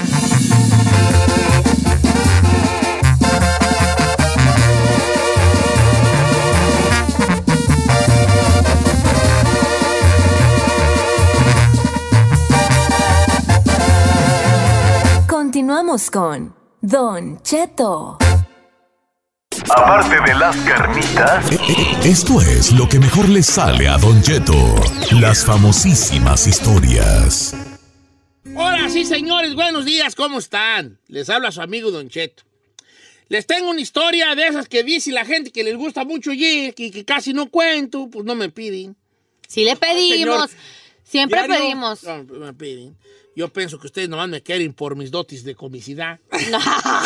Continuamos con Don Cheto.
Aparte de las carnitas, esto es lo que mejor le sale a Don Cheto. Las famosísimas historias.
Hola, sí, señores, buenos días, ¿cómo están? Les habla su amigo Don Cheto. Les tengo una historia de esas que dice la gente que les gusta mucho y que casi no cuento, pues no me piden.
Sí le pedimos, siempre
Diario,
pedimos.
No, me piden. Yo pienso que ustedes nomás me quieren por mis dotes de comicidad.
No,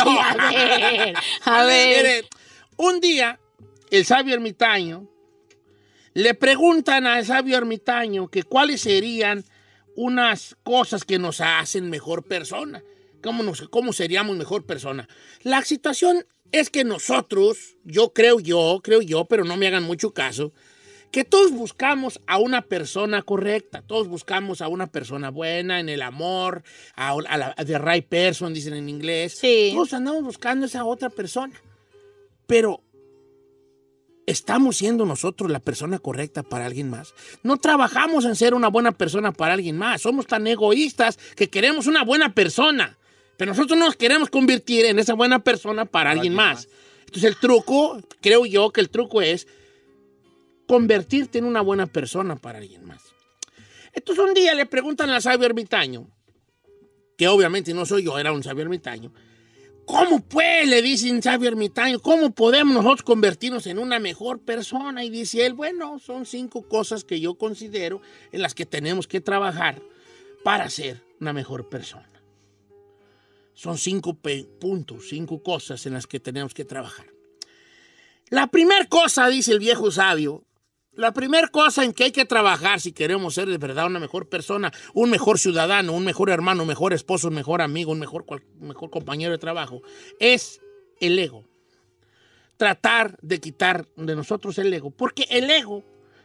a ver.
Mire, un día, el sabio ermitaño, le preguntan al sabio ermitaño que cuáles serían unas cosas que nos hacen mejor persona. ¿Cómo seríamos mejor persona? La situación es que nosotros, yo creo yo, pero no me hagan mucho caso, que todos buscamos a una persona correcta, todos buscamos a una persona buena en el amor, a la the right person, dicen en inglés.
Sí.
Todos andamos buscando a esa otra persona. Pero, ¿estamos siendo nosotros la persona correcta para alguien más? No trabajamos en ser una buena persona para alguien más. Somos tan egoístas que queremos una buena persona. Pero nosotros nos queremos convertir en esa buena persona para alguien más. Entonces el truco, creo yo que el truco es convertirte en una buena persona para alguien más. Entonces un día le preguntan al sabio ermitaño, que obviamente no soy yo, era un sabio ermitaño, ¿cómo pues, le dicen sabio ermitaño, cómo podemos nosotros convertirnos en una mejor persona? Y dice él, bueno, son 5 cosas que yo considero en las que tenemos que trabajar para ser una mejor persona. Son 5 puntos, 5 cosas en las que tenemos que trabajar. La primera cosa, dice el viejo sabio, la primera cosa en que hay que trabajar si queremos ser de verdad una mejor persona, un mejor ciudadano, un mejor hermano, un mejor esposo, un mejor amigo, un mejor compañero de trabajo, es el ego. Tratar de quitar de nosotros el ego, porque el ego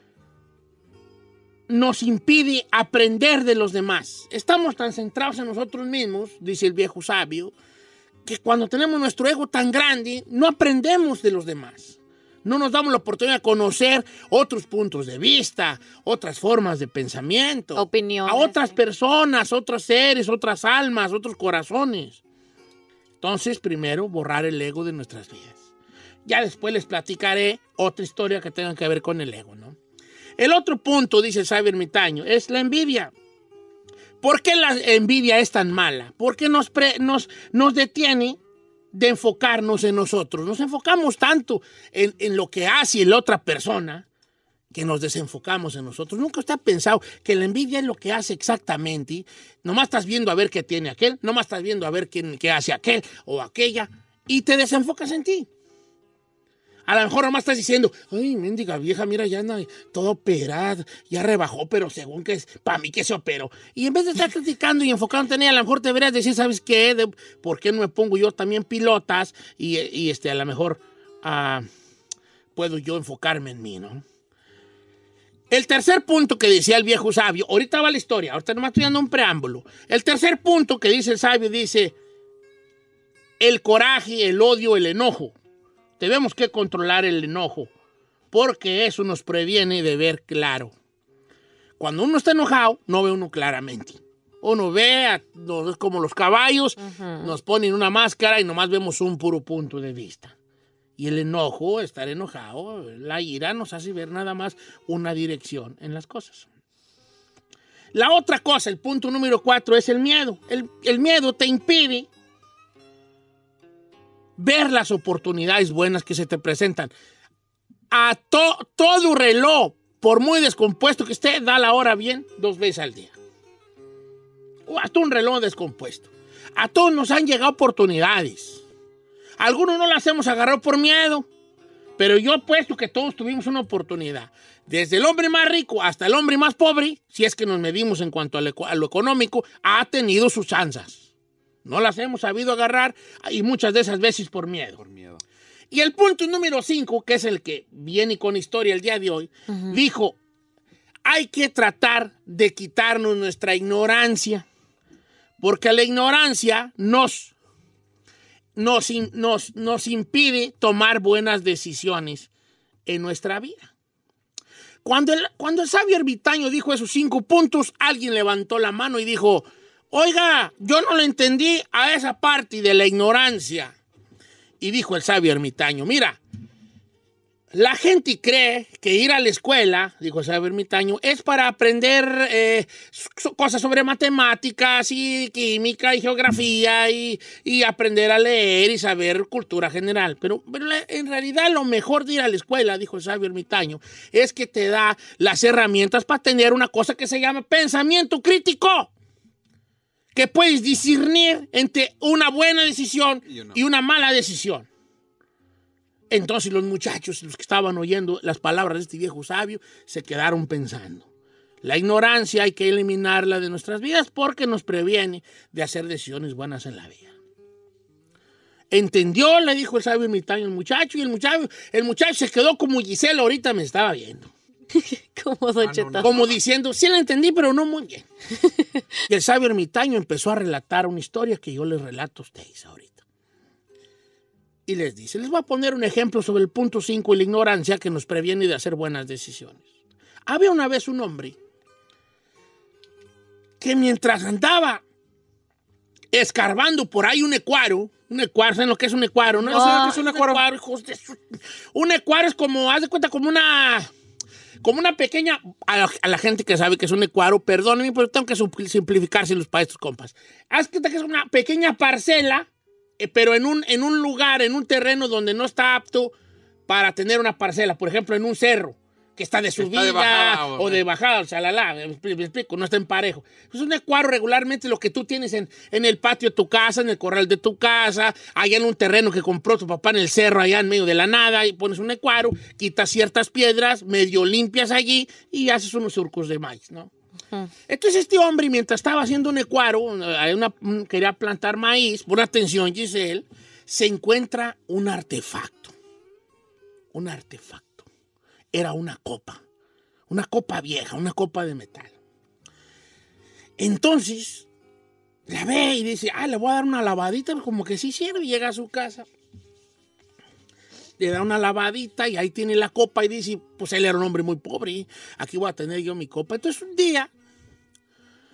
nos impide aprender de los demás. Estamos tan centrados en nosotros mismos, dice el viejo sabio, que cuando tenemos nuestro ego tan grande, no aprendemos de los demás. No nos damos la oportunidad de conocer otros puntos de vista, otras formas de pensamiento,
opiniones,
a otras personas, otros seres, otras almas, otros corazones. Entonces, primero, borrar el ego de nuestras vidas. Ya después les platicaré otra historia que tenga que ver con el ego, ¿no? El otro punto, dice el sabio ermitaño, es la envidia. ¿Por qué la envidia es tan mala? Porque nos detiene de enfocarnos en nosotros. Nos enfocamos tanto en lo que hace la otra persona que nos desenfocamos en nosotros. Nunca usted ha pensado que la envidia es lo que hace exactamente. Nomás estás viendo a ver qué tiene aquel, nomás estás viendo a ver qué hace aquel o aquella y te desenfocas en ti. A lo mejor nomás estás diciendo, ay, mendiga vieja, mira, ya anda todo operada, ya rebajó, pero según que es, para mí que se operó. Y en vez de estar criticando y enfocándote en ella, a lo mejor te deberías decir, ¿sabes qué? ¿Por qué no me pongo yo también pilotas? Y a lo mejor puedo yo enfocarme en mí, ¿no? El tercer punto que decía el viejo sabio, ahorita va la historia, ahorita nomás estoy dando un preámbulo. El tercer punto que dice el sabio dice, el coraje, el odio, el enojo. Tenemos que controlar el enojo, porque eso nos previene de ver claro. Cuando uno está enojado, no ve uno claramente. Uno ve, no es como los caballos, nos ponen una máscara y nomás vemos un puro punto de vista. Y el enojo, estar enojado, la ira nos hace ver nada más una dirección en las cosas. La otra cosa, el punto número 4, es el miedo. El miedo te impide ver las oportunidades buenas que se te presentan. A todo reloj, por muy descompuesto que esté, da la hora bien 2 veces al día. O hasta un reloj descompuesto. A todos nos han llegado oportunidades. Algunos no las hemos agarrado por miedo, pero yo apuesto que todos tuvimos una oportunidad. Desde el hombre más rico hasta el hombre más pobre, si es que nos medimos en cuanto a lo económico, ha tenido sus chanzas. No las hemos sabido agarrar y muchas de esas veces por miedo. Y el punto número 5, que es el que viene con historia el día de hoy, dijo, hay que tratar de quitarnos nuestra ignorancia, porque la ignorancia nos impide tomar buenas decisiones en nuestra vida. Cuando el sabio ermitaño dijo esos 5 puntos, alguien levantó la mano y dijo, oiga, yo no le entendí a esa parte de la ignorancia. Y dijo el sabio ermitaño, mira, la gente cree que ir a la escuela, dijo el sabio ermitaño, es para aprender cosas sobre matemáticas y química y geografía y aprender a leer y saber cultura general. Pero en realidad lo mejor de ir a la escuela, dijo el sabio ermitaño, es que te da las herramientas para tener una cosa que se llama pensamiento crítico. Que puedes discernir entre una buena decisión y una mala decisión. Entonces los muchachos, los que estaban oyendo las palabras de este viejo sabio, se quedaron pensando. La ignorancia hay que eliminarla de nuestras vidas porque nos previene de hacer decisiones buenas en la vida. ¿Entendió? Le dijo el sabio ermitaño al muchacho, y el muchacho se quedó como Gisela ahorita me estaba viendo.
Como Don Cheto.
Como diciendo, sí la entendí, pero no muy bien. Y el sabio ermitaño empezó a relatar una historia que yo les relato a ustedes ahorita. Y les dice, les voy a poner un ejemplo sobre el punto 5 y la ignorancia que nos previene de hacer buenas decisiones. Había una vez un hombre que mientras andaba escarbando por ahí un ecuaro, ¿saben lo que es un ecuaro? ¿No? ¿Saben lo que es un ecuaro? Un ecuaro es como, haz de cuenta, como una pequeña, a la gente que sabe que es un ecuaro, perdónenme, pero tengo que simplificárselos para estos compas. Haz que es una pequeña parcela, pero en un lugar, en un terreno donde no está apto para tener una parcela. Por ejemplo, en un cerro, que está de subida o de bajada, o sea, me explico, no está en parejo. Es un ecuaro regularmente lo que tú tienes en el patio de tu casa, en el corral de tu casa, allá en un terreno que compró tu papá en el cerro, allá en medio de la nada, y pones un ecuaro, quitas ciertas piedras, medio limpias allí y haces unos surcos de maíz, ¿no? Entonces este hombre, mientras estaba haciendo un ecuaro, quería plantar maíz, por atención Giselle, se encuentra un artefacto. Un artefacto. Era una copa vieja, una copa de metal. Entonces, la ve y dice, le voy a dar una lavadita, como que sí sirve. Llega a su casa, le da una lavadita y ahí tiene la copa y dice, pues él era un hombre muy pobre, aquí voy a tener yo mi copa. Entonces un día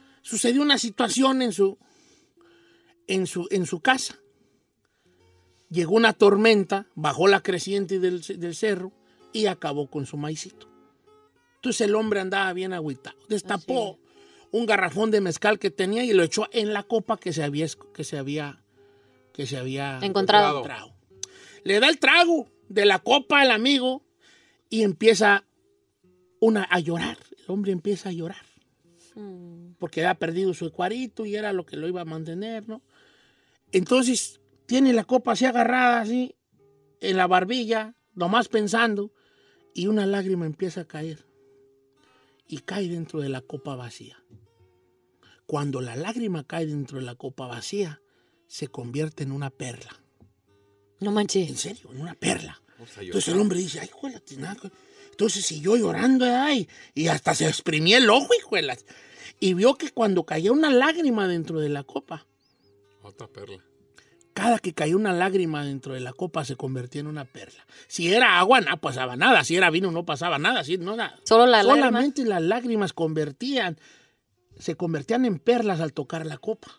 sucedió una situación en su casa. llegó una tormenta, bajó la creciente del cerro y acabó con su maicito. Entonces el hombre andaba bien agüitado. Destapó un garrafón de mezcal que tenía y lo echó en la copa que se había
encontrado.
Le da el trago de la copa al amigo y empieza a llorar. El hombre empieza a llorar. Porque había perdido su ecuarito y era lo que lo iba a mantener, ¿no? Entonces tiene la copa así agarrada, así, en la barbilla, nomás pensando, y una lágrima empieza a caer. Y cae dentro de la copa vacía. Cuando la lágrima cae dentro de la copa vacía, se convierte en una perla.
No manches.
En serio, en una perla. Entonces el hombre dice, ay, juela, entonces siguió llorando, ay, y hasta se exprimía el ojo, hijuelas. Y vio que cuando caía una lágrima dentro de la copa,
otra perla.
Cada que caía una lágrima dentro de la copa se convertía en una perla. Si era agua, no pasaba nada. Si era vino, no pasaba nada. Solamente las lágrimas se convertían en perlas al tocar la copa.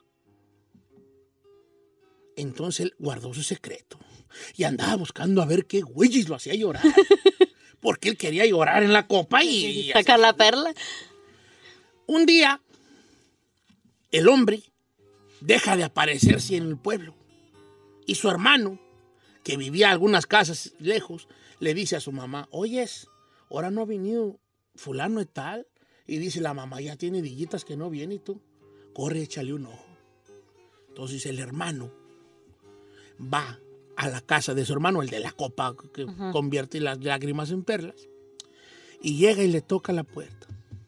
Entonces él guardó su secreto y andaba buscando a ver qué güeyes lo hacía llorar. Porque él quería llorar en la copa y
sacar la perla.
Un día, el hombre deja de aparecerse en el pueblo. Y su hermano, que vivía algunas casas lejos, le dice a su mamá, oyes, ahora no ha venido fulano y tal. Y dice la mamá, ya tiene dillitas que no viene y tú, corre, échale un ojo. Entonces el hermano va a la casa de su hermano, el de la copa que convierte las lágrimas en perlas, y llega y le toca la puerta.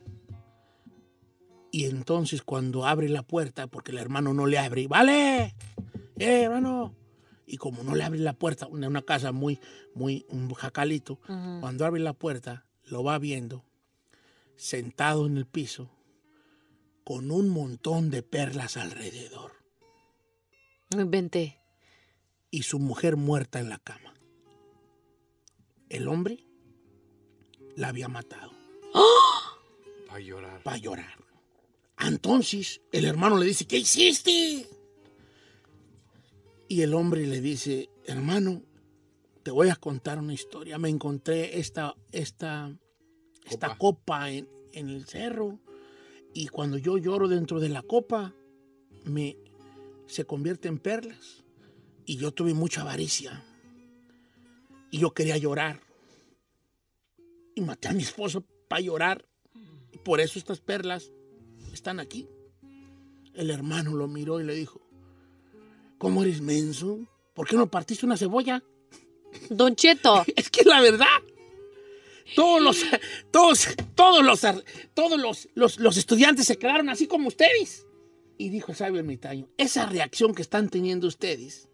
Y entonces cuando abre la puerta, porque el hermano no le abre, ¡vale! Hermano! Y como no le abre la puerta, una casa muy un jacalito, cuando abre la puerta, lo va viendo sentado en el piso con un montón de perlas alrededor.
Me inventé.
Y su mujer muerta en la cama. El hombre la había matado.
¡Oh! Para
llorar. Entonces el hermano le dice, ¿qué hiciste? Y el hombre le dice, hermano, te voy a contar una historia. Me encontré esta copa en el cerro y cuando yo lloro dentro de la copa se convierte en perlas y yo tuve mucha avaricia y yo quería llorar y maté a mi esposo para llorar y por eso estas perlas están aquí. El hermano lo miró y le dijo, ¿cómo eres menso? ¿Por qué no partiste una cebolla?
Don Cheto.
Es que es la verdad. Todos los estudiantes se quedaron así como ustedes. Y dijo el sabio ermitaño, esa reacción que están teniendo ustedes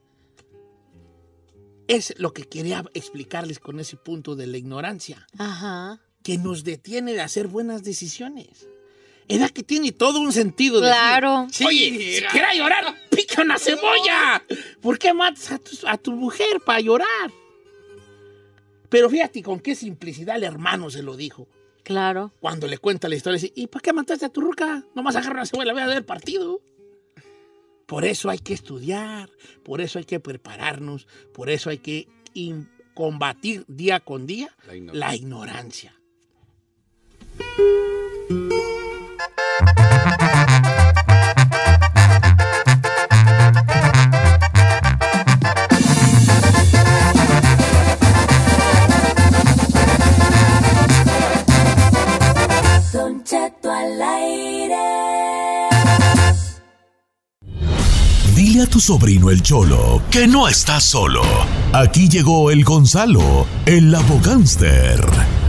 es lo que quería explicarles con ese punto de la ignorancia.
Ajá.
Que nos detiene de hacer buenas decisiones. Es que tiene todo un sentido.
Claro.
Decir, oye, si quieres llorar, pica una cebolla. ¿Por qué matas a tu mujer para llorar? Pero fíjate con qué simplicidad el hermano se lo dijo.
Claro.
Cuando le cuenta la historia, dice, ¿y para qué mataste a tu ruca? Nomás agarra una cebolla, la voy a dar partido. Por eso hay que estudiar, por eso hay que prepararnos, por eso hay que combatir día con día la ignorancia.
Don Cheto al aire.
Dile a tu sobrino el Cholo que no está solo. Aquí llegó el Gonzalo, el abogánster.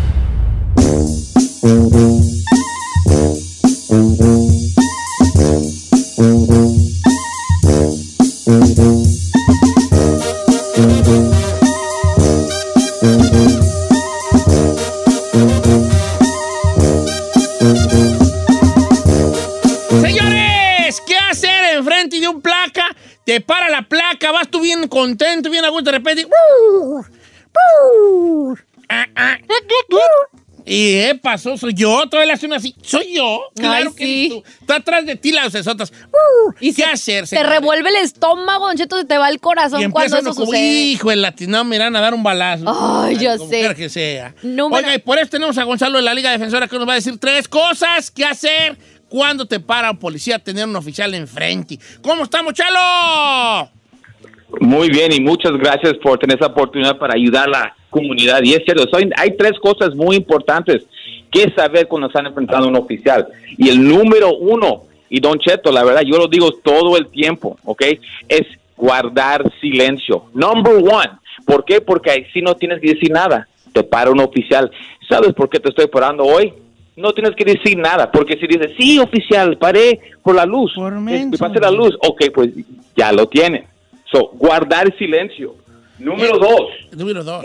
Señores, ¿qué hacer enfrente de un placa? Te para la placa, vas tú bien contento, bien a gusto, de repente. Y pasó, soy yo, todavía le hacen así, soy yo, claro
Ay,
que
sí.
eres tú. Está atrás de ti las esotas.
Y
¿Qué hacer?
Te revuelve el estómago, Don Cheto, se te va el corazón
Y
cuando
empieza
eso
uno como,
sucede.
hijo de latino, me irán a dar un balazo.
Ay, yo
como
sé.
quiera que sea.
Número-
Oiga, y por eso tenemos a Gonzalo de la Liga Defensora que nos va a decir 3 cosas que hacer cuando te para un policía a tener un oficial enfrente. ¿Cómo estamos, Chalo?
Muy bien, y muchas gracias por tener esa oportunidad para ayudar a la comunidad. Y es cierto, hay 3 cosas muy importantes que saber cuando están enfrentando a un oficial. Y el número 1, y Don Cheto, la verdad, yo lo digo todo el tiempo, ¿ok? Es guardar silencio. Number 1. ¿Por qué? Porque así no tienes que decir nada. Te para un oficial. ¿Sabes por qué te estoy parando hoy? No tienes que decir nada, porque si dices, sí, oficial, paré por la luz, me pasé la luz, ok, pues ya lo tienen. So, guardar silencio. Número 2.
Número 2.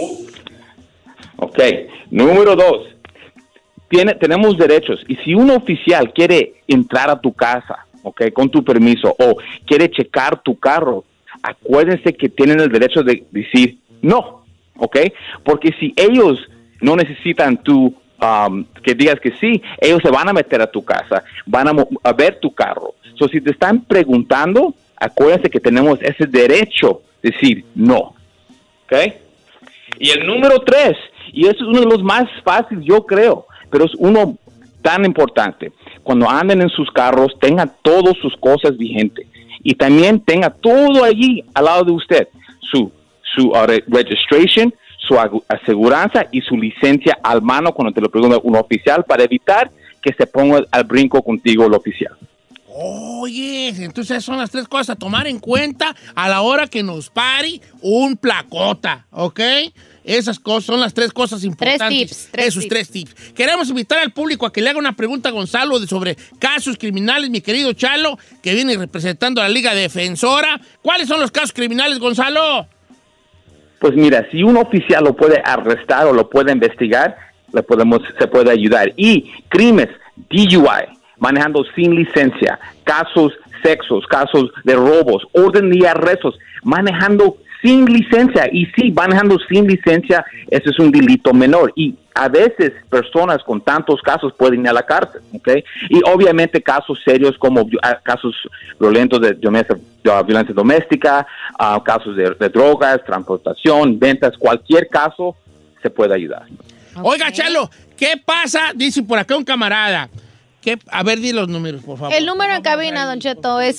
Ok, número 2. Tenemos derechos, y si un oficial quiere entrar a tu casa, ok, con tu permiso, o quiere checar tu carro, acuérdense que tienen el derecho de decir no, ok, porque si ellos no necesitan que digas que sí, ellos se van a meter a tu casa, van a ver tu carro. So, si te están preguntando, acuérdense que tenemos ese derecho de decir no, ok. Y el número 3, y eso es uno de los más fáciles, yo creo, pero es uno tan importante. Cuando anden en sus carros, tengan todas sus cosas vigentes. Y también tenga todo allí al lado de usted. Su registration, su aseguranza y su licencia al mano cuando te lo pregunta un oficial para evitar que se ponga al brinco contigo el oficial.
Oye, entonces son las 3 cosas a tomar en cuenta a la hora que nos pare un placota, ¿ok? Esas cosas son las 3 cosas importantes. 3 tips. Queremos invitar al público a que le haga una pregunta a Gonzalo sobre casos criminales, mi querido Chalo, que viene representando a la Liga Defensora. ¿Cuáles son los casos criminales, Gonzalo?
Pues mira, si un oficial lo puede arrestar o lo puede investigar, se puede ayudar. Y crímenes, DUI, manejando sin licencia, casos sexos, casos de robos, orden de arrestos, manejando sin licencia. Y sí, manejando sin licencia, ese es un delito menor. Y a veces personas con tantos casos pueden ir a la cárcel, ¿ok? Y obviamente casos serios como casos violentos de violencia doméstica, casos de drogas, transportación, ventas, cualquier caso se puede ayudar.
Oiga, Chalo, ¿qué pasa? Dice por acá un camarada. A ver, di los números, por favor.
El número en cabina, Don Cheto, es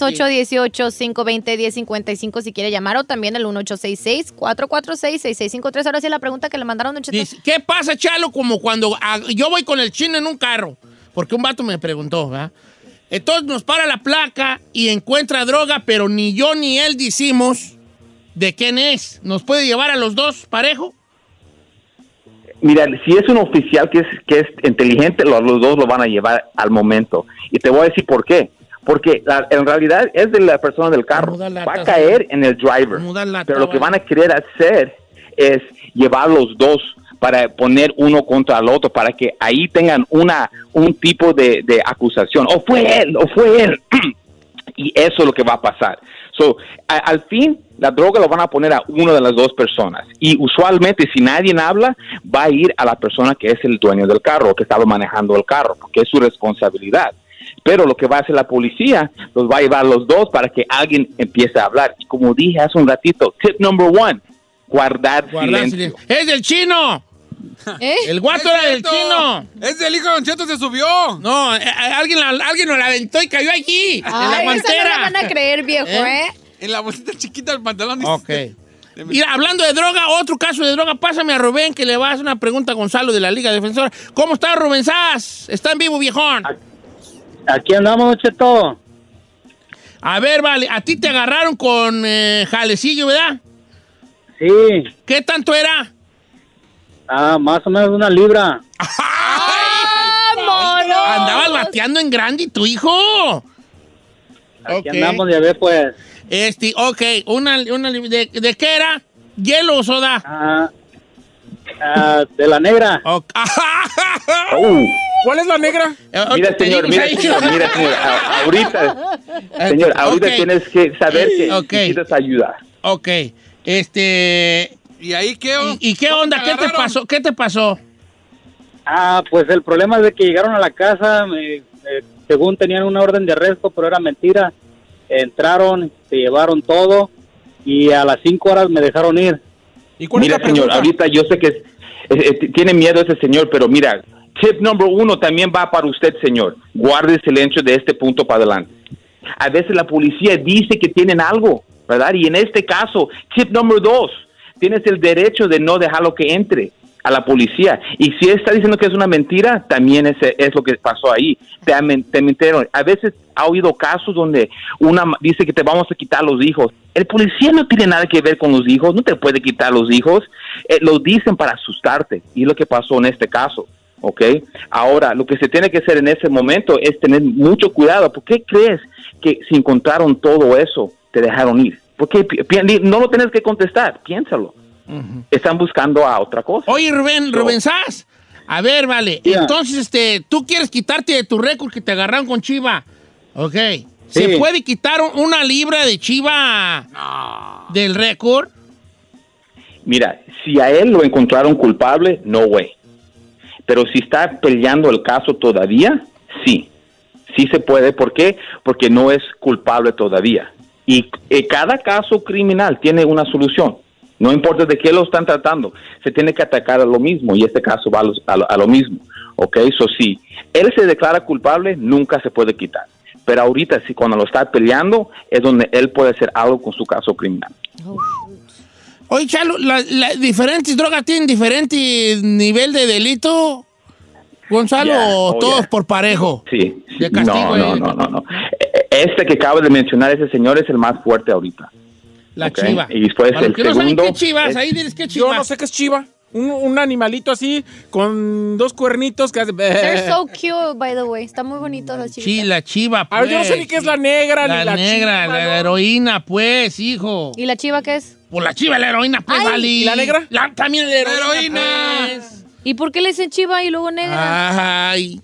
818-520-1055 si quiere llamar, o también el 1866-446-6653. Ahora sí la pregunta que le mandaron, Don Cheto.
Dice, ¿qué pasa, Chalo? Como cuando yo voy con el chino en un carro, porque un vato me preguntó, ¿verdad? Entonces nos para la placa y encuentra droga, pero ni yo ni él decimos de quién es. ¿Nos puede llevar a los dos parejo?
Mira, si es un oficial que es inteligente, los dos lo van a llevar al momento. Y te voy a decir por qué. Porque en realidad es de la persona del carro. Va a caer en el driver. Pero lo que van a querer hacer es llevar los dos para poner uno contra el otro, para que ahí tengan un tipo de acusación. O fue él. Y eso es lo que va a pasar. Al fin, la droga lo van a poner a una de las dos personas. Y usualmente, si nadie habla, va a ir a la persona que es el dueño del carro, que estaba manejando el carro, porque es su responsabilidad. Pero lo que va a hacer la policía, los va a llevar los dos para que alguien empiece a hablar. Y como dije hace un ratito, tip number 1, guardar silencio.
¡Es del chino! El guato era del chino.
Es del hijo de Don Cheto, se subió.
No, alguien nos la aventó y cayó aquí. En la guantera.
No la van a creer, viejo,
En la bolsita chiquita del pantalón.
Ok. Mira, hablando de droga, otro caso de droga, pásame a Rubén, que le va a hacer una pregunta a Gonzalo de la Liga Defensora. ¿Cómo está, Rubén Sass? ¿Está en vivo, viejón?
Aquí andamos, Don Cheto.
A ver, vale, a ti te agarraron con jalecillo, ¿verdad?
Sí.
¿Qué tanto era?
Más o menos 1 libra.
¡Vámonos!
Andabas bateando en grande, tu hijo.
Aquí andamos, ya ve, pues.
Ok, ¿de qué era? ¿Hielo o soda?
De la negra.
¿Cuál es la negra?
Mira, señor, ahorita tienes que saber que necesitas ayuda.
Ok,
¿Y ahí qué onda?
¿Y qué onda? ¿Qué te pasó?
Pues el problema es de que llegaron a la casa, según tenían una orden de arresto, pero era mentira. Entraron, se llevaron todo y a las 5 horas me dejaron ir.
Mira, señor, ahorita yo sé que tiene miedo ese señor, pero mira, tip number 1 también va para usted, señor. Guarde el silencio de este punto para adelante. A veces la policía dice que tienen algo, ¿verdad? Y en este caso, tip number 2, tienes el derecho de no dejarlo que entre a la policía. Y si está diciendo que es una mentira, también es lo que pasó ahí. Te mintieron. A veces ha habido casos donde una dice que te vamos a quitar los hijos. El policía no tiene nada que ver con los hijos, no te puede quitar los hijos. Lo dicen para asustarte. Y es lo que pasó en este caso. ¿Ok? Ahora, lo que se tiene que hacer en ese momento es tener mucho cuidado. ¿Por qué crees que si encontraron todo eso, te dejaron ir? Porque no lo tienes que contestar, piénsalo. Están buscando a otra cosa.
Oye, Rubén Sass, a ver, vale, entonces, tú quieres quitarte de tu récord que te agarraron con chiva, ¿ok? ¿Se puede quitar una libra de chiva del récord?
Mira, si a él lo encontraron culpable, no way. Pero si está peleando el caso todavía, sí se puede. ¿Por qué? Porque no es culpable todavía. Y cada caso criminal tiene una solución. No importa de qué lo están tratando, se tiene que atacar a lo mismo, y este caso va a lo mismo, ¿ok? Si él se declara culpable, nunca se puede quitar. Pero ahorita, cuando lo está peleando, es donde él puede hacer algo con su caso criminal.
Oye, Chalo, ¿las diferentes drogas tienen diferente nivel de delito, Gonzalo, o todos por parejo?
Sí.
De castigo,
no. Este que acabo de mencionar, ese señor, es el más fuerte ahorita.
La chiva.
Y después el
que no
segundo.
¿Qué chivas? Ahí dices qué chiva.
Yo no sé qué es chiva. Un animalito así, con 2 cuernitos que hace.
They're so cute, by the way. Está muy bonito la chiva.
Sí, la chiva, pues.
A ver, yo no sé ni qué es la negra,
la
ni la
negra,
chiva,
la heroína, pues, hijo.
¿Y la chiva qué es?
Pues la chiva, la heroína, pues, vale.
¿Y la negra?
También la heroína. Pues.
¿Y por qué le dicen chiva y luego negra?
Ay.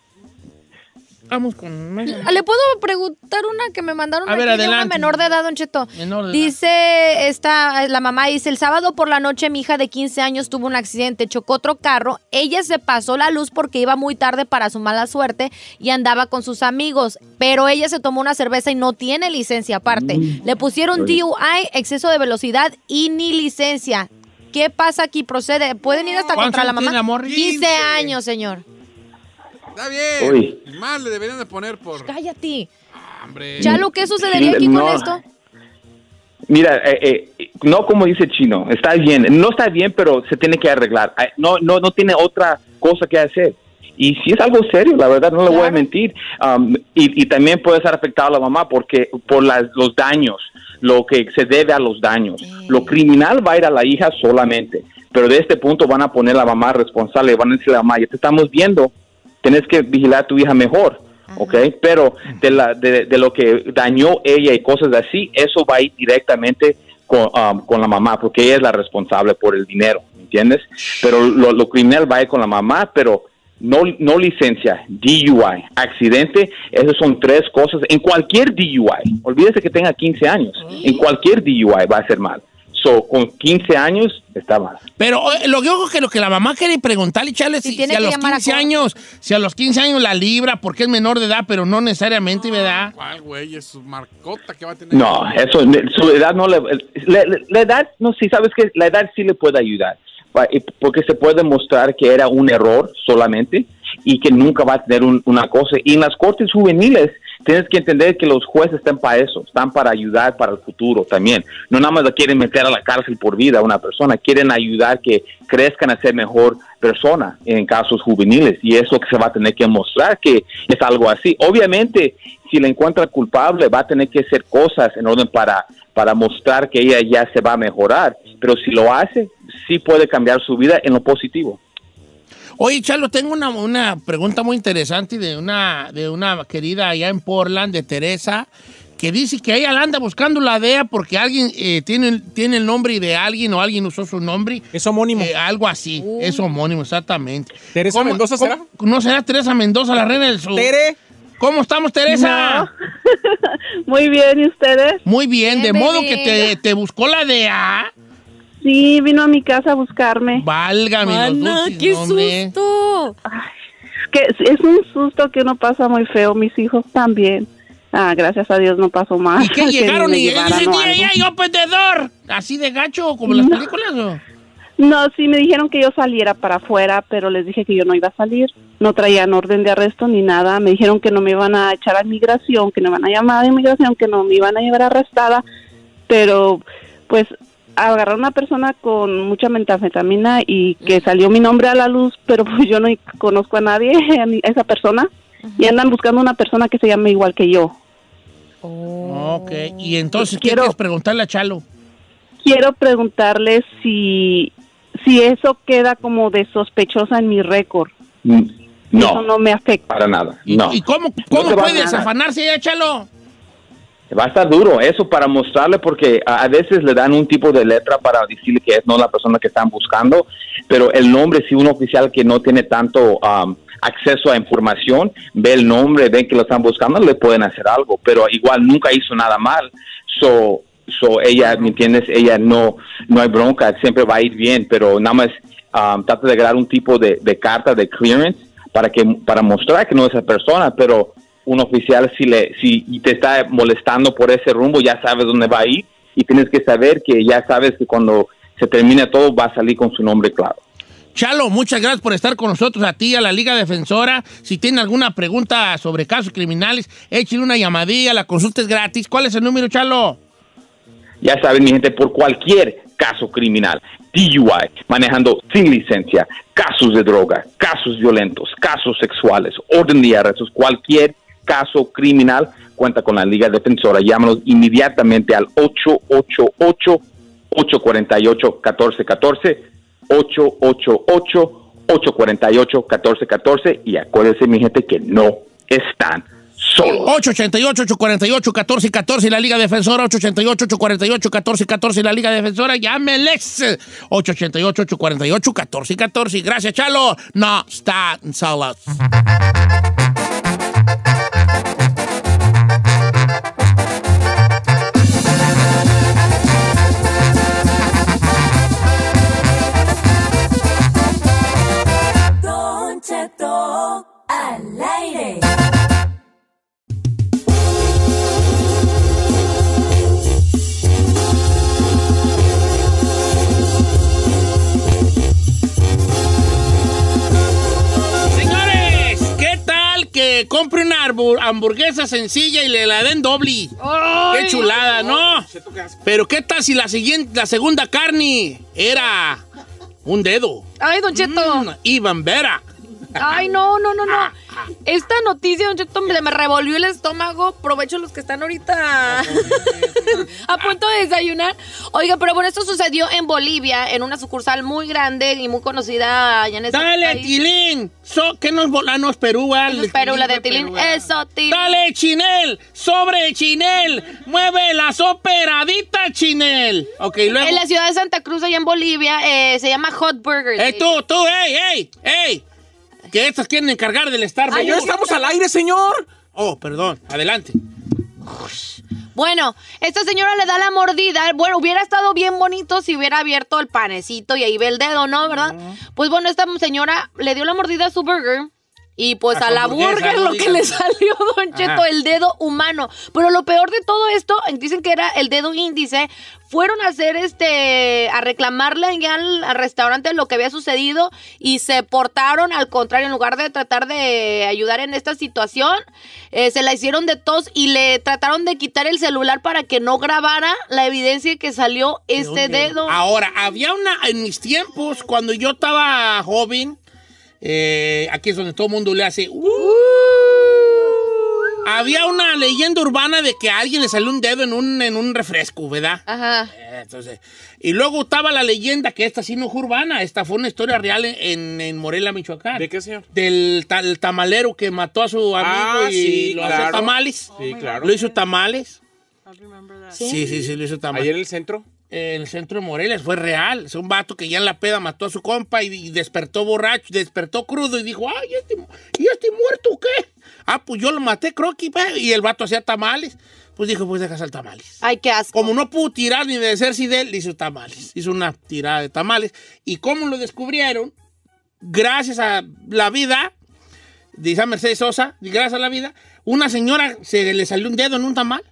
Vamos con...
¿Le puedo preguntar una que me mandaron
a ver,
aquí de una
adelante.
menor de edad, Don Cheto?
Menor de
dice, la mamá dice, el sábado por la noche mi hija de 15 años tuvo un accidente, chocó otro carro, ella se pasó la luz porque iba muy tarde para su mala suerte y andaba con sus amigos, pero ella se tomó una cerveza y no tiene licencia aparte. Le pusieron DUI, exceso de velocidad y ni licencia. ¿Qué pasa aquí? ¿Procede? ¿Pueden ir hasta contra la mamá? 15 años, señor.
Está bien. Más le deberían de poner por...
Cállate.
Hombre.
Chalo, ¿qué sucedería aquí con esto?
Mira, no como dice Chino, está bien. No está bien, pero se tiene que arreglar. No tiene otra cosa que hacer. Y si es algo serio, la verdad, no le voy a mentir. Y también puede ser afectado a la mamá porque por los daños, lo que se debe a los daños. Lo criminal va a ir a la hija solamente. Pero de este punto van a poner a la mamá responsable. Van a decir a la mamá, ya te estamos viendo. Tienes que vigilar a tu hija mejor, ¿ok? Pero de lo que dañó ella y cosas así, eso va a ir directamente con la mamá, porque ella es la responsable por el dinero, ¿me entiendes? Pero lo criminal va a ir con la mamá, pero no licencia, DUI, accidente, esas son 3 cosas. En cualquier DUI, olvídese que tenga 15 años, en cualquier DUI va a ser mal. Con 15 años está mal.
Pero lo que la mamá quiere preguntarle, Chale, si a los 15 años la libra, porque es menor de edad, pero no necesariamente, ¿verdad?
¿Cuál, güey? Es su marcota que va a tener.
No, su edad no la edad, no, sí, sabes que la edad sí le puede ayudar, porque se puede mostrar que era un error solamente y que nunca va a tener una cosa. Y en las cortes juveniles tienes que entender que los jueces están para eso, están para ayudar para el futuro también. No nada más la quieren meter a la cárcel por vida a una persona, quieren ayudar que crezcan a ser mejor persona en casos juveniles, y eso que se va a tener que mostrar que es algo así. Obviamente, si la encuentra culpable, va a tener que hacer cosas en orden para mostrar que ella ya se va a mejorar, pero si lo hace, sí puede cambiar su vida en lo positivo.
Oye, Chalo, tengo una pregunta muy interesante de una querida allá en Portland, de Teresa, que dice que ella la anda buscando la DEA porque alguien tiene el nombre de alguien o alguien usó su nombre.
Es homónimo.
Algo así, es homónimo, exactamente.
¿Teresa Mendoza será?
¿No será Teresa Mendoza, la reina del sur?
¿Tere?
¿Cómo estamos, Teresa?
No. Muy bien, ¿y ustedes?
Muy bien, de modo que te buscó la DEA.
Sí, vino a mi casa a buscarme.
Válgame los dulces,
¡Qué
hombre.
susto!
Que es un susto que uno pasa muy feo, mis hijos también. Gracias a Dios no pasó más.
¿Y qué
que
llegaron
me
y
llevaran
ese
o
día
algo.
ya open the door? ¿Así de gacho como en las películas o?
No, sí me dijeron que yo saliera para afuera, pero les dije que yo no iba a salir. No traían orden de arresto ni nada. Me dijeron que no me iban a echar a inmigración, que no me iban a llamar a inmigración, que no me iban a llevar arrestada. Pero, pues, agarraron a una persona con mucha metanfetamina y que salió mi nombre a la luz, pero pues yo no conozco a nadie, a esa persona. Y andan buscando una persona que se llame igual que yo.
Ok, y entonces, ¿qué quieres preguntarle a Chalo?
Quiero preguntarle si eso queda como de sospechosa en mi récord.
No.
Eso no me afecta.
Para nada. No.
¿Y cómo
No te va a
puede
nada.
desafanarse ya, Chalo?
Va a estar duro eso para mostrarle porque a veces le dan un tipo de letra para decirle que es no la persona que están buscando, pero el nombre, si un oficial que no tiene tanto acceso a información, ve el nombre, ven que lo están buscando, le pueden hacer algo, pero igual nunca hizo nada mal. So ella, ¿me entiendes? Ella no hay bronca, siempre va a ir bien, pero nada más trata de crear un tipo de carta de clearance para mostrar que no es esa persona, pero un oficial si te está molestando por ese rumbo, ya sabes dónde va a ir y tienes que saber que ya sabes que cuando se termine todo va a salir con su nombre claro.
Chalo, muchas gracias por estar con nosotros, a ti, a la Liga Defensora. Si tienen alguna pregunta sobre casos criminales, échenle una llamadilla, la consulta es gratis. ¿Cuál es el número, Chalo?
Ya saben, mi gente, por cualquier caso criminal, DUI, manejando sin licencia, casos de droga, casos violentos, casos sexuales, orden de arrestos, cualquier caso criminal, cuenta con la Liga Defensora. Llámanos inmediatamente al 888-848-1414, 888-848-1414, y acuérdense, mi gente, que no están solos.
888-848-1414 y la Liga Defensora, 888-848-1414 y la Liga Defensora, llámenles 888-848-1414. Gracias, Chalo. No están solos.
Don Cheto al aire.
Señores, ¿qué tal que compre una hamburguesa sencilla y le la den doble? ¡Qué chulada, ¿no? Pero ¿qué tal si la segunda carne era un dedo?
Ay, Don Cheto.
Iván Vera.
Ay, no. Esta noticia, Don Cheto, me revolvió el estómago. Provecho los que están ahorita a punto de desayunar. Oiga, pero bueno, esto sucedió en Bolivia, en una sucursal muy grande y muy conocida allá en ese
Dale,
país.
Tilín. ¿Qué nos volamos Perú?
Eso es Perú, la de Tilín. Eso, Tilín.
Dale, Chinel. Sobre Chinel. Mueve las operaditas, Chinel. Ok, luego.
En la ciudad de Santa Cruz, allá en Bolivia, se llama Hot Burger.
Tú, ey. Que estas quieren encargar del Starbucks.
Señor, estamos al aire, señor.
Oh, perdón. Adelante.
Bueno, esta señora le da la mordida. Bueno, hubiera estado bien bonito si hubiera abierto el panecito y ahí ve el dedo, ¿no? ¿Verdad? Pues bueno, esta señora le dio la mordida a su burger. Y pues a la burger lo que le salió, Don Cheto, el dedo humano. Pero lo peor de todo esto, dicen que era el dedo índice. Fueron a hacer a reclamarle ya al restaurante lo que había sucedido y se portaron al contrario, en lugar de tratar de ayudar en esta situación, se la hicieron de tos y le trataron de quitar el celular para que no grabara la evidencia de que salió este dedo.
Ahora, había en mis tiempos, cuando yo estaba joven, aquí es donde todo el mundo le hace había una leyenda urbana de que a alguien le salió un dedo en un refresco, ¿verdad?
Ajá.
Entonces, y luego estaba la leyenda, que esta sí no es urbana, esta fue una historia real en Morelia, Michoacán.
¿De qué, señor?
Del tamalero que mató a su amigo y lo hizo tamales.
Sí, claro.
Lo hizo tamales.
Sí,
lo hizo tamales.
¿Ayer en el centro?
En el centro de Morelia, fue real. Es un vato que ya en la peda mató a su compa y despertó borracho, despertó crudo y dijo, ¿y este muerto qué? Pues yo lo maté, croqui, y el vato hacía tamales. Pues dijo, pues deja hacer tamales.
Ay, qué asco.
Como no pudo tirar ni deshacerse de él, hizo tamales. Hizo una tirada de tamales. ¿Y cómo lo descubrieron? Gracias a la vida, dice Mercedes Sosa, gracias a la vida, una señora se le salió un dedo en un tamal.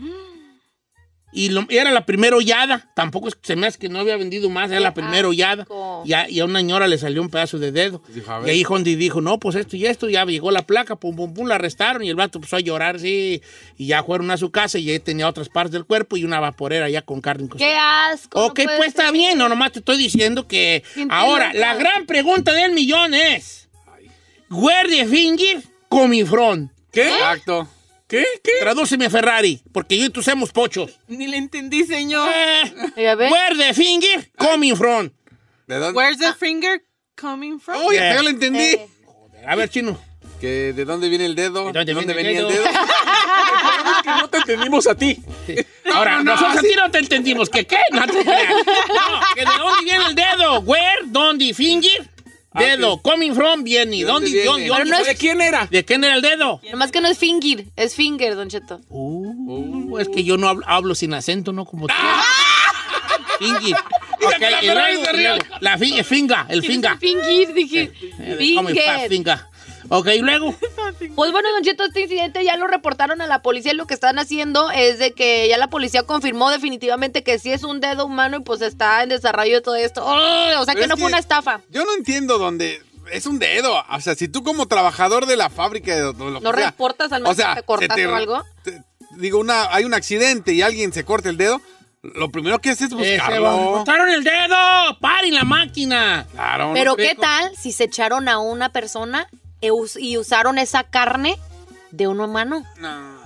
Y era la primera hollada. Tampoco se me hace que no había vendido más. Era la primera hollada. Y a una señora le salió un pedazo de dedo. Y ahí Hondi dijo, no, pues esto y esto. Ya llegó la placa, pum, pum, pum, la arrestaron. Y el vato empezó a llorar, sí. Y ya fueron a su casa y ahí tenía otras partes del cuerpo y una vaporera ya con carne.
¡Qué asco!
Ok, no pues está bien. No, nomás te estoy diciendo que... Ahora, la gran pregunta del millón es... Where the finger coming from?
¿Qué? Exacto.
¿Qué?
Tradúceme, Ferrari, porque yo y tú somos pochos.
Ni le entendí, señor.
Where the finger coming from?
¿De dónde?
Where's the finger coming from?
Oye, yo lo entendí.
Joder, a ver, chino.
Que ¿de dónde viene el dedo?
¿De dónde
venía el dedo?
Que no te entendimos a ti.
Sí. Ahora, nosotros a ti no te entendimos. ¿Qué? No te creas. No, que ¿de dónde viene el dedo? Where, ¿dónde finger? Dedo, coming from, viene. ¿Dónde viene?
¿De quién era?
¿De quién era el dedo?
Nomás que no es finger, es finger, Don Cheto.
Es que yo no hablo sin acento, ¿no? Como tú. Finger. Ok, y luego, la finga, el finga.
Finger, dije.
Finger. Ok, y luego.
Pues bueno, Don Cheto, este incidente ya lo reportaron a la policía y lo que están haciendo es de que ya la policía confirmó definitivamente que sí es un dedo humano y pues está en desarrollo de todo esto. Oh, o sea que no fue una estafa.
Yo no entiendo dónde es un dedo. O sea, si tú como trabajador de la fábrica
¿no reportas al menos que te cortaste o algo?
Digo, hay un accidente y alguien se corta el dedo, lo primero que haces es buscarlo.
¡Se cortaron el dedo! ¡Paren la máquina!
Claro.
Pero ¿qué tal si se echaron a una persona y usaron esa carne de un humano?
No.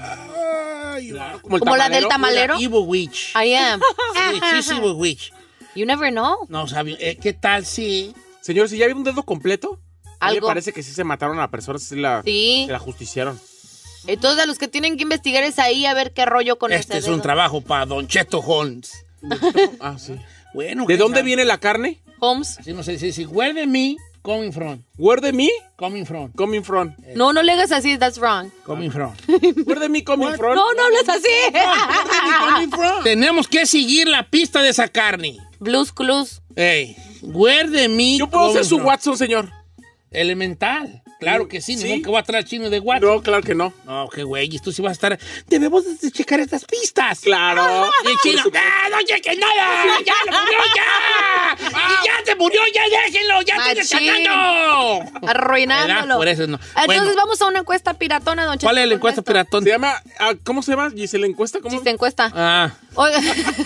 Claro,
como la del tamalero.
Evil Witch.
I am.
Sí, Evil Witch.
You never know.
No sabía. ¿Qué tal si?
Señor, si ya había un dedo completo, a mí me
¿Algo?
parece que sí se mataron a la persona, sí la justiciaron.
Entonces, a los que tienen que investigar es ahí a ver qué rollo con
Este es
dedo.
un trabajo para Don Cheto Holmes.
Ah, sí.
Bueno.
¿De dónde viene la carne?
Holmes.
Así no sé si where the me coming from.
Where the me?
Coming from.
Coming from.
No le hagas así, that's wrong.
Coming from.
Where the me coming from?
No hables así.
Tenemos que seguir la pista de esa carne.
Blues Clues.
Ey, where the me
Yo puedo ser su
from?
Watson, señor.
Elemental. Claro que sí,
¿Sí?
ni que voy a traer chino de Watson.
No, claro que no.
No, qué güey, tú sí vas a estar... Debemos de checar estas pistas.
Claro.
Y el chino, no chequen nada! ¡Ya lo murió, ya! ¡Y ya se murió, ya déjenlo! ¡Ya estoy descargando!
Arruinándolo.
Por eso no.
Entonces
Bueno,
vamos a una encuesta piratona, Don Cheto.
¿cuál es la encuesta piratón?
Se llama, ¿cómo se llama? ¿Y se la encuesta? ¿Cómo?
Sí, se encuesta.
Ah,
Oiga.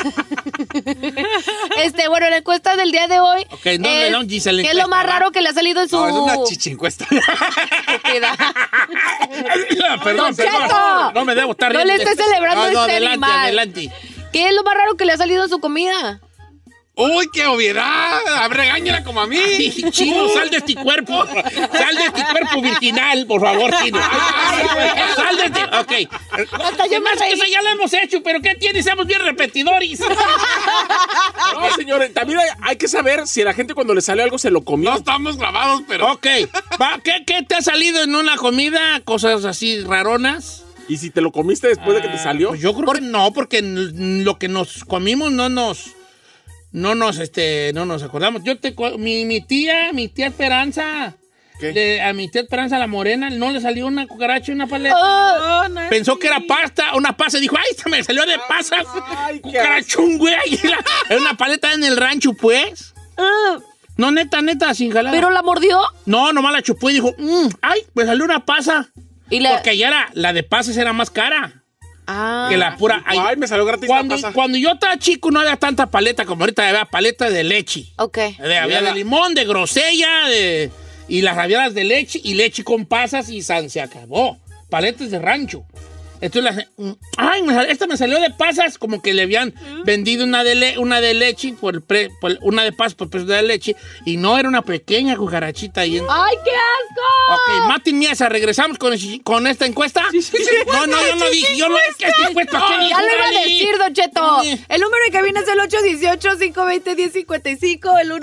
Bueno, la encuesta del día de hoy.
ok, no, Giselle.
¿Qué es lo más raro que le ha salido en su...
No, es una chichincuesta.
estúpida?
Perdón,
Don Cheto.
no me debo estar
No le
riendo.
esté celebrando este
adelante,
animal.
adelante.
¿Qué es lo más raro que le ha salido en su comida?
¡Uy, qué obviedad! Regáñala como a mí.
Ay, Chino, sal de este cuerpo. Sal de este cuerpo virginal, por favor, Chino. Sal de este... Ok.
Hasta yo me reí.
Eso ya lo hemos hecho, pero ¿qué tiene? Somos bien repetidores.
No, señor, también hay que saber si a la gente cuando le sale algo se lo comió.
No estamos grabados, pero...
Ok. ¿Qué te ha salido en una comida? Cosas así raronas.
¿Y si te lo comiste después de que te salió?
Pues yo creo que no, porque lo que nos comimos no nos acordamos. Mi tía Esperanza, a mi tía Esperanza la morena, no le salió una cucaracha y una paleta. Pensó que era una pasta, dijo, ¡ay, se me salió de pasas! ¡Cucarachón, güey! Era una paleta en el rancho, pues. No, neta, sin jalar.
¿Pero la mordió?
No, nomás la chupó y dijo, ¡ay, me salió una pasa! Porque ya la de pasas era más cara. Que la pura...
Ay, me salió gratis la pasa.
Cuando yo estaba chico no había tanta paleta como ahorita, había paleta de leche.
Ok.
Había de limón, de grosella, y las había las de leche, y leche con pasas, y se acabó. Paletas de rancho. Entonces, esta me salió de pasas, como que le habían vendido una de leche, una de pasas por precio de leche, y no, era una pequeña cucarachita ahí.
¡Ay, qué asco!
Ok, Mati Miesa, ¿regresamos con esta encuesta? Sí. No, yo no dije, esta encuesta, ¿qué
ya lo iba a decir, Don Cheto. El número de cabina es el 818-520-1055, el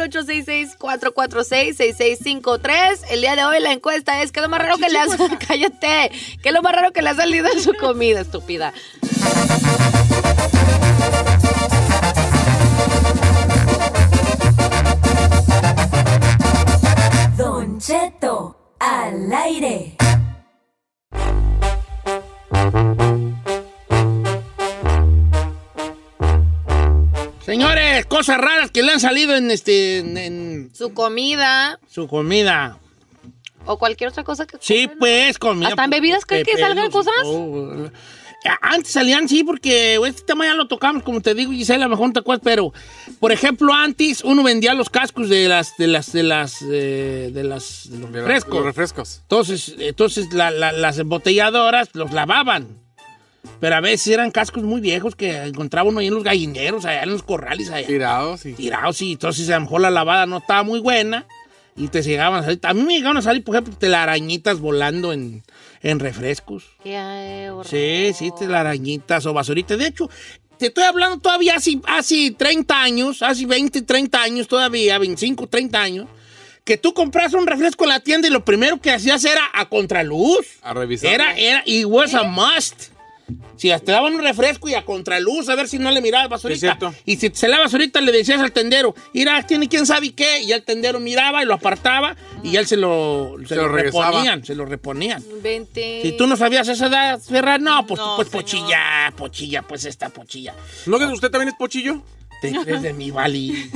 1866-446-6653. El día de hoy la encuesta es, ¿qué es lo más raro que le ha... Cállate. ¿Qué es lo más raro que le ha salido en su comida?
comida, estúpida.
Don Cheto al aire.
Señores, cosas raras que le han salido en
Su comida
su comida.
o cualquier otra cosa que
Sí, pues, comida.
¿Hasta en bebidas creen que salgan cosas?
Antes salían, sí, porque este tema ya lo tocamos, como te digo, Gisela, a lo mejor no te acuerdas, pero, por ejemplo, antes uno vendía los cascos de los refrescos.
Los refrescos.
Entonces las embotelladoras los lavaban. Pero a veces eran cascos muy viejos que encontraba uno ahí en los gallineros, allá en los corrales. Allá.
Tirados, sí.
Tirados, sí. Entonces a lo mejor la lavada no estaba muy buena y te llegaban a salir. A mí me llegaban a salir, por ejemplo, telarañitas volando en refrescos.
Qué horror.
Sí, telarañitas o basuritas. De hecho, te estoy hablando todavía hace 30 años, hace 20, 30 años todavía, 25, 30 años, que tú compras un refresco en la tienda y lo primero que hacías era a contraluz.
A revisar.
Y was a must. Si te daban un refresco y a contraluz, a ver si no le mirabas basurita. Y si se la basurita le decías al tendero, mira, tiene quién sabe qué. Y el tendero miraba y lo apartaba y él se lo reponían. Se lo reponían.
Vente.
Si tú no sabías esa edad, Ferran, no, pues pochilla, pues esta pochilla.
¿No que usted también es pochillo?
Te crees de mi Vali.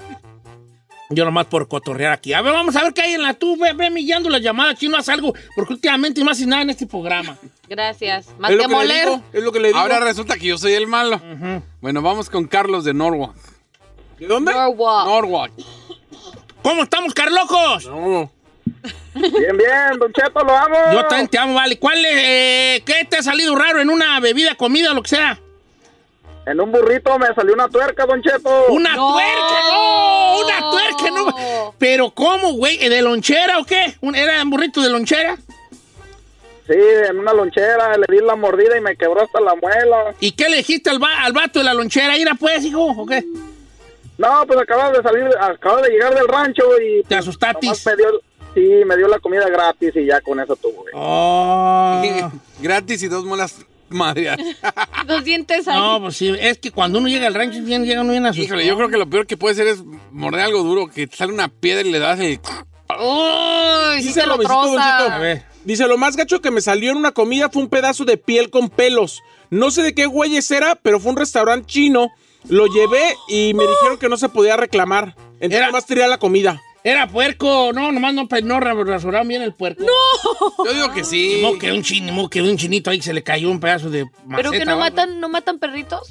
Yo nomás por cotorrear aquí. A ver, vamos a ver qué hay en la tú. Ve millando las llamadas, chino, haz algo. Porque últimamente no haces nada en este programa.
Gracias. Más que moler.
Es lo que le digo.
Ahora resulta que yo soy el malo. Bueno, vamos con Carlos de Norwalk.
¿De dónde?
Norwalk.
¿Cómo estamos, Carlocos?
No.
Bien, Don Cheto, lo amo.
Yo también te amo, vale. ¿Qué te ha salido raro en una bebida, comida o lo que sea?
En un burrito me salió una tuerca, Don Cheto.
¡Una tuerca! ¡No! ¡Una tuerca! No. ¿Pero cómo, güey? ¿De lonchera o qué? ¿Era un burrito de lonchera?
Sí, en una lonchera, le di la mordida y me quebró hasta la muela.
¿Y qué le dijiste al vato de la lonchera? ¿Ira pues, hijo, o qué?
No, pues acaba de llegar del rancho y...
¿Te asustatis?
Me dio la comida gratis y ya con eso tuvo.
Oh.
Gratis y 2 muelas madrear.
2 dientes ahí.
No, pues sí, es que cuando uno llega al rancho llega uno bien asustado.
Híjole, yo creo que lo peor que puede ser es morder algo duro, que te sale una piedra y le das el...
¡Uy! Sí, se lo
Luisito,
troza.
A ver.
Dice, lo más gacho que me salió en una comida fue un pedazo de piel con pelos. No sé de qué güeyes era, pero fue un restaurante chino. Lo llevé y me dijeron que no se podía reclamar. Entonces nomás tiré la comida.
Era puerco. No, nomás no rasuraron bien el puerco.
¡No!
Yo digo que sí.
Mo que un chinito ahí que se le cayó un pedazo de maceta.
¿Pero que no matan perritos?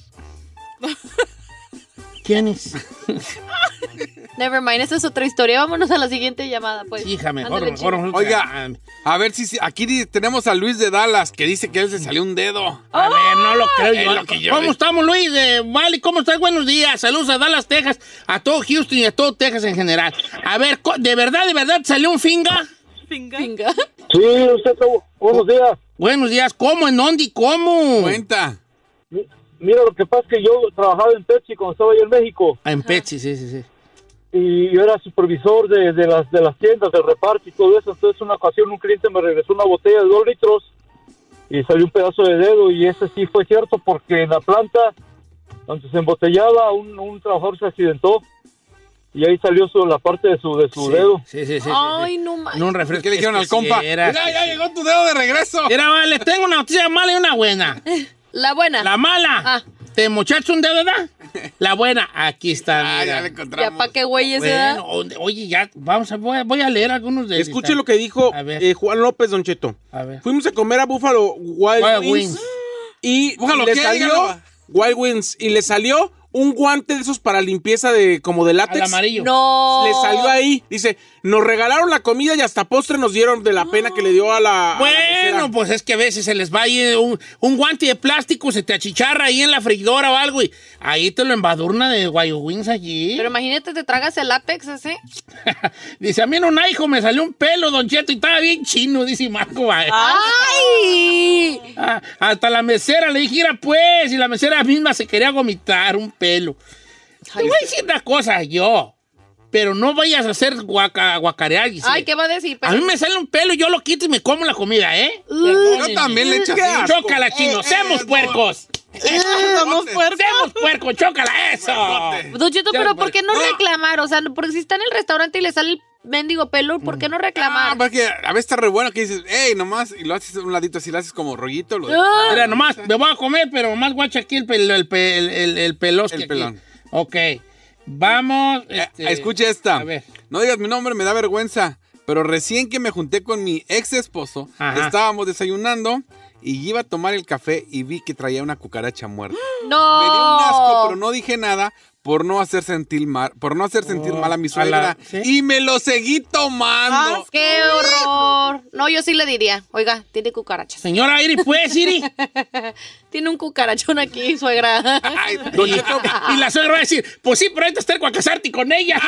¿Quién es?
Never mind, esa es otra historia. Vámonos a la siguiente llamada, pues.
Hija, mejor.
Oiga, a ver si aquí tenemos a Luis de Dallas, que dice que a él se salió un dedo.
A ver, no lo creo yo. ¿Cómo
vi.
estamos, Luis? Vale, ¿cómo estás? Buenos días. Saludos a Dallas, Texas, a todo Houston y a todo Texas en general. A ver, ¿de verdad te salió un finga?
¿Finga?
Sí, usted, buenos días.
Buenos días. ¿Cómo? ¿En dónde y cómo?
Cuenta.
Mira, lo que pasa es que yo trabajaba en Pepsi cuando estaba allá en México.
En Pepsi, sí.
Y yo era supervisor de las tiendas, del reparto y todo eso. Entonces, una ocasión un cliente me regresó una botella de 2 litros y salió un pedazo de dedo. Y ese sí fue cierto porque en la planta donde se embotellaba un trabajador se accidentó y ahí salió la parte de su dedo.
Sí.
Ay, no mames.
No un refresco.
¿Qué le dijeron al compa?
Mira,
ya llegó tu dedo de regreso.
Mira, vale, tengo una noticia mala y una buena.
La buena.
La mala. ¿Te mochaste un dedo, verdad? La buena, aquí está.
Ya le encontramos.
¿Ya para qué güeyes se da?
Oye, ya, voy a leer algunos de ellos.
Escuche lo que dijo Juan López, Don Cheto.
A ver.
Fuimos a comer a Buffalo Wild Wings. Y le salió Wild Wings y le salió un guante de esos para limpieza como de látex.
Al amarillo.
No.
Le salió ahí. Dice, nos regalaron la comida y hasta postre nos dieron de la pena que le dio a la...
Bueno, pues es que a veces se les va ahí un guante de plástico, se te achicharra ahí en la freidora o algo y ahí te lo embadurna de Wild Wings allí.
Pero imagínate, te tragas el látex ese.
Dice, a mí en un hijo me salió un pelo, Don Cheto, y estaba bien chino, dice Marco.
¡Ay!
Hasta la mesera le dije, mira pues, y la mesera misma se quería vomitar un pelo. Te voy a decir una cosa, yo. pero no vayas a hacer guacarear, Giselle.
Ay, ¿qué va a decir?
A mí me sale un pelo y yo lo quito y me como la comida, ¿eh?
Yo también le echo así.
Chócala, chino. ¡Semos puercos!
Somos puercos.
¡Semos puercos! ¡Chócala eso!
Don Cheto, pero ¿por qué no reclamar? O sea, porque si está en el restaurante y le sale el mendigo pelo, ¿por qué no reclamar?
Porque a veces está re bueno que dices, hey, nomás, y lo haces a un ladito así, lo haces como rollito.
Mira, nomás, me voy a comer, pero nomás guacha aquí el pelos.
El pelón.
Ok, vamos.
Escuche esta.
A ver.
No digas mi nombre, me da vergüenza. Pero recién que me junté con mi ex esposo, estábamos desayunando y iba a tomar el café y vi que traía una cucaracha muerta.
¡No!
Me dio un asco, pero no dije nada por no hacer sentir mal a mi suegra.
¿Sí?
Y me lo seguí tomando.
¡Qué horror! No, yo sí le diría, oiga, tiene cucarachas.
Señora Iri, pues, Iri.
Tiene un cucarachón aquí, suegra.
Ay,
y la suegra va a decir, pues sí, pero ahorita estoy a casarte con ella.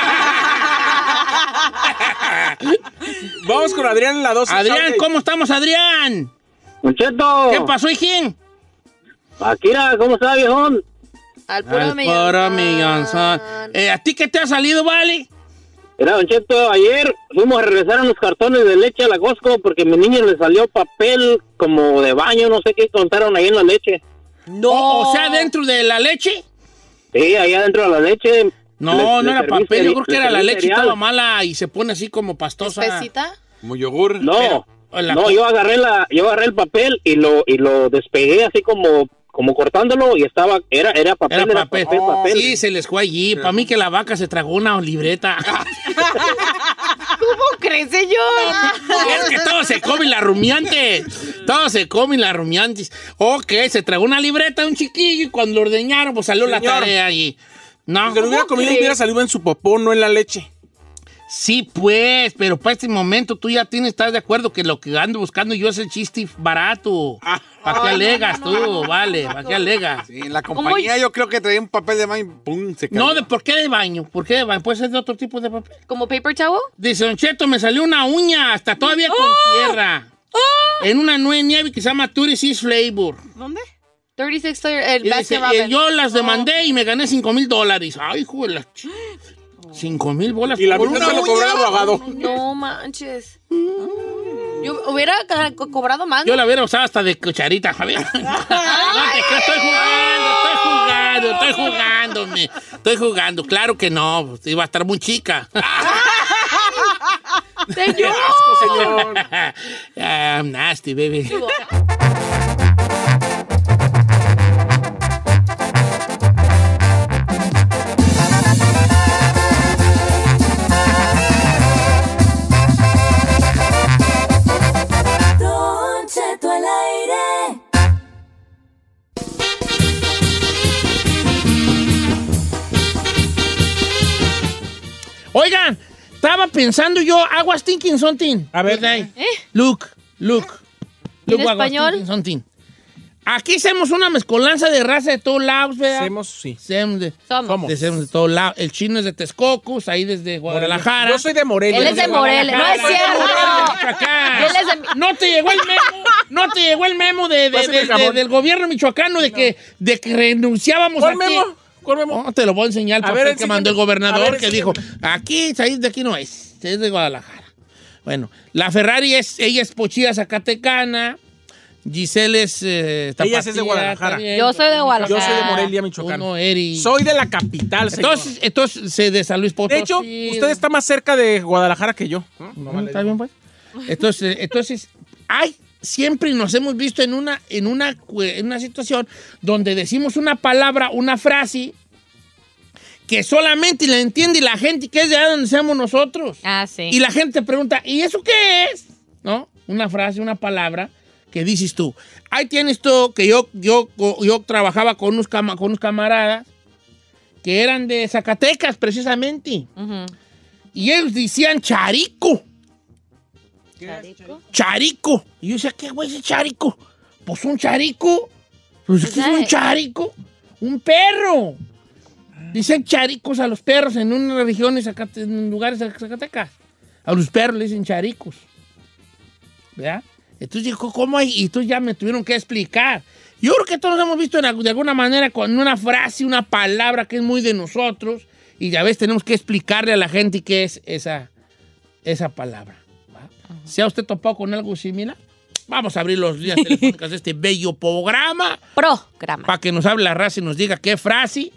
Vamos con Adrián en la 2.
Adrián, ¿cómo estamos, Adrián?
Don Cheto.
¿Qué pasó, hijín?
Akira, ¿cómo está, viejón?
Al puro millonzón.
¿A ti qué te ha salido, vale?
Mira, Don Cheto, ayer fuimos a regresar unos cartones de leche a la Costco porque a mi niño le salió papel como de baño, no sé qué contaron ahí en la leche.
No.
O sea, ¿dentro de la leche?
Sí, ahí adentro de la leche.
No, no era papel, yo creo que era la leche,
cereal.
estaba mala y se pone así como pastosa.
¿Espesita?
Como yogur.
No, yo agarré el papel y lo despegué así como cortándolo y era papel.
Era papel.
Papel.
Sí, se les fue allí. Para mí que la vaca se tragó una libreta.
¿Cómo crees, señor?
Es que todo se come la rumiante. Todo se come la rumiantes. Ok, se tragó una libreta un chiquillo y cuando lo ordeñaron, pues salió la tarea allí. No.
Si lo hubiera comido hubiera salido en su popó, no en la leche.
Sí, pues, pero para este momento tú ya estás de acuerdo que lo que ando buscando yo es el chiste barato. ¿Para qué alegas tú? Vale, ¿para qué alegas?
Sí, en la compañía yo creo que traía un papel de baño, pum, se cayó.
No, ¿por qué de baño? ¿Por qué de baño? ¿Puede ser de otro tipo de papel?
¿Como paper towel?
Dice, Don Cheto, me salió una uña, hasta todavía con tierra. En una nieve que se llama 36 Flavor.
¿Dónde? 36 Flavor, el
Y
Baskin
dice,
Robbins.
yo las demandé y me gané $5,000. Ay, hijo de la... $5,000.
Y la mitad se lo cobró el abogado.
No manches. Yo hubiera cobrado más.
Yo la hubiera usado hasta de cucharita, Javier. Estoy jugando. Claro que no, iba a estar muy chica.
Señor.
Señor.
I'm nasty, baby.
Don Cheto al aire.
Oigan, estaba pensando yo, I was thinking something.
A ver.
Look.
¿En
I was
español?
thinking something. Aquí hacemos una mezcolanza de raza de todos lados, ¿verdad?
Sí.
Somos
Somos.
de todos lados. El chino es de Texcocos, ahí desde Guadalajara.
Yo soy de Morelia.
Él es de Morelia. No es cierto. Él es de...
¿No te llegó el memo del gobierno michoacano de que renunciábamos
¿Cuál
aquí?
memo? ¿Cuál memo?
No, te lo voy a enseñar el
A
papel
ver,
que mandó el gobernador,
a ver,
que dijo, aquí, de aquí no es de Guadalajara. Bueno, la Ferrari ella es pochilla zacatecana, Giselle es tapatía.
Ella es de Guadalajara.
También.
Yo soy de Guadalajara.
Yo soy de Morelia, Michoacán.
Tú no eres.
Soy de la capital, señor.
Entonces de San Luis Potosí.
De hecho, usted está más cerca de Guadalajara que yo.
¿Está bien, pues? Entonces, siempre nos hemos visto en una situación donde decimos una palabra, una frase, que solamente la entiende la gente que es de allá donde seamos nosotros.
Ah, sí.
Y la gente pregunta, ¿y eso qué es? ¿No? Una frase, una palabra que dices tú. Ahí tienes tú que yo trabajaba con unos camaradas que eran de Zacatecas, precisamente.
Uh-huh.
Y ellos decían charico.
¿Charico?
Charico. Y yo decía, ¿qué güey es charico? Pues un charico. Pues ¿qué es un charico? Un perro. Dicen charicos a los perros en unas regiones, en lugares de Zacatecas. A los perros le dicen charicos. ¿Verdad? Entonces dijo, ¿cómo hay? Y entonces ya me tuvieron que explicar. Yo creo que todos hemos visto de alguna manera con una frase, una palabra que es muy de nosotros y a veces tenemos que explicarle a la gente qué es esa palabra. ¿Va? ¿Se ha usted topado con algo similar? Vamos a abrir los días telefónicos de este bello programa. Para que nos hable la raza y nos diga qué frase,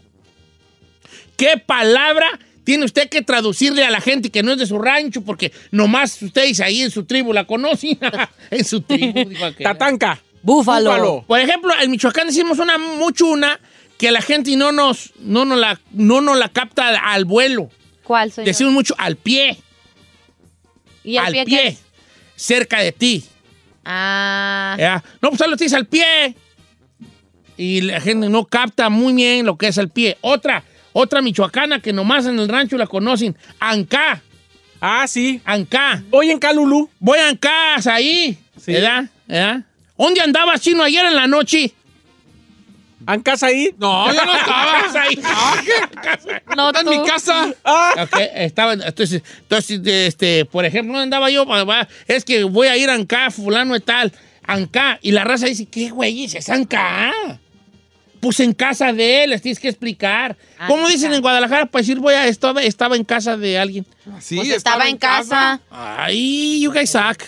qué palabra tiene usted que traducirle a la gente que no es de su rancho, porque nomás ustedes ahí en su tribu la conocen. En su tribu. Digo,
Tatanca.
Búfalo.
Por ejemplo, en Michoacán decimos una que la gente no nos la capta al vuelo.
¿Cuál, señor?
Decimos mucho al pie.
¿Y al pie qué es?
Cerca de ti.
Ah.
No, pues solo te dice al pie. Y la gente no capta muy bien lo que es al pie. Otra michoacana que nomás en el rancho la conocen. Ancá.
Ah, sí.
Ancá.
Voy en Calulú.
Voy a Ancá, ahí.
Sí.
¿Verdad? ¿Dónde andabas, chino, ayer en la noche?
¿Ancás ahí?
No, yo no estaba.
Ahí.
No,
está en mi casa.
Okay, estaba, entonces, por ejemplo, ¿dónde andaba yo? Es que voy a ir a Ancá, fulano y tal. Ancá. Y la raza dice, ¿qué güey? ¿Es Ancá? Pues en casa de él, les tienes que explicar. ¿Cómo dicen en Guadalajara para decir estaba en casa de alguien?
Sí,
pues estaba en casa.
Ay, you guys suck.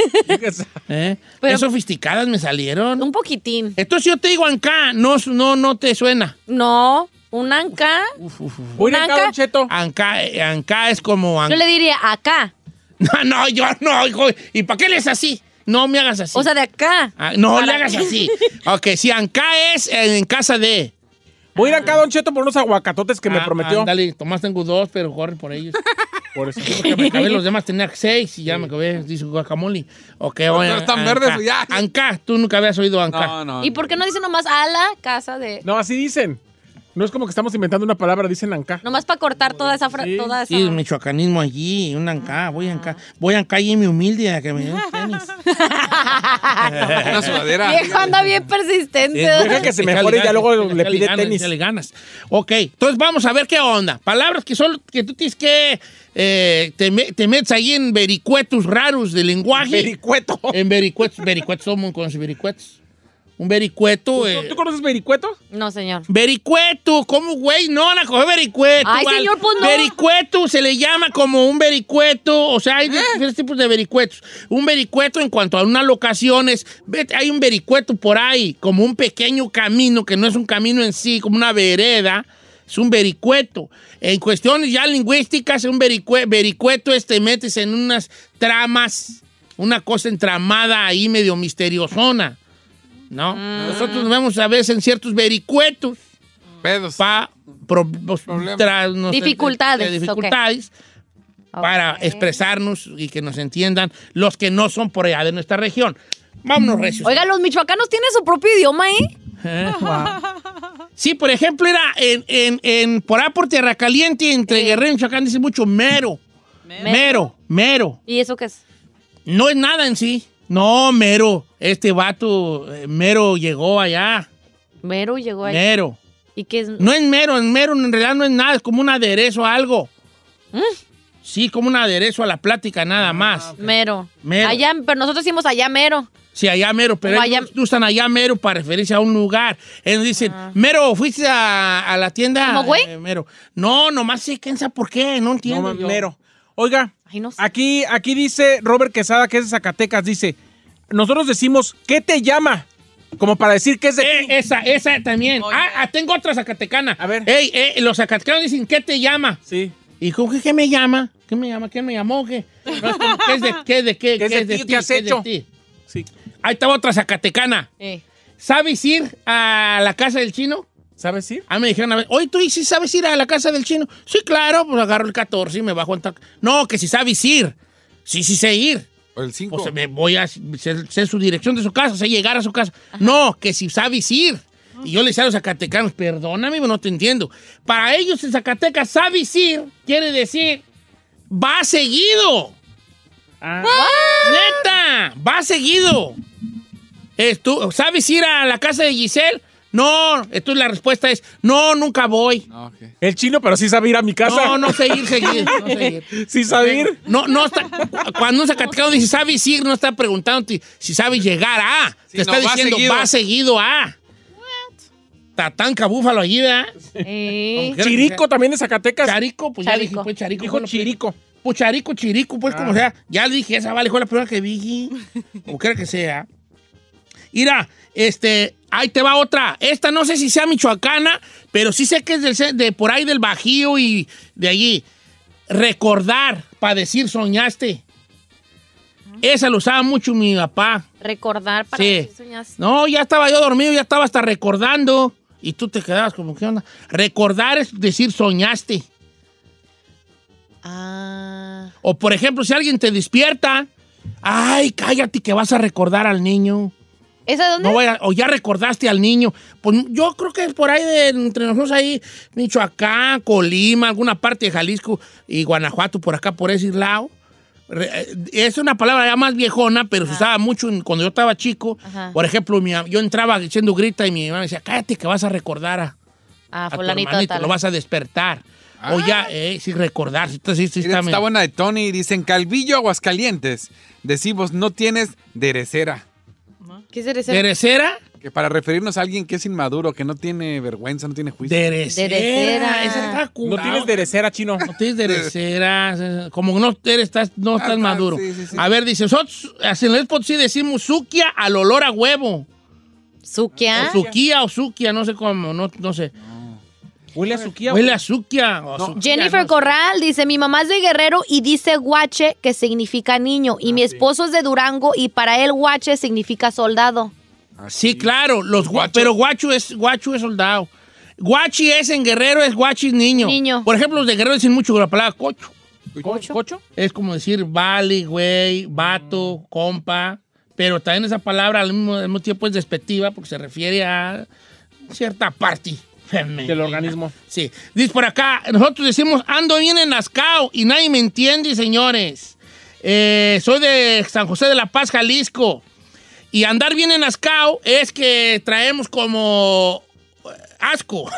Pero,
sofisticadas me salieron.
Un poquitín.
Entonces yo te digo Ancá, no te suena.
No, un Ancá.
¿Un Ancá, Don Cheto?
Ancá es como...
Yo le diría acá.
No, yo no, hijo. ¿Y para qué le es así? No me hagas así.
O sea, de acá.
No le hagas así. Ok, si Ancá es en casa de...
Voy a ir acá, Don Cheto, por unos aguacatotes que me prometió.
Dale, Tomás, tengo 2, pero corre por ellos.
Por eso.
Porque me acabé, los demás tenía 6 y ya me acabé, dice guacamole. Ok,
no están verdes ya.
Ancá, tú nunca habías oído Ancá.
No.
¿Y por qué no dicen nomás a la casa de...?
No, así dicen. No es como que estamos inventando una palabra, dicen Ancá.
Nomás para cortar toda esa...
Sí, el michoacanismo allí, un Ancá, voy a Ancá. Voy a Ancá y mi humilde a que me den tenis.
Una sudadera.
Viejo anda bien persistente.
Deja que se mejore y ya luego le pide tenis.
Le ganas. Ok, entonces vamos a ver qué onda. Palabras que tú tienes que... te metes ahí en vericuetos raros de lenguaje.
Vericueto.
En vericuetos. Todo el mundo conoce vericuetos. Un vericueto.
¿Tú conoces vericueto?
No, señor.
Vericueto, ¿cómo, güey? No, la coge vericueto.
Ay, señor, pues no.
Vericueto se le llama como un vericueto. O sea, hay diferentes tipos de vericuetos. Un vericueto en cuanto a unas locaciones. Hay un vericueto por ahí, como un pequeño camino, que no es un camino en sí, como una vereda. Es un vericueto. En cuestiones ya lingüísticas, un vericueto metes en unas tramas, una cosa entramada ahí medio misteriosona. ¿No? Nosotros nos vemos a veces en ciertos vericuetos.
Pedos.
Dificultades. Para expresarnos y que nos entiendan los que no son por allá de nuestra región. Vámonos, recios.
Oiga, los michoacanos tienen su propio idioma,
Sí, por ejemplo, era por ahí por Tierra Caliente, entre Guerrero y Michoacán, dice mucho mero. Mero.
¿Y eso qué es?
No es nada en sí. No, mero. Este vato, mero llegó allá.
Mero llegó allá.
Mero.
¿Y qué es?
No es mero en realidad no es nada, es como un aderezo a algo. Sí, como un aderezo a la plática nada más.
Mero. Allá, pero nosotros decimos allá mero.
Sí, allá mero, pero ellos usan allá mero para referirse a un lugar. Ellos dicen, mero, ¿fuiste a la tienda?
¿Cómo, güey?
Mero. No, nomás sé, ¿quién sabe por qué? No entiendo.
No, mero. Oiga,
ay, no sé.
aquí dice Robert Quesada, que es de Zacatecas, dice, nosotros decimos, ¿qué te llama? Como para decir que es de ti.
Esa también. Tengo otra zacatecana.
A ver.
Los zacatecanos dicen, ¿qué te llama?
Sí.
¿Y qué me llama? ¿Qué me llama? ¿Quién me llamó? ¿Qué? No, es como, ¿qué es de qué? ¿Qué es de ti?
¿Qué has hecho?
Sí. Ahí está otra zacatecana. ¿Sabes ir a la casa del chino?
¿Sabes ir?
Me dijeron a ver, oye, ¿tú sí sabes ir a la casa del chino? Sí, claro, pues agarro el 14 y me bajo en No, que si sabes ir. Sí sé ir.
O el 5.
Pues me voy a sé su dirección de su casa, sé llegar a su casa. Ajá. No, que si sabes ir. Y yo le decía a los zacatecanos, perdóname, no te entiendo. Para ellos en Zacatecas, sabes ir quiere decir, va seguido. ¡Neta! Va seguido. ¿Sabes ir a la casa de Giselle? No, entonces la respuesta es, no, nunca voy.
Okay. El chino, pero sí sabe ir a mi casa.
No sé ir.
¿Sí sabe ir?
No está, cuando un zacatecano dice, ¿sabes ir? No está preguntando si sabes llegar a. Te está diciendo, va seguido a. Tatanca Búfalo allí, ¿verdad?
Chirico también de Zacatecas.
Charico, pues ya dije, pues Charico.
Dijo Chirico.
Pues Chirico, pues como sea. Ya le dije, esa vale, fue la primera que vi. Como quiera que sea. Mira, ahí te va otra. Esta no sé si sea michoacana, pero sí sé que es de por ahí del Bajío y de allí. Recordar, para decir soñaste. Esa lo usaba mucho mi papá.
Recordar para decir soñaste.
No, ya estaba yo dormido, ya estaba hasta recordando. Y tú te quedabas como, ¿qué onda? Recordar es decir soñaste.
Ah.
O por ejemplo, si alguien te despierta, ay, cállate que vas a recordar al niño.
¿Esa de dónde?
No o ya recordaste al niño. Pues yo creo que es por ahí, entre nosotros ahí, Michoacán, Colima, alguna parte de Jalisco y Guanajuato, por acá, por ese lado. Es una palabra ya más viejona, pero se usaba mucho cuando yo estaba chico.
Ajá.
Por ejemplo, yo entraba diciendo grita y mi mamá me decía, cállate que vas a recordar a tu
fulanito
hermanito,
tal.
lo vas a despertar. O ya, sí, recordar. Sí,
Está buena de Tony. Dicen, Calvillo, Aguascalientes. Decimos, no tienes derecera.
¿Qué es derecera?
¿Derecera?
Que para referirnos a alguien que es inmaduro, que no tiene vergüenza, no tiene juicio.
Derecera. Esa está curada.
No tienes derecera, chino.
No tienes derecera. Como no estás maduro.
Sí.
A ver, dice, nosotros en el Potosí decimos suquia al olor a huevo.
¿Suquia?
O suquía o suquia, no sé cómo, no sé.
¿Huele a suquia?
Huele a suquia.
Jennifer Corral dice, mi mamá es de Guerrero y dice guache, que significa niño. Y mi esposo es de Durango y para él guache significa soldado.
Sí, claro, pero guacho es soldado. Guachi es en Guerrero, es guachi niño. Por ejemplo, los de Guerrero dicen mucho la palabra cocho.
¿Cocho?
Es como decir vale, güey, vato, compa. Pero también esa palabra al mismo tiempo es despectiva porque se refiere a cierta parte
del organismo.
Sí. Dice por acá, nosotros decimos ando bien enascao y nadie me entiende, señores. Soy de San José de la Paz, Jalisco. Y andar bien enascao es que traemos como asco.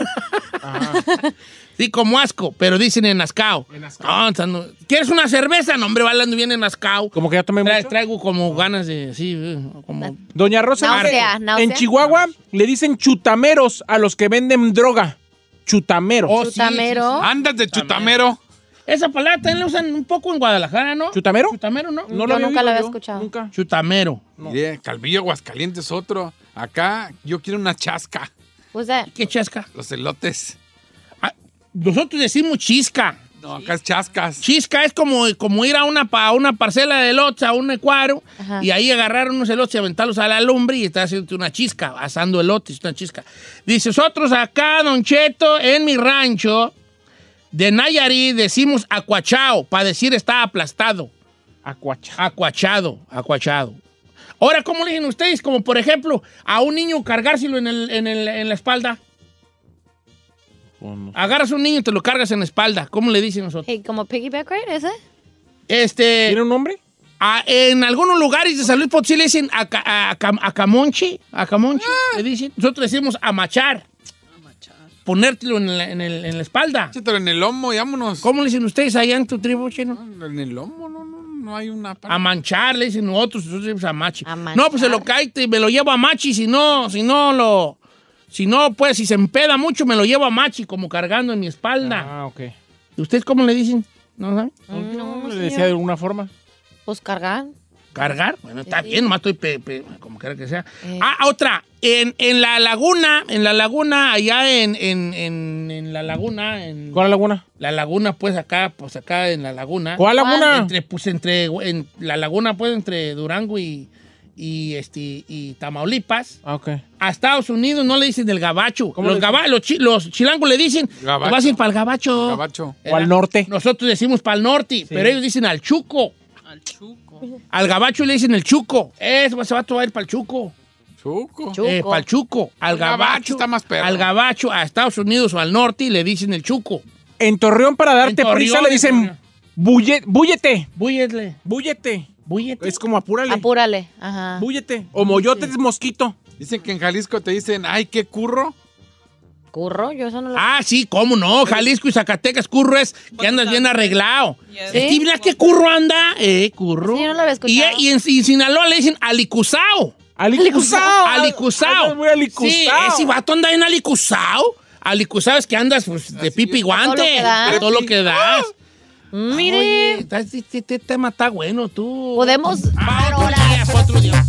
Sí, como asco, pero dicen enascao. No, ¿quieres una cerveza? No, hombre, hablando bien enascao.
Como que ya tomé mucho.
Traigo como ganas de, sí, como...
Doña Rosa,
náusea.
En Chihuahua le dicen chutameros a los que venden droga. Chutameros.
Oh,
¿Chutamero?
Sí.
Andas de chutamero.
Esa palabra también la usan un poco en Guadalajara, ¿no?
¿Chutamero?
Chutamero, ¿no?
Yo nunca la había escuchado.
Nunca.
Chutamero.
No. Calvillo, Aguascalientes, otro. Acá yo quiero una chasca.
Pues,
¿Qué chasca?
Los elotes.
Nosotros decimos chisca.
No, acá es chascas.
Chisca es como ir a una parcela de elotes, a un cuadro, y ahí agarrar unos elotes y aventarlos a la lumbre y estar haciendo una chisca, asando elotes, una chisca. Dice, nosotros acá, Don Cheto, en mi rancho de Nayarit, decimos acuachao, para decir está aplastado. Acuachado. Ahora, ¿cómo le dicen ustedes? Como, por ejemplo, a un niño cargárselo en la espalda. Agarras a un niño y te lo cargas en la espalda. ¿Cómo le dicen nosotros?
Hey, como piggyback ride, ¿ese?
¿Tiene un nombre?
En algunos lugares de San Luis Potosí le dicen acamonche. Le dicen. Nosotros decimos amachar. Ponértelo en la espalda.
Échatelo en el lomo y vámonos.
¿Cómo le dicen ustedes allá en tu tribu, chino?
En el lomo, no hay una...
A manchar, le dicen nosotros decimos a machi. No, pues se lo cae y me lo llevo a machi, si no, pues, si se empeda mucho, me lo llevo a machi, como cargando en mi espalda.
Ah, ok.
¿Y ustedes cómo le dicen? ¿No saben?
No, le decía de alguna forma.
Pues cargar.
¿Cargar? Bueno, está bien, nomás estoy como quiera que sea. Otra. En la laguna, allá en la laguna.
¿Cuál laguna?
La laguna, pues acá en la laguna.
¿Cuál laguna?
En la laguna, pues, entre Durango y Tamaulipas.
Ok.
A Estados Unidos no le dicen del gabacho. Los chilangos le dicen,
gabacho.
Te vas a ir para el gabacho.
O al norte.
Nosotros decimos para el norte, pero ellos dicen al chuco. Al gabacho le dicen el chuco. Se va a ir para el chuco. Para el chuco. Al gabacho
está más perro.
Al gabacho, a Estados Unidos o al norte le dicen el chuco.
En Torreón, para darte prisa, le dicen búllete.
Búllete.
Es como apúrale.
Apúrale. Ajá.
Búllete. O moyote es mosquito.
Dicen que en Jalisco te dicen, ay, qué curro.
¿Curro? Yo eso no lo...
Sí, cómo no. Jalisco y Zacatecas, curro es que andas bien arreglado.
¿Sí?
Mira qué curro anda. Curro.
Sí, yo no lo había escuchado.
Y en Sinaloa le dicen alicuzao.
Alicuzao.
Alicuzao.
Andas muy alicuzao.
Sí, ese vato anda en alicuzao. Alicuzao es que andas pues, de pipi y guante. A todo lo que das.
Mire.
Oye, este tema está bueno, tú.
Podemos.
Otro día.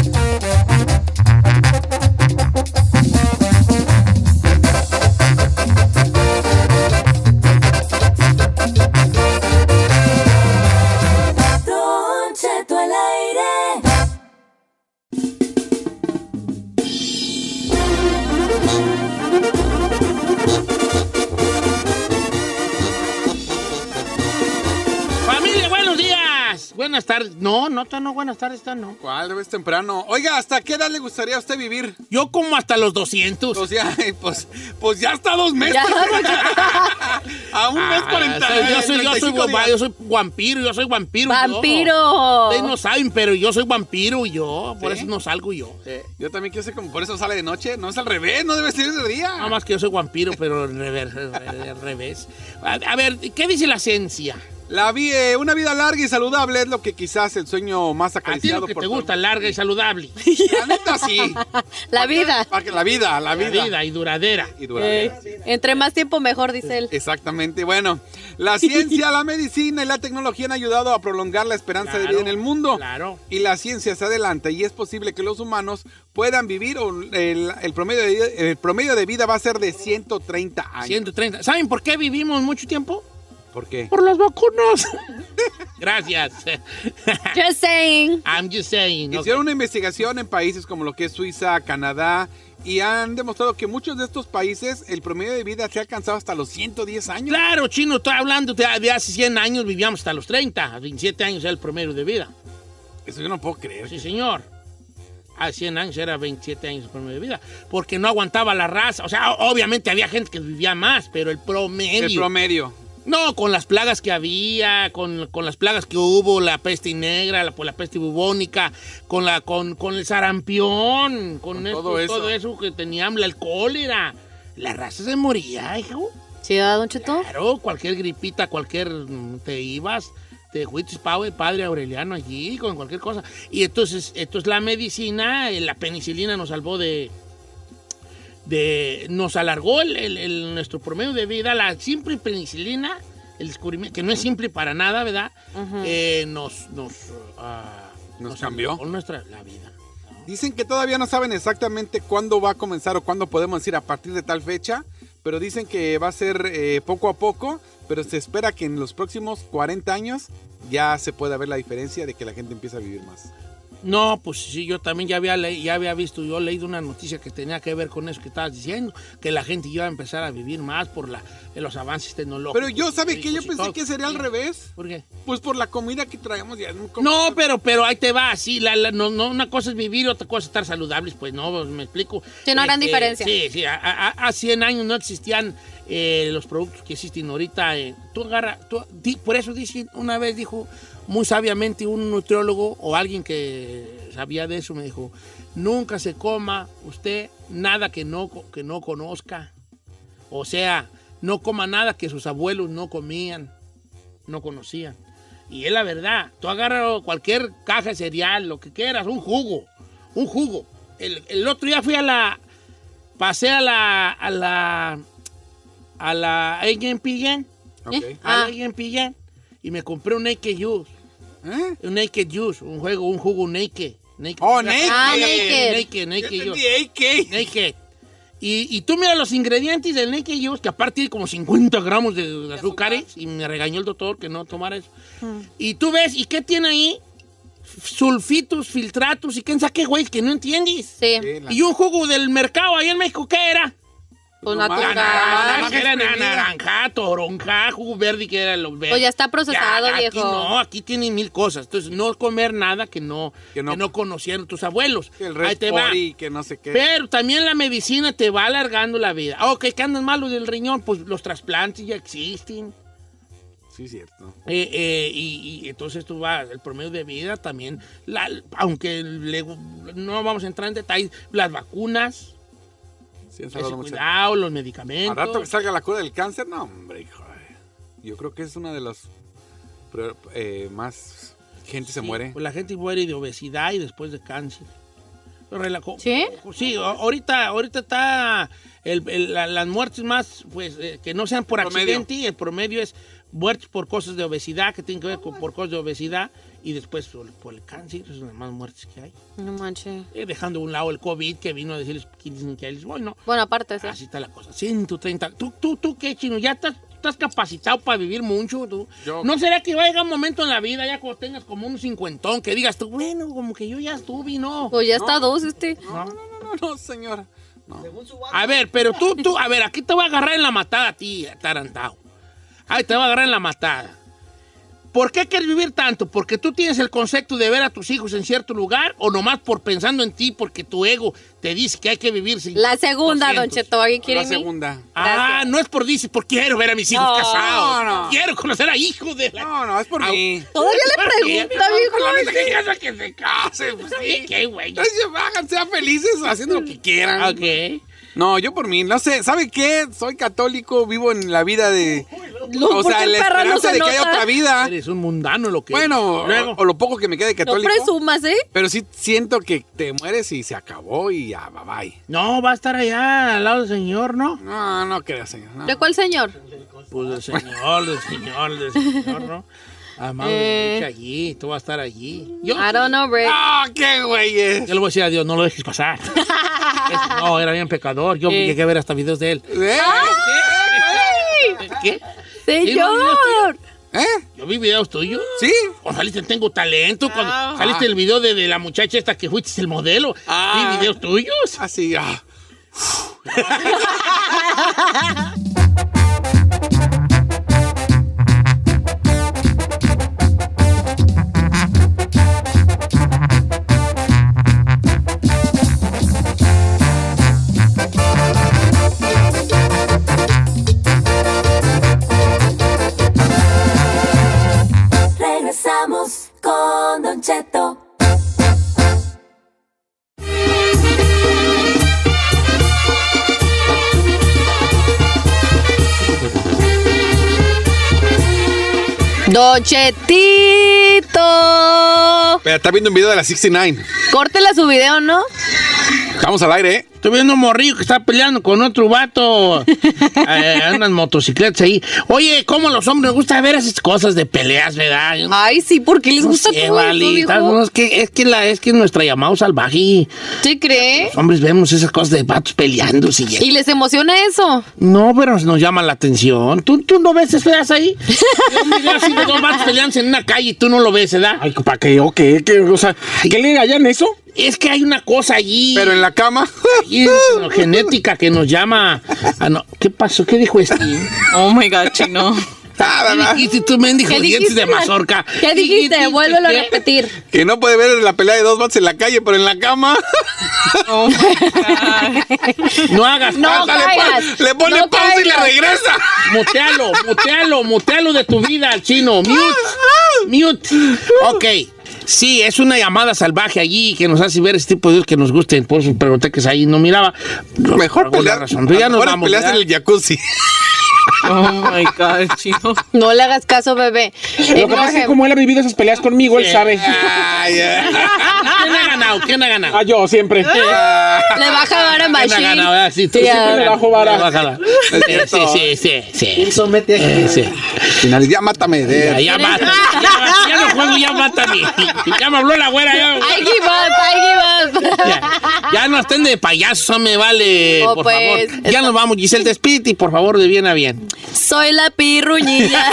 Don Cheto al aire.
Familia, buenos días. Buenas tardes. No, buenas tardes, no.
¿Cuál? Debes temprano. Oiga, ¿hasta qué edad le gustaría a usted vivir?
Yo como hasta los 200.
O sea, pues ya hasta 2 meses. A un mes 40.
Yo soy vampiro, yo soy vampiro.
¡Vampiro!
Ustedes no saben, pero yo soy vampiro y yo, por
¿Sí?
eso no salgo yo.
Yo también quiero ser como, por eso sale de noche. No es al revés, no debe ser de día.
Nada más que yo soy vampiro, pero al revés. A ver, ¿qué dice la ciencia?
Una vida larga y saludable es lo que quizás el sueño más
A ti
acariciado
lo que
por
te
todo.
gusta, larga y saludable.
La neta sí.
La vida.
La vida.
La vida y duradera.
Entre más tiempo mejor, dice él.
Exactamente. Bueno, la ciencia, la medicina y la tecnología han ayudado a prolongar la esperanza de vida en el mundo.
Claro.
Y la ciencia se adelanta y es posible que los humanos puedan vivir, el promedio de vida va a ser de 130 años.
130. ¿Saben por qué vivimos mucho tiempo?
¿Por qué?
Por las vacunas. Gracias.
Just saying.
I'm just saying.
Hicieron una investigación en países como lo que es Suiza, Canadá, y han demostrado que muchos de estos países el promedio de vida se ha alcanzado hasta los 110 años.
Claro, Chino, estoy hablando de hace 100 años vivíamos hasta los 30. 27 años era el promedio de vida.
Eso yo no puedo creer.
Sí, señor. Hace 100 años era 27 años el promedio de vida. Porque no aguantaba la raza. O sea, obviamente había gente que vivía más, pero el promedio.
El promedio.
No, con las plagas que había, con las plagas que hubo, la peste negra, la peste bubónica, con el sarampión, con todo eso que teníamos, el cólera. La raza se moría, hijo.
¿Sí, don Cheto?
Claro, cualquier gripita, te ibas, te fuiste padre Aureliano allí, con cualquier cosa. Y entonces, esto es la medicina, la penicilina nos salvó nos alargó nuestro promedio de vida. La simple penicilina, el descubrimiento, que no es simple para nada, ¿verdad?
Nos cambió
la vida.
Dicen que todavía no saben exactamente cuándo va a comenzar o cuándo podemos decir a partir de tal fecha, pero dicen que va a ser poco a poco, pero se espera que en los próximos 40 años ya se pueda ver la diferencia de que la gente empieza a vivir más.
No, pues sí, yo también ya había visto, yo he leído una noticia que tenía que ver con eso que estabas diciendo, que la gente iba a empezar a vivir más por los avances tecnológicos.
Pero yo, ¿sabe qué? Yo pensé que sería al revés.
¿Por qué?
Pues por la comida que traemos ya.
No, pero ahí te va, sí, no, una cosa es vivir, otra cosa es estar saludables, pues no, me explico.
Sí, no harán diferencia.
Sí, hace 100 años no existían los productos que existen ahorita. Por eso una vez dijo muy sabiamente un nutriólogo o alguien que sabía de eso, me dijo, nunca se coma usted nada que no conozca. O sea, no coma nada que sus abuelos no comían, no conocían. Y es la verdad, tú agarras cualquier caja de cereal, lo que quieras, un jugo. El otro día pasé a la A&P, y me compré un Naked Juice. Un Naked Juice, un jugo Naked.
Oh, Naked.
Naked. Y tú mira los ingredientes del Naked Juice, que aparte tiene como 50 gramos de azúcares, y me regañó el doctor que no tomara eso. Y tú ves, ¿y qué tiene ahí? Sulfitos, filtratos, y quién sabe qué, güey, que no entiendes.
Sí.
Y un jugo del mercado ahí en México, ¿qué era?
Pues
naranja, toronja, jugo verde, que era lo verde.
Pues ya está procesado, viejo.
Aquí tienen 1000 cosas. Entonces, no comer nada que no conocieron tus abuelos.
Ahí te va. Que no sé qué.
Pero también la medicina te va alargando la vida. Ok, que andan malos del riñón, pues los trasplantes ya existen.
Sí, cierto.
Y entonces tú vas, el promedio de vida también, aunque no vamos a entrar en detalles, las vacunas.
Sí,
cuidado, los medicamentos.
Al rato que salga la cura del cáncer, no, hombre, hijo. Yo creo que es una de las más gente se muere.
Pues la gente muere de obesidad y después de cáncer.
¿Sí?
Sí, ahorita está las muertes más, pues, que no sean por accidente, el promedio es muertes por cosas de obesidad, que tienen que ver por cosas de obesidad, y después por el cáncer, son las más muertes que hay.
No manches.
Dejando a un lado el COVID, que vino a decirles que bueno,
aparte, sí.
Así está la cosa. 130. ¿Tú qué, Chino? ¿Ya estás capacitado para vivir mucho? ¿Tú? ¿No será que va a llegar un momento en la vida, ya cuando tengas como un cincuentón, que digas tú, bueno, como que yo ya estuve, ¿no?
Pues ya está dos,
No, señora. No.
A ver, pero a ver, aquí te voy a agarrar en la matada a ti, atarantado. Ahí te voy a agarrar en la matada. ¿Por qué quieres vivir tanto? ¿Porque tú tienes el concepto de ver a tus hijos en cierto lugar o nomás por pensando en ti porque tu ego te dice que hay que vivir sin...
La segunda, Don Cheto, ¿alguien quiere
La segunda.
Ah, no es por decir, porque quiero ver a mis hijos casados. No. Quiero conocer a hijos de la...
No, es por mí.
Todavía le pregunta,
viejo. Que se casen, pues sí.
Qué güey.
Háganse, sean felices haciendo lo que quieran.
Ok.
No, yo por mí, no sé, ¿sabe qué? Soy católico, vivo en la vida de...
No,
o sea, la esperanza de que haya otra vida.
Eres un mundano lo que...
Bueno, o lo poco que me quede católico.
No presumas, ¿eh?
Pero sí siento que te mueres y se acabó y ya, bye.
No, va a estar allá al lado del Señor, ¿no?
No creas, señor. No.
¿De cuál señor?
Pues del Señor, ¿no? Amado, allí, tú vas a estar allí.
I don't know, Rick.
¡Qué güey!
Yo le voy a decir a Dios, no lo dejes pasar. No, era bien pecador. Yo llegué a ver hasta videos de él. ¿Qué?
¡Señor!
Yo vi videos tuyos.
¿Sí?
Cuando saliste en Tengo Talento, cuando saliste el video de la muchacha esta que fuiste el modelo. Vi videos tuyos.
Así,
Regresamos con Don Cheto.
Don Chetito.
Pero está viendo un video de la 69.
Córtela su video, ¿no?
Estamos al aire, ¿eh?
Estoy viendo un morrillo que está peleando con otro vato. Unas motocicletas ahí. Oye, ¿cómo a los hombres les gusta ver esas cosas de peleas, verdad?
Ay, sí, porque les gusta todo
vale,
eso,
es que nuestra llamada salvaje.
¿Sí cree?
Los hombres vemos esas cosas de vatos peleando.
¿Y les emociona eso?
No, pero nos llama la atención. ¿Tú no ves esas ahí? Yo así de dos vatos peleándose en una calle y tú no lo ves, ¿verdad?
Ay, ¿para qué? ¿O qué? O sea, ¿qué le hallan eso?
Es que hay una cosa allí.
¿Pero en la cama?
Y genética que nos llama. ¿Qué pasó? ¿Qué dijo este?
Oh my God, Chino.
¿Qué dijiste tú, mendigo dientes de mazorca?
¿Qué dijiste? Vuélvelo a repetir.
Que no puede ver la pelea de dos vatos en la calle, pero en la cama.
Oh my God.
No hagas
no
caso.
Le pone
no
pausa y le regresa.
Mutealo de tu vida al Chino. Mute. Ok. Sí, es una llamada salvaje allí que nos hace ver este tipo de videos que nos gusten. Por eso pregunté que ahí no miraba.
Mejor pelear.
Ya nos vamos.
Peleas en el jacuzzi.
Oh my God, Chino.
No le hagas caso, bebé.
Lo que pasa es que como él ha vivido esas peleas conmigo, él sabe.
¿Quién ha ganado?
Yo, siempre.
Le baja vara a Machine.
¿Quién ha ganado? Sí, tú
siempre le bajo vara.
Bájala. Sí.
Somete aquí. Final, ya mátame.
Ya mátame. Ya no juego, ya mátame. Ya me habló la güera.
I give up.
Ya no estén de payasos, me vale. Por favor. Ya nos vamos, Giselle, despídete, por favor, de bien a bien.
Soy la pirruñilla.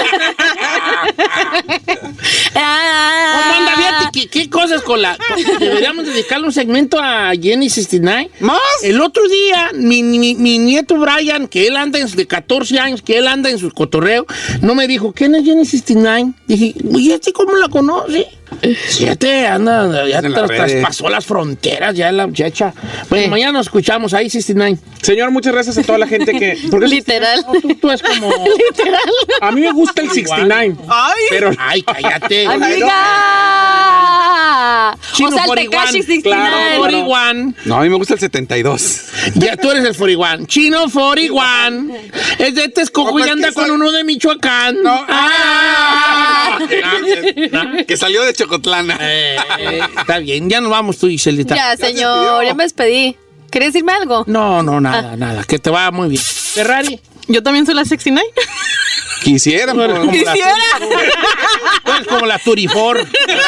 ¿Cómo anda? Fíjate, ¿qué cosas con la... Deberíamos dedicarle un segmento a Jenny 69.
¿Más?
El otro día, mi nieto Brian, que él anda de 14 años, que él anda en su cotorreo, no me dijo, ¿quién es Jenny 69? Dije, ¿y este cómo la conoce? Siete, anda, ya traspasó las fronteras, ya la muchacha. Bueno, mañana nos escuchamos ahí, 69.
Señor, muchas gracias a toda la gente que...
Literal.
Tú es como...
Literal.
A mí me gusta el 69.
Ay.
Pero...
Ay, cállate.
¡Amiga!
Chino
o sea, el
41.
Tekashi 69.
Claro.
41.
No, a mí me gusta el 72.
Ya tú eres el 41. Chino 41. Es de Texcoco y anda con uno de Michoacán.
No. Que salió de Chocotlana.
Está bien, ya nos vamos tú, Giselita.
Ya, señor, ya me despedí. ¿Quieres decirme algo?
No, nada. Que te vaya muy bien. Ferrari.
Yo también soy la 69.
Quisiera,
no eres como
Quisiera.
Tú eres como la Turifor.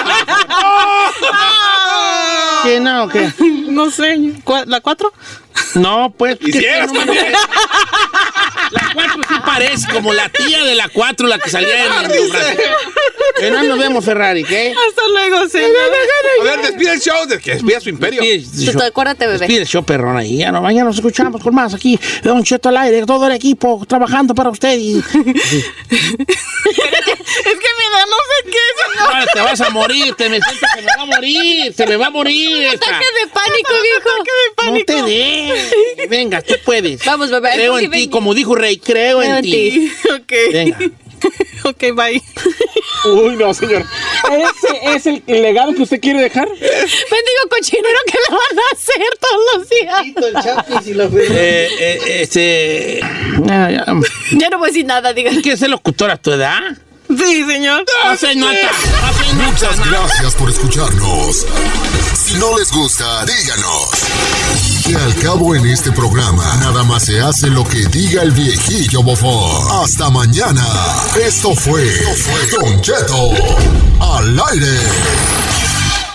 ¿Qué no? ¿Qué?
No sé. ¿La 4?
No, pues.
Quisiera.
La 4 sí parece como la tía de la 4, la que salía en el Brasil. No nos vemos, Ferrari, ¿qué?
Hasta luego, señor.
A ver, despide el show, que despida su imperio.
Acuérdate, bebé.
Despide el show, perrón, ahí. Ya no, mañana nos escuchamos con más aquí. Don Cheto al aire, todo el equipo trabajando para usted.
Es que me da no sé qué, señor.
Ahora te vas a morir, me siento que me va a morir. Se me va a morir.
Ataque de pánico, viejo.
Ataque de pánico.
No te des. Venga, tú puedes.
Vamos, bebé.
Creo en ti, como dijo Rey, creo en ti.
Ok.
Venga.
Ok, bye.
Uy, no, señor. ¿Ese es el legado que usted quiere dejar?
Bendigo cochinero que le van a hacer todos los días. Ya no voy a decir nada, digan.
¿Quieres ser locutora a tu edad?
Sí, señor.
No se nota.
Muchas gracias por escucharnos. Si no les gusta, díganos. Que al cabo en este programa, nada más se hace lo que diga el viejillo bofón. Hasta mañana. Esto fue Don Cheto al aire.